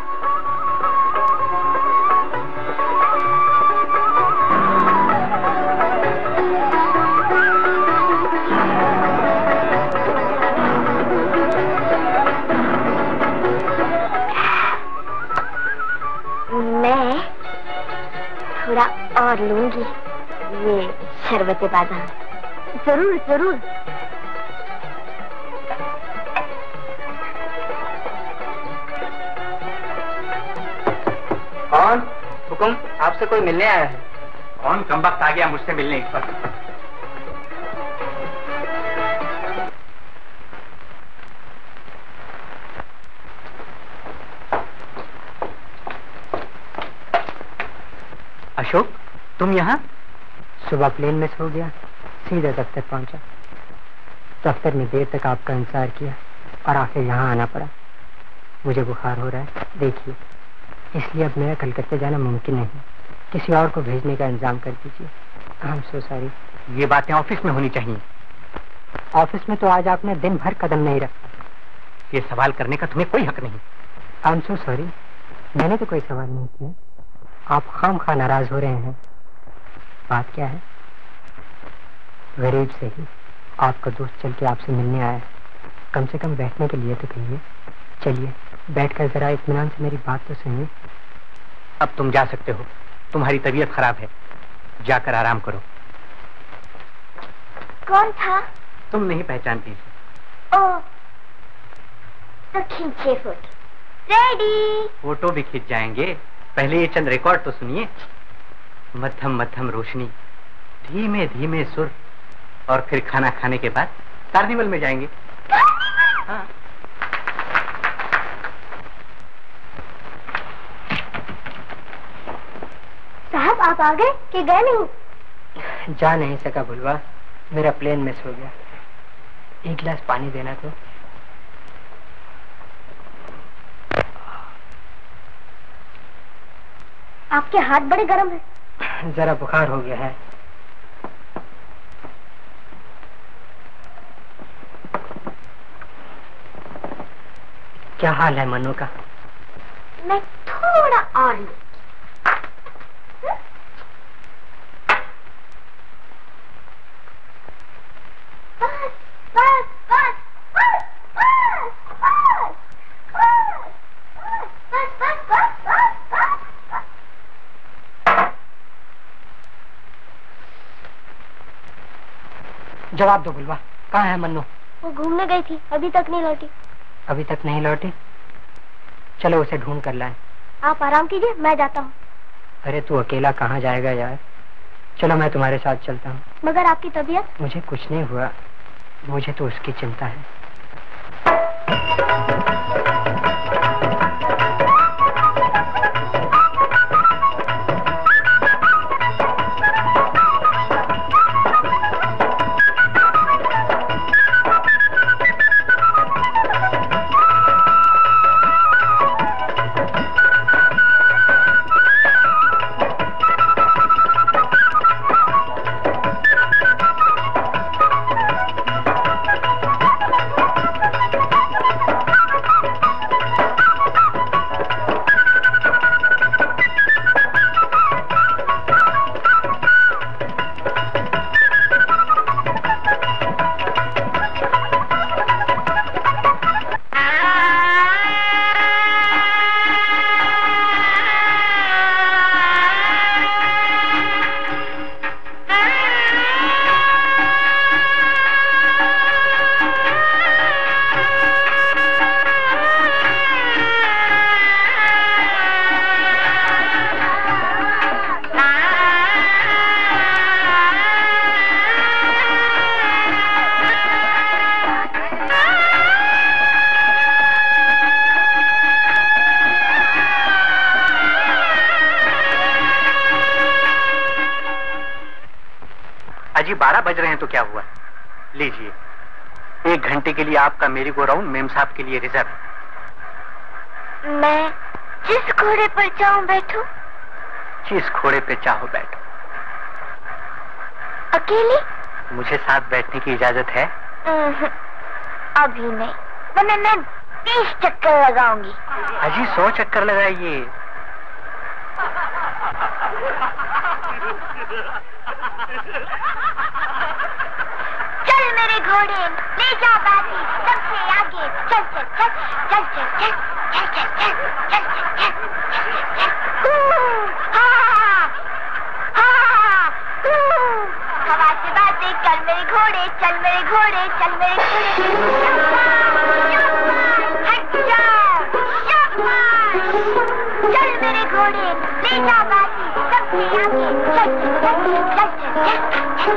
मैं थोड़ा और लूंगी ये शरबत बादाम। जरूर जरूर। कौन? हुकुम, आपसे कोई मिलने आया है। कौन कमबख्त आ गया मुझसे मिलने इस पर? अशोक, तुम यहाँ? सुबह प्लेन में सो गया, सीधे दफ्तर पहुंचा। दफ्तर में देर तक आपका इंतजार किया और आखिर यहाँ आना पड़ा। मुझे बुखार हो रहा है, देखिए, इसलिए अब मेरा कलकत्ते जाना मुमकिन नहीं। किसी और को भेजने का इंतजाम कर दीजिए। I am so sorry. ये बातें ऑफिस में होनी चाहिए। ऑफिस में तो आज आपने दिन भर कदम नहीं रखा। ये सवाल करने का तुम्हें कोई हक नहीं। आई एम सो सॉरी, मैंने तो कोई सवाल नहीं किया। आप खाम खा नाराज हो रहे हैं। बात क्या है? गरीब से ही आपका दोस्त चल के आपसे मिलने आया है। कम से कम बैठने के लिए तो कहिए। चलिए बैठकर जरा इत्मीनान से मेरी बात तो सुनिए। अब तुम जा सकते हो, तुम्हारी तबीयत खराब है, जाकर आराम करो। कौन था? तुम नहीं पहचानती? ओ, तो खींचे फोटो। रेडी? फोटो भी खींच जाएंगे, पहले ये चंद रिकॉर्ड तो सुनिए। मध्यम मध्यम रोशनी, धीमे धीमे सुर, और फिर खाना खाने के बाद कार्निवल में जाएंगे। हाँ। साहब आप आ गए कि गए नहीं? जा नहीं सका भुलवा, मेरा प्लेन मिस हो गया। एक गिलास पानी देना तो। आपके हाथ बड़े गर्म हैं। जरा बुखार हो गया है। क्या हाल है मनु का? मैं थोड़ा और लूं। बस बस बस बस बस बस बस बस बस बस। जवाब दो बुलवा, कहाँ है मन्नू? वो घूमने गई थी, अभी तक नहीं लौटी। अभी तक नहीं लौटी? चलो उसे ढूंढ कर लाएं। आप आराम कीजिए, मैं जाता हूँ। अरे तू अकेला कहाँ जाएगा यार, चलो मैं तुम्हारे साथ चलता हूँ। मगर आपकी तबीयत? मुझे कुछ नहीं हुआ, मुझे तो उसकी चिंता है। अजी बारह बज रहे हैं तो क्या हुआ? लीजिए, एक घंटे के लिए आपका मेरी गो राउंड मेम साहब के लिए रिजर्व। मैं जिस घोड़े पर चाहूं बैठूं? जिस घोड़े पे चाहो बैठो। अकेली? मुझे साथ बैठने की इजाजत है? अभी नहीं, वरना मैं बीस चक्कर लगाऊंगी। अजी सौ चक्कर लगाइए। चल मेरे घोड़े, ले जा बाजी सबसे आगे। चल चल चल चल चल चल चल चल चल चल चल चल हवा से बातें कर मेरे घोड़े, चल मेरे घोड़े, चल मेरे घोड़े। हट जा, चल मेरे घोड़े, ले जा बाजी सबसे आगे। चल चल चल चल चल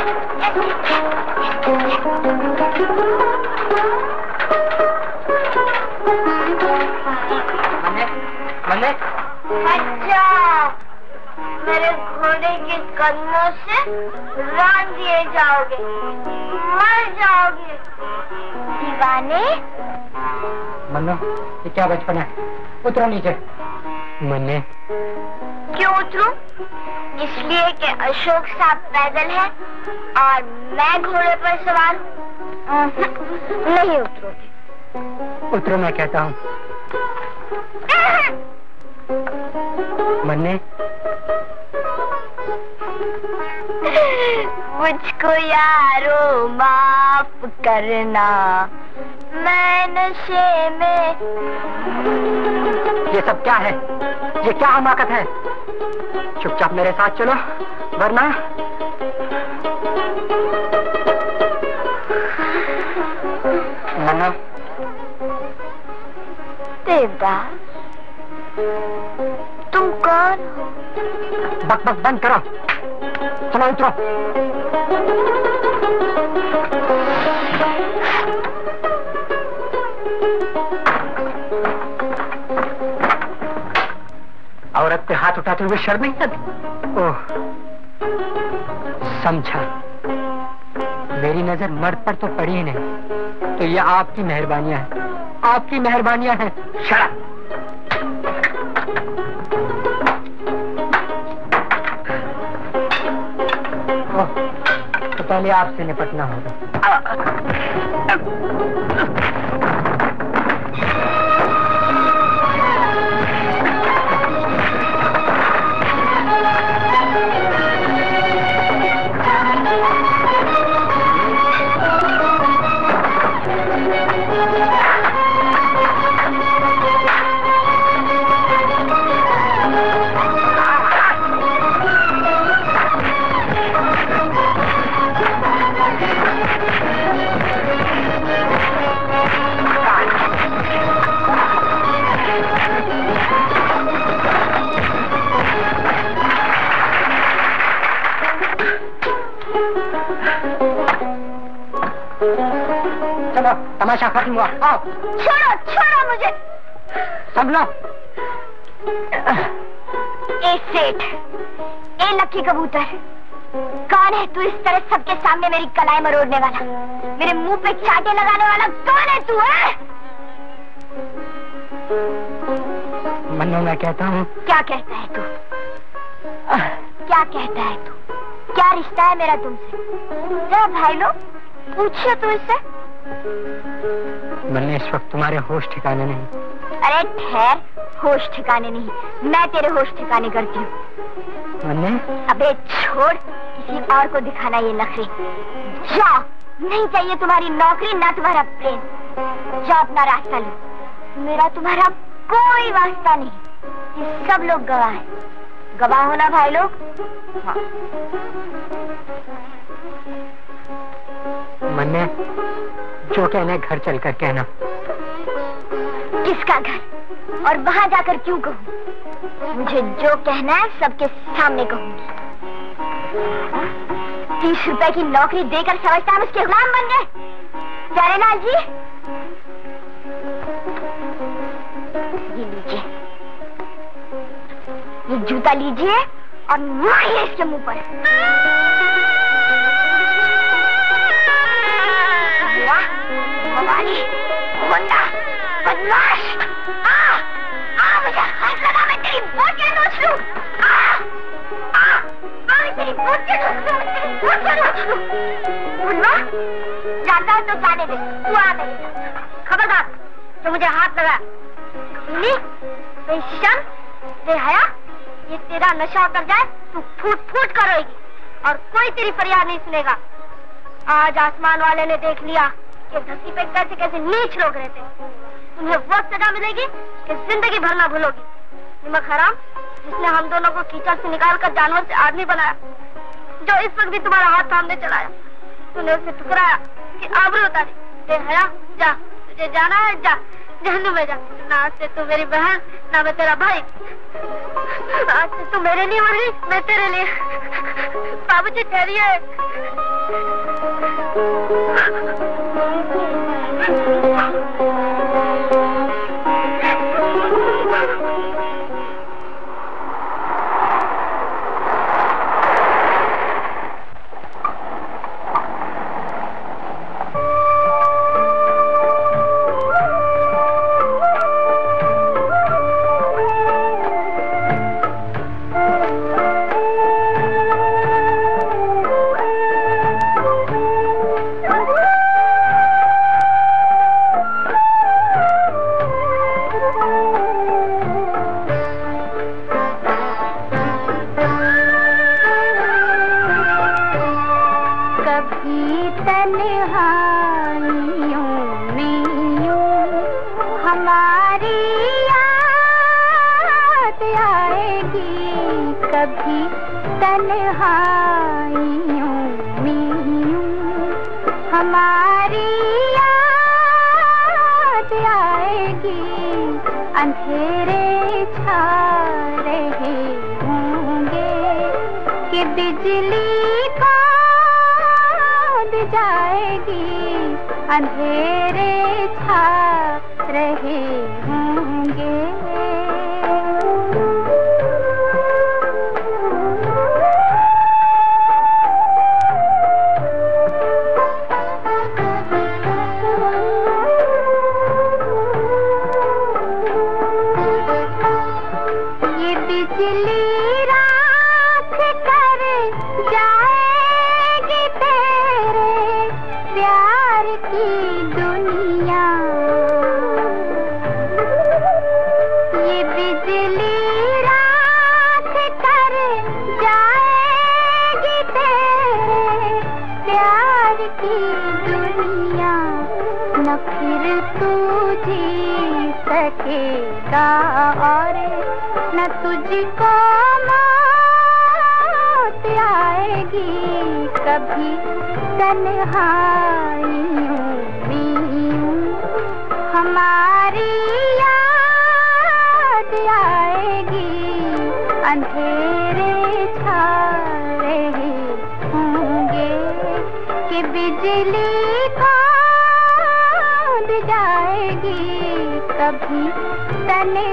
मन्ने, अच्छा, मेरे घोड़े के कन्नों से रान दिए जाओगे, मर जाओगे दीवाने। मन्नो, ये क्या बचपन है? उतरो नीचे। मन्ने, क्यों उतरूं? इसलिए कि अशोक साहब पैदल है और मैं घोड़े पर सवार हूँ। नहीं उतरोगे। उतरो मैं कहता हूँ। मन्ने, मुझको यारो माफ करना, मैं नशे में। ये सब क्या है? ये क्या हमाकत है? चुपचाप मेरे साथ चलो, वरना मन्ना। देवदास, तुम कौन हो? बक बक बंद करो, चलो उतरो। औरत पे हाथ उठाते हुए शर्म नहीं आती? ओह, समझा, मेरी नजर मर्द पर तो पड़ी ही नहीं, तो ये आपकी मेहरबानियां हैं, आपकी मेहरबानियां हैं। शराब। ओह, तो पहले आपसे निपटना होगा। तमाशा खत्म हुआ। आओ। छोड़ो छोड़ो मुझे। संभलो। ए सेठ, ए लक्की कबूतर, कौन है तू इस तरह सबके सामने मेरी कलाई मरोड़ने वाला, मेरे मुंह पे चाटे लगाने वाला? कौन है तू? है मन्नू, मैं कहता हूँ। क्या कहता है तू? क्या कहता है तू? क्या रिश्ता है मेरा तुमसे? जरा भाई लोग पूछिए तू इससे। मन्नू, इस वक्त तुम्हारे होश ठिकाने नहीं। अरे ठहर, होश ठिकाने नहीं, मैं तेरे होश ठिकाने करती हूँ। मन्नू, अबे छोड़, किसी और को दिखाना ये नखरे। जाओ, नहीं चाहिए तुम्हारी नौकरी ना तुम्हारा प्रेम। जाओ अपना रास्ता लो, मेरा तुम्हारा कोई वास्ता नहीं। ये सब लोग गवाह हैं। गवाह हो ना भाई लोग? हाँ। मन्ने, जो कहना घर चलकर कहना। किसका घर? और वहां जाकर क्यों कहूँ? मुझे जो कहना है सबके सामने कहूंगी। तीस रुपए की नौकरी देकर समझता हम उसके गुलाम बन गए? प्यारेलाल जी, ये लीजिए, ये जूता लीजिए और मारिए इसके मुंह पर। मवाली, गुंडा, बदमाश, आ, आ, मुझे हाथ लगा, मैं तेरी बोटियां नोच लूं। आ, आ, आ, मैं तेरी बोटियां नोच लूं, मैं तेरी बोटियां नोच लूं। मुन्ना, जाता है तो जाने दे, तू आ मेरे साथ। खबरदार, जो मुझे हाथ लगा। सुनी, बेशर्म, बेहया, ये तेरा नशा कर जाए तू फूट फूट कर रोएगी और कोई तेरी फरियाद नहीं सुनेगा। आज आसमान वाले ने देख लिया कि धरती पे कैसे कैसे नीच लोग रहते हैं। तुम्हें वो सजा मिलेगी कि जिंदगी भर ना भूलोगी। निमक हराम, जिसने हम दोनों को कीचड़ से निकाल कर जानवर से आदमी बनाया, जो इस वक्त भी तुम्हारा हाथ थामने चलाया, तूने उसे ठुकराया कि आबरू उतारी। बेहया, जा, तुझे जाना है, जा जहन्नुम में जा। ना आज से तू मेरी बहन, ना मैं तेरा भाई। आज से तू मेरे लिए मरी, मैं तेरे लिए। बाबूजी ठहरिए।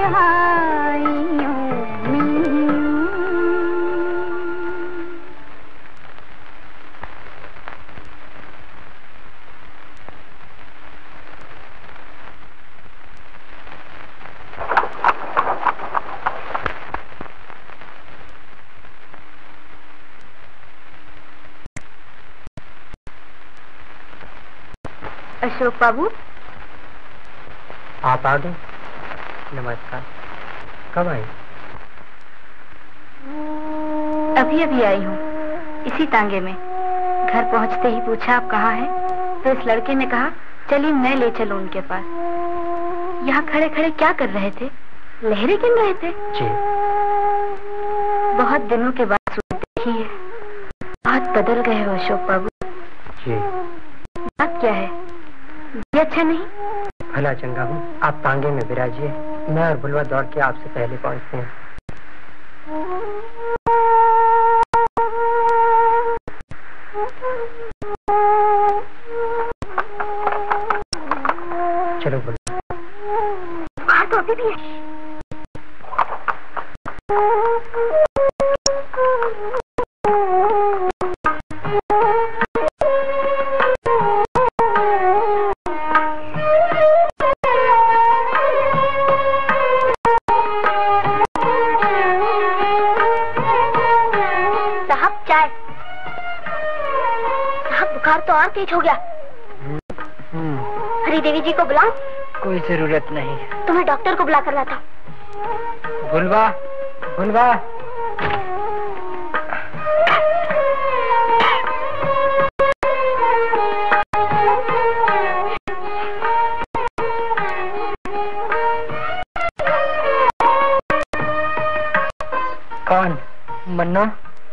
तन्हाइयों में। अशोक बाबू, आप आ गए? नमस्कार। कब आई? अभी अभी आई हूँ, इसी तांगे में। घर पहुँचते ही पूछा आप कहाँ हैं, तो इस लड़के ने कहा चलिए मैं ले चलूँ उनके पास। यहाँ खड़े खड़े क्या कर रहे थे? लहरें गिन रहे थे? जी। बहुत दिनों के बाद सूरत देखी है, बहुत बदल गए हो अशोक बाबू। जी। बात क्या है? ये अच्छा नहीं? भला चंगा हूँ, आप तांगे में विराजिए, मैं और बुलवा दौड़ के आपसे पहले पहुँचते हैं। चलो बुलवा। हाँ तो अभी भी है। तो और तेज हो गया। हरी देवी जी को बुलाऊं? कोई जरूरत नहीं। तुम्हें डॉक्टर को बुला कर लाता। बुलवा, बुलवा। कौन? मन्ना?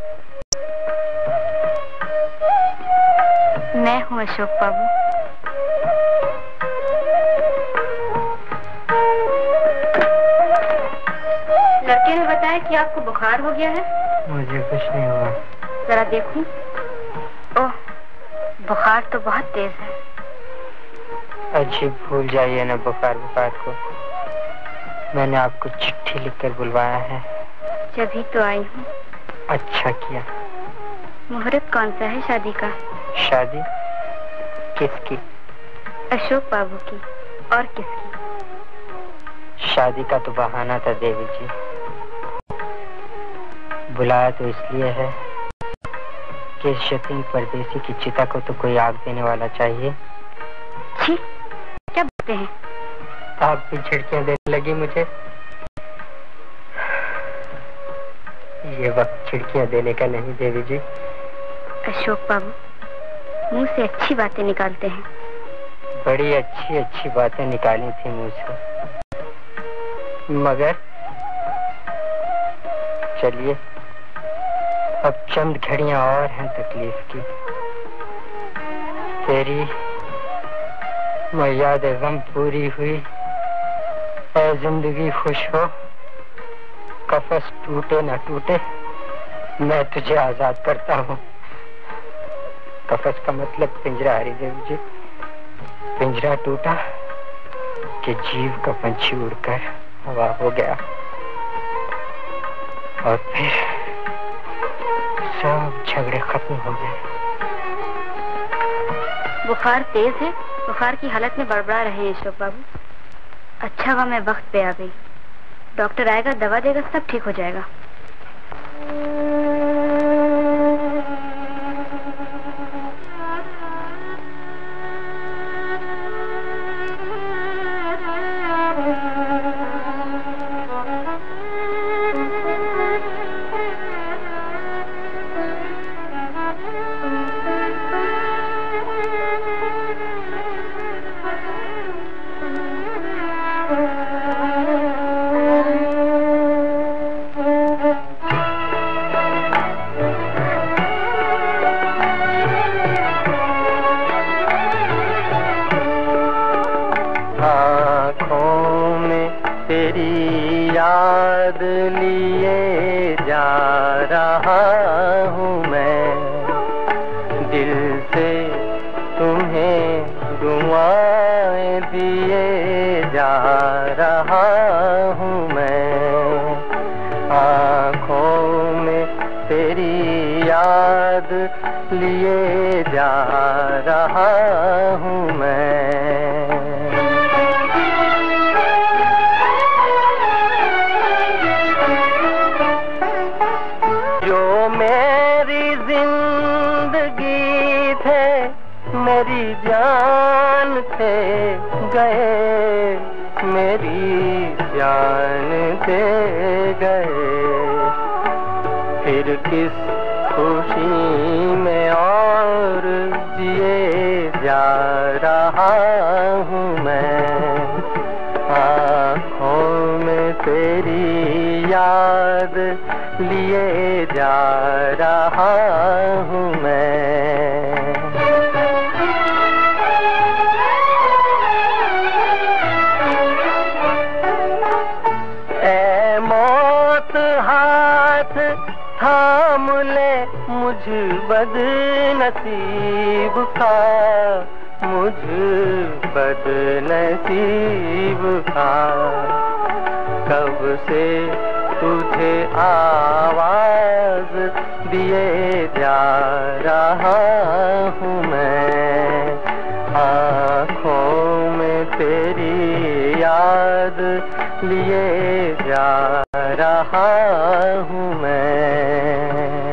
मैं हूँ अशोक बाबू। लड़के ने बताया कि आपको बुखार हो गया है। मुझे कुछ नहीं हुआ। जरा देखूं। ओह, बुखार तो बहुत तेज है। अच्छी भूल जाइए ना बुखार बुखार को। मैंने आपको चिट्ठी लिखकर बुलवाया है। जभी तो आई हूँ। अच्छा किया। मुहूर्त कौन सा है शादी का? शादी? किसकी? अशोक बाबू की। और किसकी? शादी का तो बहाना था देवी जी। बुलाया तो इसलिए है कि शतीन परदेसी की चिता को तो कोई आग देने वाला चाहिए। छी, क्या बोलते हैं? आप भी झिड़कियां देने लगी मुझे। ये वक्त झिड़कियां देने का नहीं देवी जी। अशोक बाबू, मुंह से अच्छी बातें निकालते हैं। बड़ी अच्छी अच्छी बातें निकाली थी मुंह से, मगर चलिए अब चंद घड़ियां और हैं तकलीफ की। तेरी मर्याद गम पूरी हुई, ऐ जिंदगी खुश हो, कफस टूटे न टूटे, मैं तुझे आजाद करता हूँ। कफस का मतलब पिंजरा हरी देवी जी। पिंजरा टूटा कि जीव का पंछी उड़कर हवा हो गया और फिर सब झगड़े खत्म हो गए। बुखार तेज है, बुखार की हालत में बड़बड़ा रहे हैं अशोक बाबू। अच्छा हुआ मैं वक्त पे आ गई। डॉक्टर आएगा, दवा देगा, सब ठीक हो जाएगा। याद लिए जा रहा हूँ मैं। जो मेरी जिंदगी थे, मेरी जान थे, गए, मेरी जान दे गए। फिर किस खुशी में और जिए जा रहा हूँ मैं। आँखों में तेरी याद लिए जा रहा हूँ मैं। ऐ मौत हाथ थाम ले मुझ बदनसीब का, मुझ बदनसीब का। कब से तुझे आवाज दिए जा रहा हूँ मैं। आँखों में तेरी याद लिए जा रहा हूँ मैं।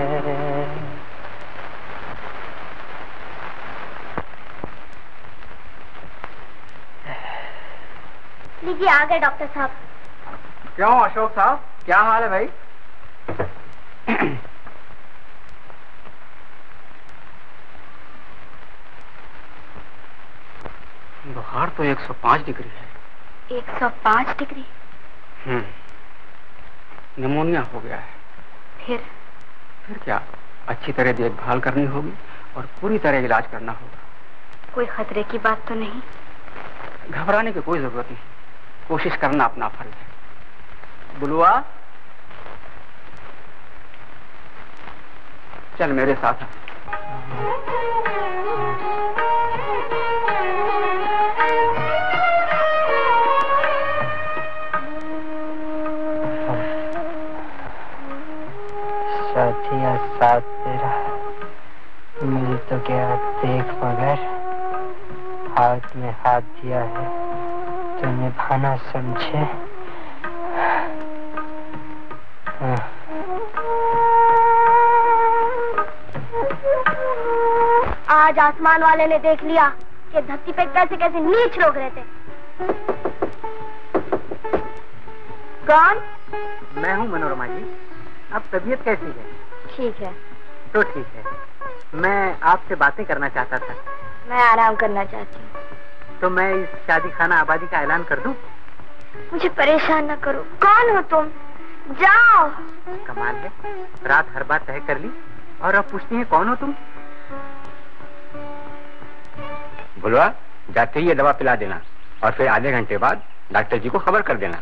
लीजिए आ गए डॉक्टर साहब। क्यों अशोक साहब, क्या हाल है भाई? बुखार तो एक सौ पाँच डिग्री है। एक सौ पाँच डिग्री? हम्म, निमोनिया हो गया है। फिर? फिर क्या, अच्छी तरह देखभाल करनी होगी और पूरी तरह इलाज करना होगा। कोई खतरे की बात तो नहीं? घबराने की कोई जरूरत नहीं, कोशिश करना अपना फर्ज है। बुलुआ, चल मेरे साथ। साथिया साथ तेरा मिल तो क्या देख मगर हाथ में हाथ दिया है तो निभाना समझे। आज आसमान वाले ने देख लिया कि धरती पे कैसे कैसे नीच लोग रहते। कौन? मैं हूँ मनोरमा जी। अब तबीयत कैसी है? ठीक है। तो ठीक है, मैं आपसे बातें करना चाहता था। मैं आराम करना चाहती हूँ। तो मैं इस शादी खाना आबादी का ऐलान कर दूं? मुझे परेशान न करो। कौन हो तुम? जाओ। कमाल है, रात हर बात तय कर ली और अब पूछती है कौन हो तुम? बुलवा, जाते ही ये दवा पिला देना और फिर आधे घंटे बाद डॉक्टर जी को खबर कर देना।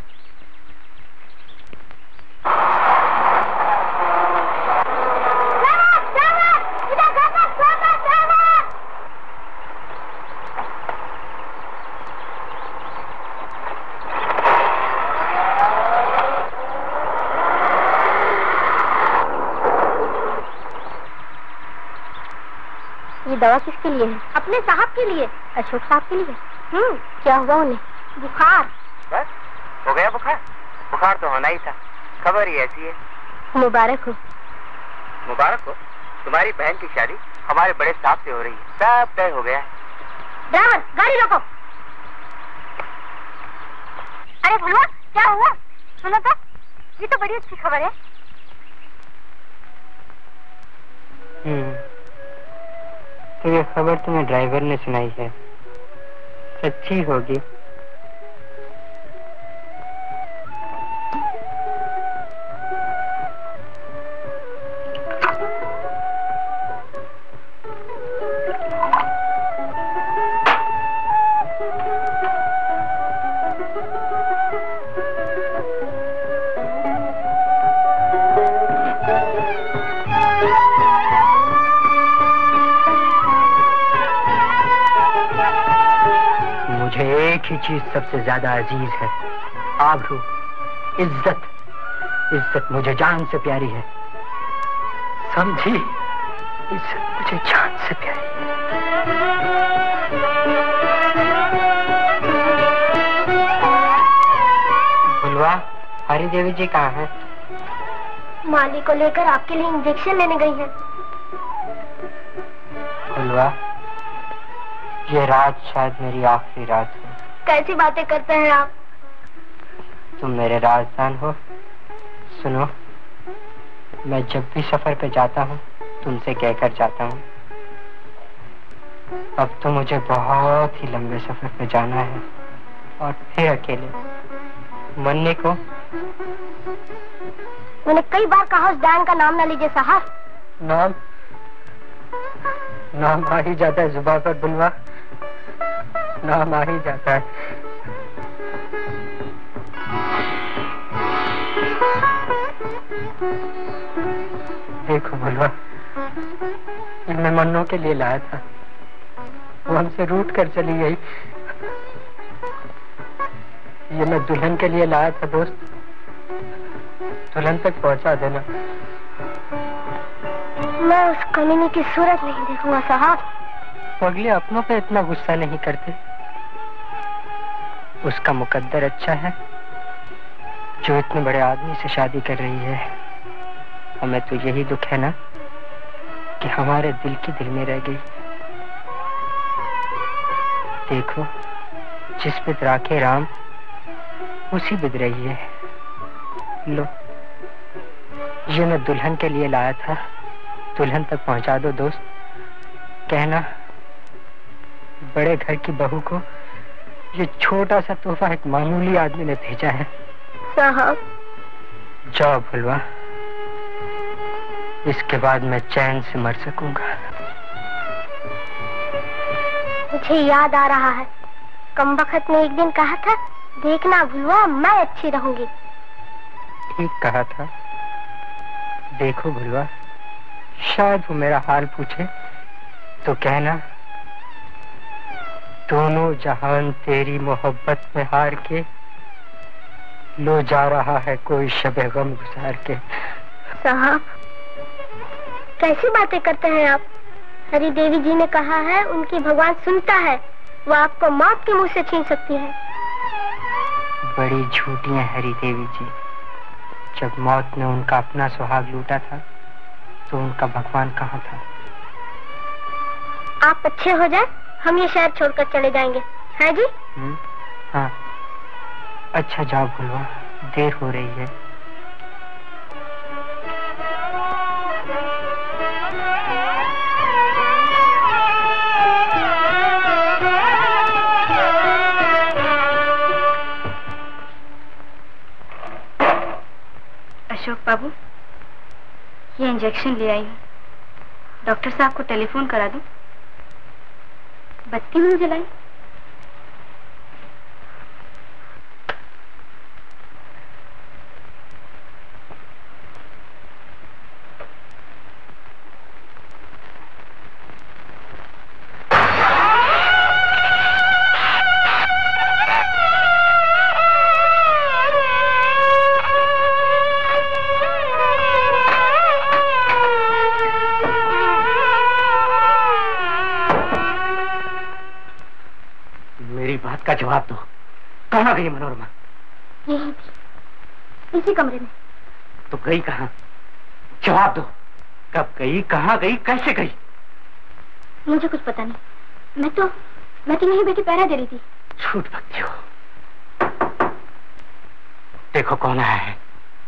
दवा किसके लिए है? अपने साहब के लिए। अशोक साहब के लिए? हम्म, क्या हुआ उन्हें? बुखार। बस हो गया बुखार? बुखार तो होना ही था, खबर ही ऐसी है। मुबारक हो। मुबारक हो? तुम्हारी बहन की शादी हमारे बड़े साहब से हो रही है, सब तय हो गया है। ड्राइवर, गाड़ी रोको। अरे भुलवा, क्या हुआ? सुनो तो, ये तो बड़ी अच्छी खबर है। हम्म, तो ये खबर तुम्हें ड्राइवर ने सुनाई है, सच्ची होगी। एक ही चीज सबसे ज्यादा अजीज है, आबरू, इज्जत। इज्जत मुझे जान से प्यारी है, समझी? इज्जत मुझे जान से प्यारी। बुलवा, हरी देवी जी कहाँ है? माली को लेकर आपके लिए इंजेक्शन लेने गई है। बुलवा, ये रात शायद मेरी आखिरी रात हो। कैसी बातें करते हैं आप? तुम मेरे राजदान हो। सुनो, मैं जब भी सफर पे जाता हूँ तुमसे कहकर जाता हूँ, अब तो मुझे बहुत ही लंबे सफर पे जाना है और फिर अकेले। मरने को मैंने कई बार कहा उस डैन का नाम न लीजिए साहब। नाम नाम आ ही जाता है जुबान पर बुलवा, नाम आ ही जाता है। देखो बुलवा, ये मैं मन्नों के लिए लाया था, वो हमसे रूठ कर चली गई। ये मैं दुल्हन के लिए लाया था दोस्त, दुल्हन तक पहुंचा देना। मैं उस कमीनी की सूरत नहीं देखूंगा साहब। पगले अपनों पे इतना गुस्सा नहीं करते। उसका मुकद्दर अच्छा है जो इतने बड़े आदमी से शादी कर रही है। हमें तो यही दुख है ना कि हमारे दिल की दिल में रह गई। देखो, जिस बिद राखे राम उसी बिद रही है। लो, ये मैं दुल्हन के लिए लाया था, दुल्हन तक पहुंचा दो दोस्त। कहना बड़े घर की बहू को ये छोटा सा तोहफा एक मामूली आदमी ने भेजा है। साहब जाओ भुलवा, इसके बाद मैं चैन से मर सकूंगा। मुझे याद आ रहा है, कमबख्त ने एक दिन कहा था, देखना भुलवा मैं अच्छी रहूंगी। ठीक कहा था। देखो भुलवा, शायद वो मेरा हाल पूछे तो कहना, दोनों जहान तेरी मोहब्बत में हार के, लो जा रहा है कोई शबे गम गुजार के। साहब कैसी बातें करते हैं आप? हरी देवी जी ने कहा है उनकी भगवान सुनता है, वो आपको मौत के मुंह से छीन सकती है। बड़ी झूठी है हरी देवी जी। जब मौत ने उनका अपना सुहाग लूटा था तो उनका भगवान कहाँ था? आप अच्छे हो जाए, हम ये शहर छोड़कर चले जाएंगे, है जी? हुँ? हाँ, अच्छा जाओ भुलवा, देर हो रही है। अशोक बाबू, ये इंजेक्शन ले आई हूँ। डॉक्टर साहब को टेलीफोन करा दूं? बत्ती नहीं जलाई। का जवाब दो, कहाँ गई मनोरमा? यही थी, इसी कमरे में। तो गई कहाँ? जवाब दो, कब गई, कहाँ गई, कैसे गई? मुझे कुछ पता नहीं, मैं तो मैं तो यहीं बैठी पहरा दे रही थी। झूठ बकती हो। देखो कौन आया है।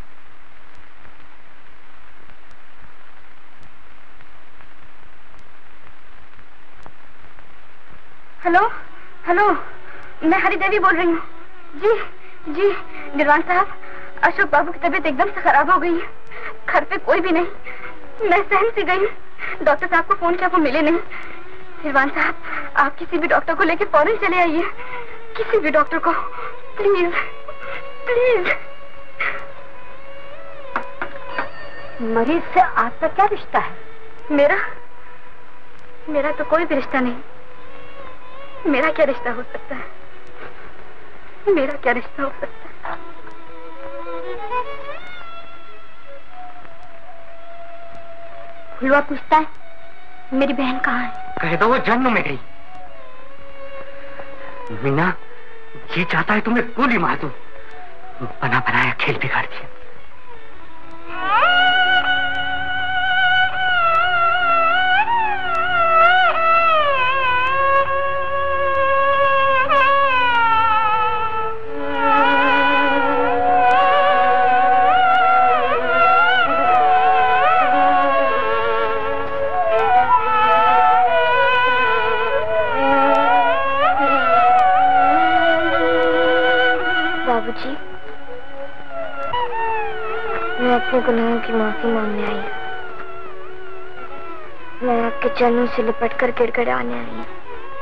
हेलो हेलो, मैं हरी देवी बोल रही हूँ। जी जी निर्वाण साहब, अशोक बाबू की तबीयत एकदम से खराब हो गई है। घर पे कोई भी नहीं, मैं सहम सी गई। डॉक्टर साहब को फोन किया, वो मिले नहीं। निर्वाण साहब, आप किसी भी डॉक्टर को लेके फौरन चले आइए, किसी भी डॉक्टर को, प्लीज प्लीज। मरीज से आपका क्या रिश्ता है? मेरा मेरा तो कोई भी रिश्ता नहीं। मेरा क्या रिश्ता हो सकता है? मेरा क्या रिश्ता हो सकता है? भुलवा पूछता है, मेरी बहन कहाँ है? कह दो वो जन्म में गई। मीना ये चाहता है तुम्हें गोली मार दूं, बना बनाया खेल बिगाड़ दिया। बाबूजी, मैं अपने गुनाहों की माफी मांगने आई हूँ। मैं आपके चरणों से लिपट कर गिड़गिड़ाने आई हूँ।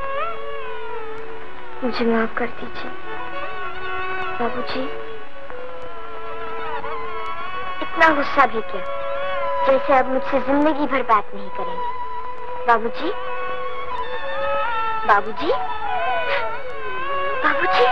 मुझे माफ कर दीजिए बाबूजी। इतना गुस्सा भी क्या, जैसे अब मुझसे जिंदगी भर बात नहीं करेंगे। बाबूजी, बाबूजी, बाबूजी।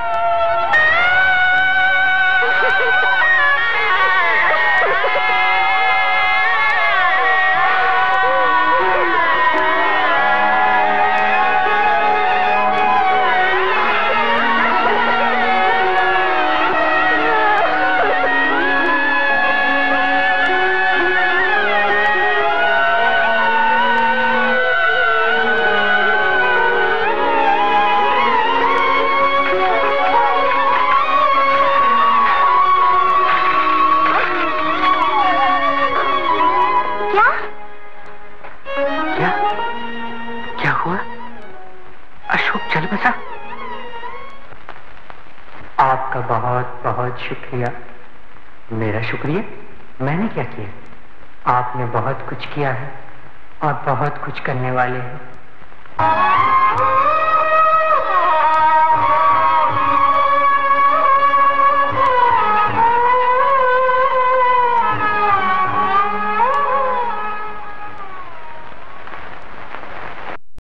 आपका बहुत बहुत शुक्रिया। मेरा शुक्रिया? मैंने क्या किया? आपने बहुत कुछ किया है और बहुत कुछ करने वाले हैं।